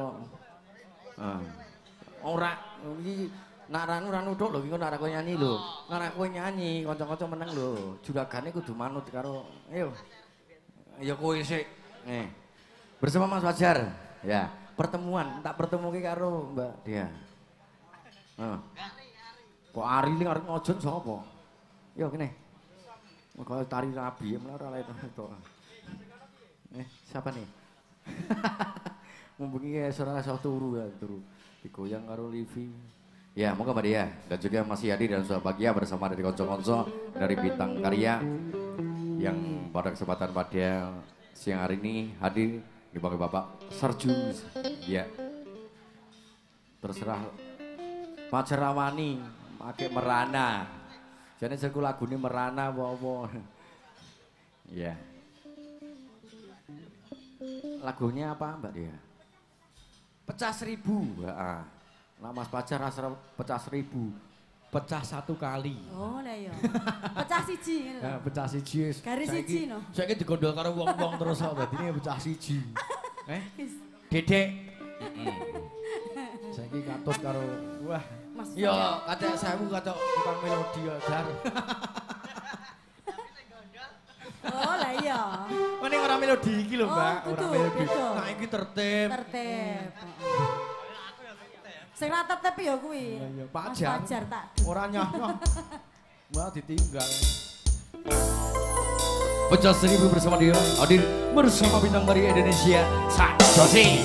Ora, iki nak ranu tok lho, iki nak kowe nyanyi lho. Nak kowe nyanyi, kanca-kanca meneng lho. Juragane kudu manut karo, ayo. Ya kowe sik. Nih. Bersama Mas Fajar, ya. Pertemuan, tak pertemuke karo Mbak Dia. Kok Ari ning arep ngojon sapa? Yo kene. Kalau tari rabi ya malah ora itu. Siapa nih? Mumpung iki ora turu ya, turu. Digoyang karo Livi. Ya, moga Mbak Dia dan juga masih hadir dan sudah bahagia bersama dari konco-konco dari bintang karya yang pada kesempatan pada siang hari ini hadir dipanggil Bapak Sarju. Ya. Terserah pacar rawani pakai merana. Jadi aku lagu ini merana apa-apa. Ya. Lagunya apa Mbak Dia? Pecah 1000. Heeh. Nah Mas Pacar asal pecah 1000. Pecah 1 kali. Oh lah ya. Pecah siji ngono. Nah, pecah siji. Garis siji no. Saiki digondol karo wong-wong terus kok dadine pecah siji. Dedek. Saiki katut karo wah. Yo, kata saya kata tukang melodi ya, Dar. Oh lah iya. Ini orang melodi iki lho, Mbak. Orang melodi. Nah, iki tertib. Tertib. Sing ratep tapi ya kuwi. Iya, Mas Fajar tak. Ora nyoh. Malah ditinggal. Pecah 1000 bersama dia, hadir bersama bintang Maria Indonesia, Sajosi.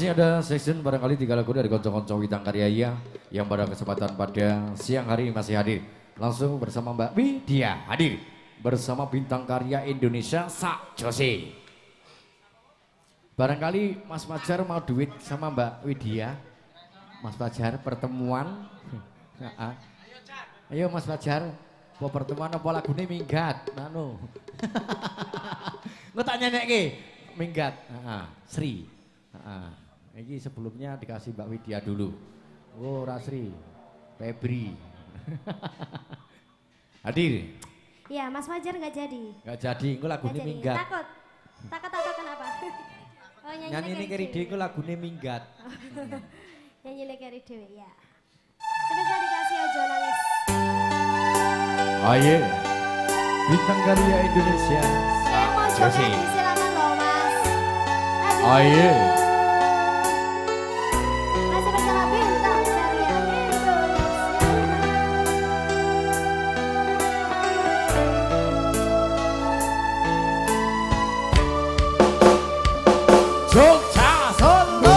Masih ada section barangkali 3 lagu dari konco-konco Witang Karya yang pada kesempatan pada siang hari ini masih hadir. Langsung bersama Mbak Widya hadir bersama Bintang Karya Indonesia Sak Jose. Barangkali Mas Fajar mau duit sama Mbak Widya. Mas Fajar pertemuan. Ayo Mas Fajar, mau pertemuan apa lagune minggat? Nano. Nggak tak nyanyi minggat. Sri. Ini sebelumnya dikasih Mbak Widya dulu. Oh Rasri, Febri. Hadir. Iya, Mas Fajar nggak jadi. Nggak jadi, itu lagunya minggat. Takut kenapa? Oh, nyanyi ini keri dewe itu lagunya minggat. Nyanyi ini keri dewe, ya. Spesial dikasih aja nangis. Ayo, Bintang Karya Indonesia. Yang mau joget silakan loh Mas. Ayo. Masih bersama Bintang Karya Indonesia. Jogja Solo.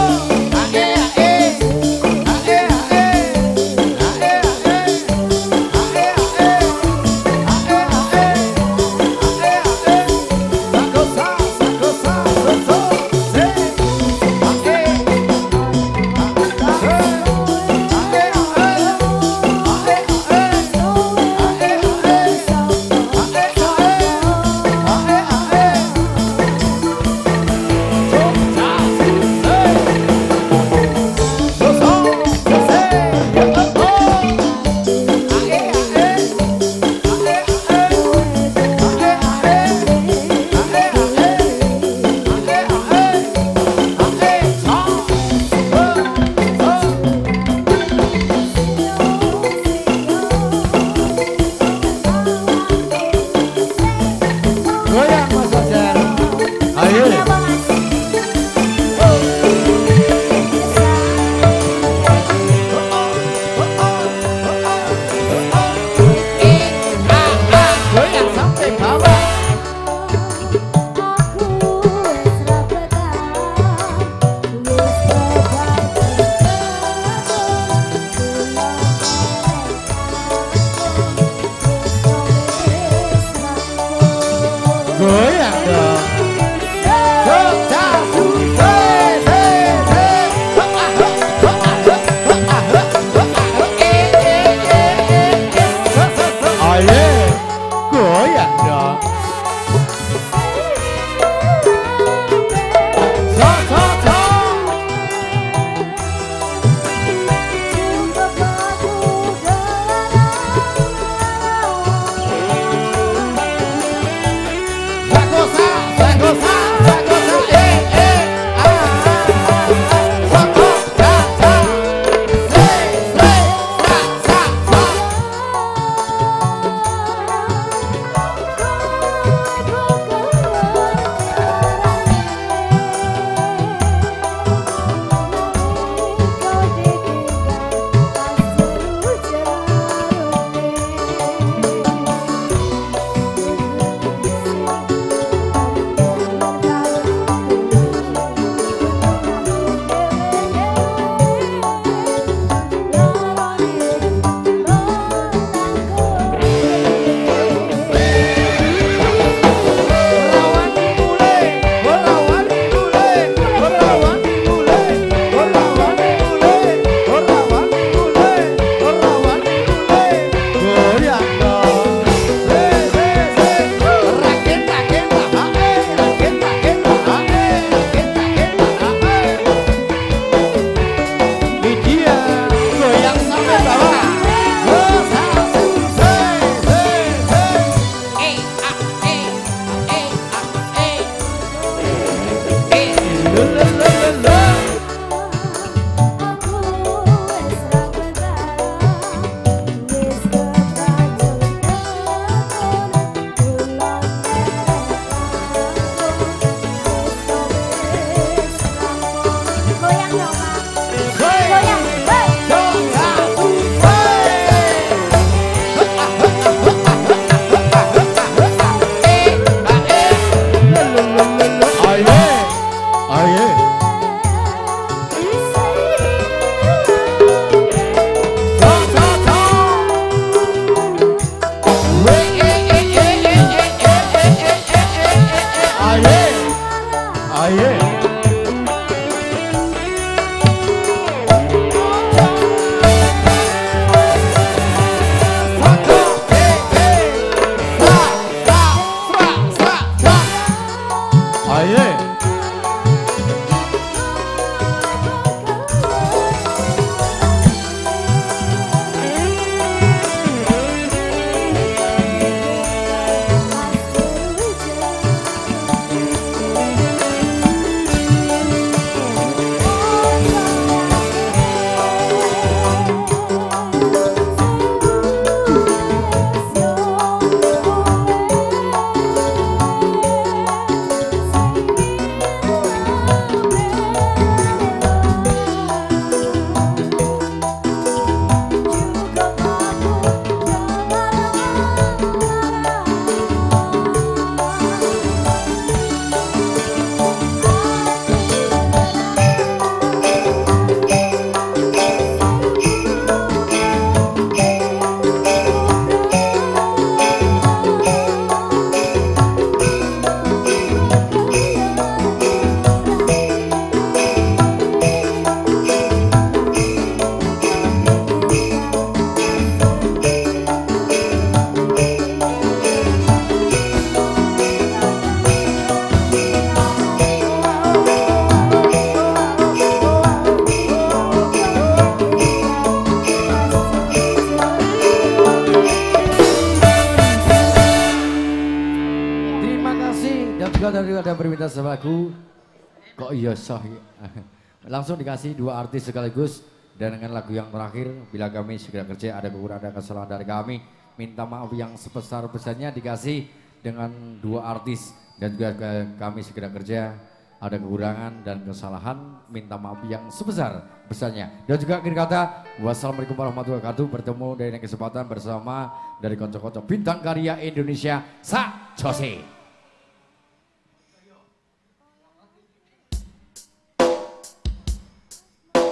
ada permintaan lagu. Kok iya sah ya? Langsung dikasih 2 artis sekaligus. Dan dengan lagu yang terakhir, bila kami segera kerja ada kekurangan dan kesalahan dari kami, minta maaf yang sebesar-besarnya dikasih dengan 2 artis. Dan juga kami segera kerja ada kekurangan dan kesalahan, minta maaf yang sebesar-besarnya. Dan juga akhir kata, wassalamualaikum warahmatullahi wabarakatuh. Bertemu dari kesempatan bersama dari konco-konco Bintang Karya Indonesia, Sak Jose.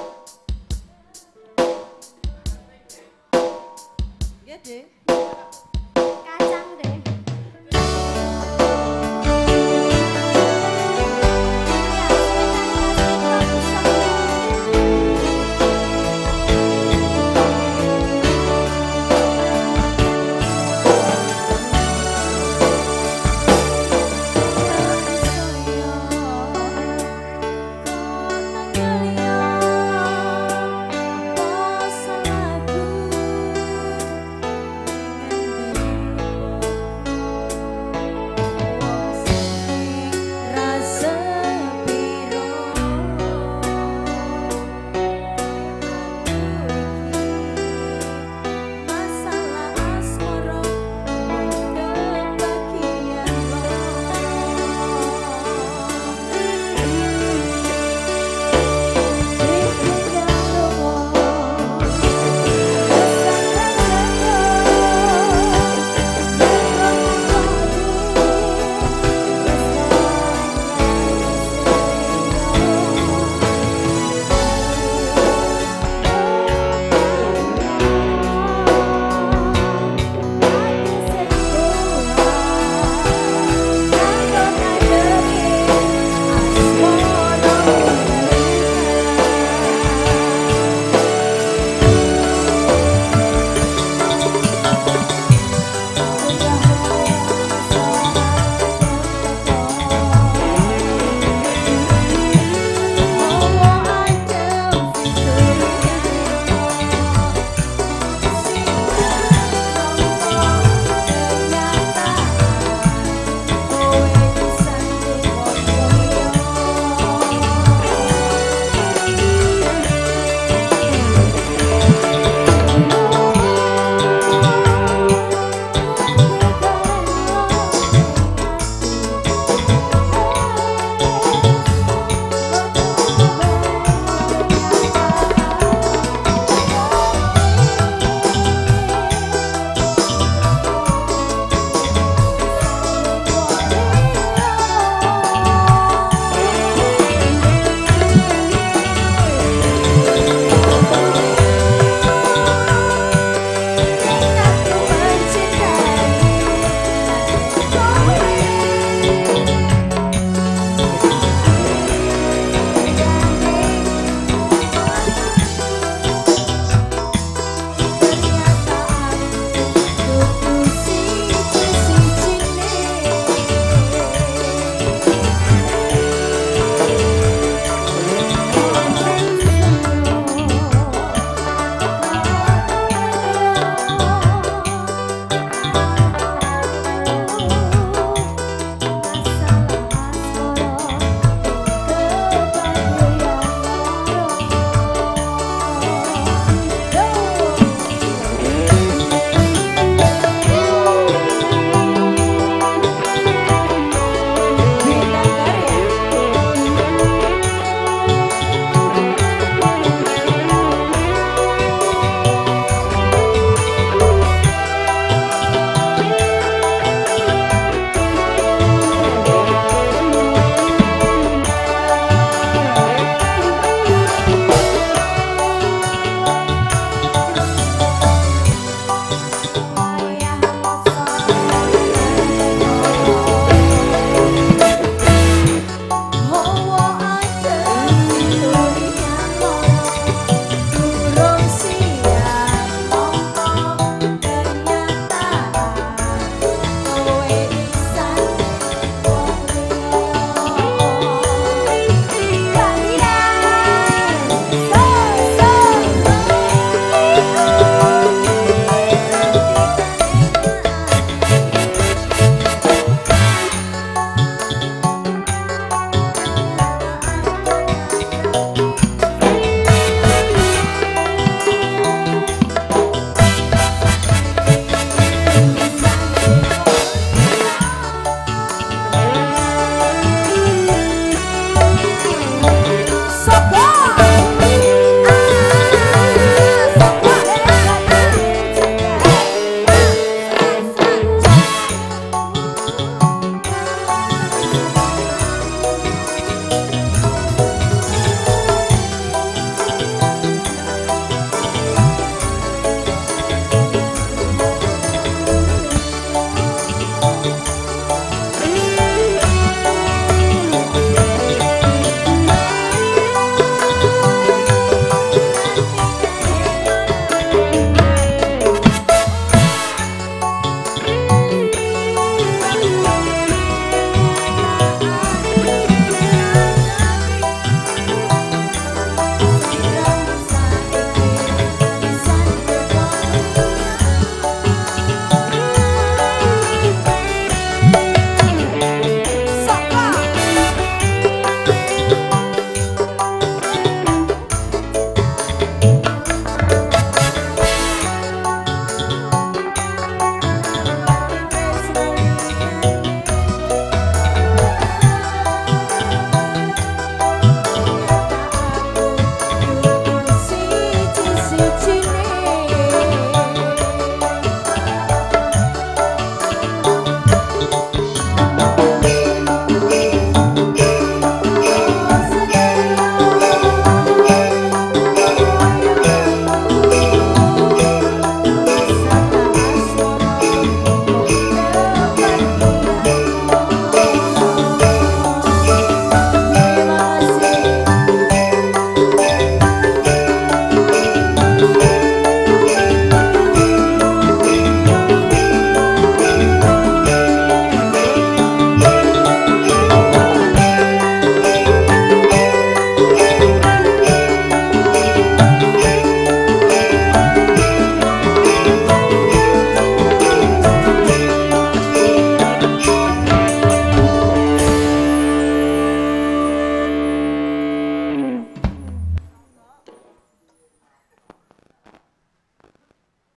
Deh.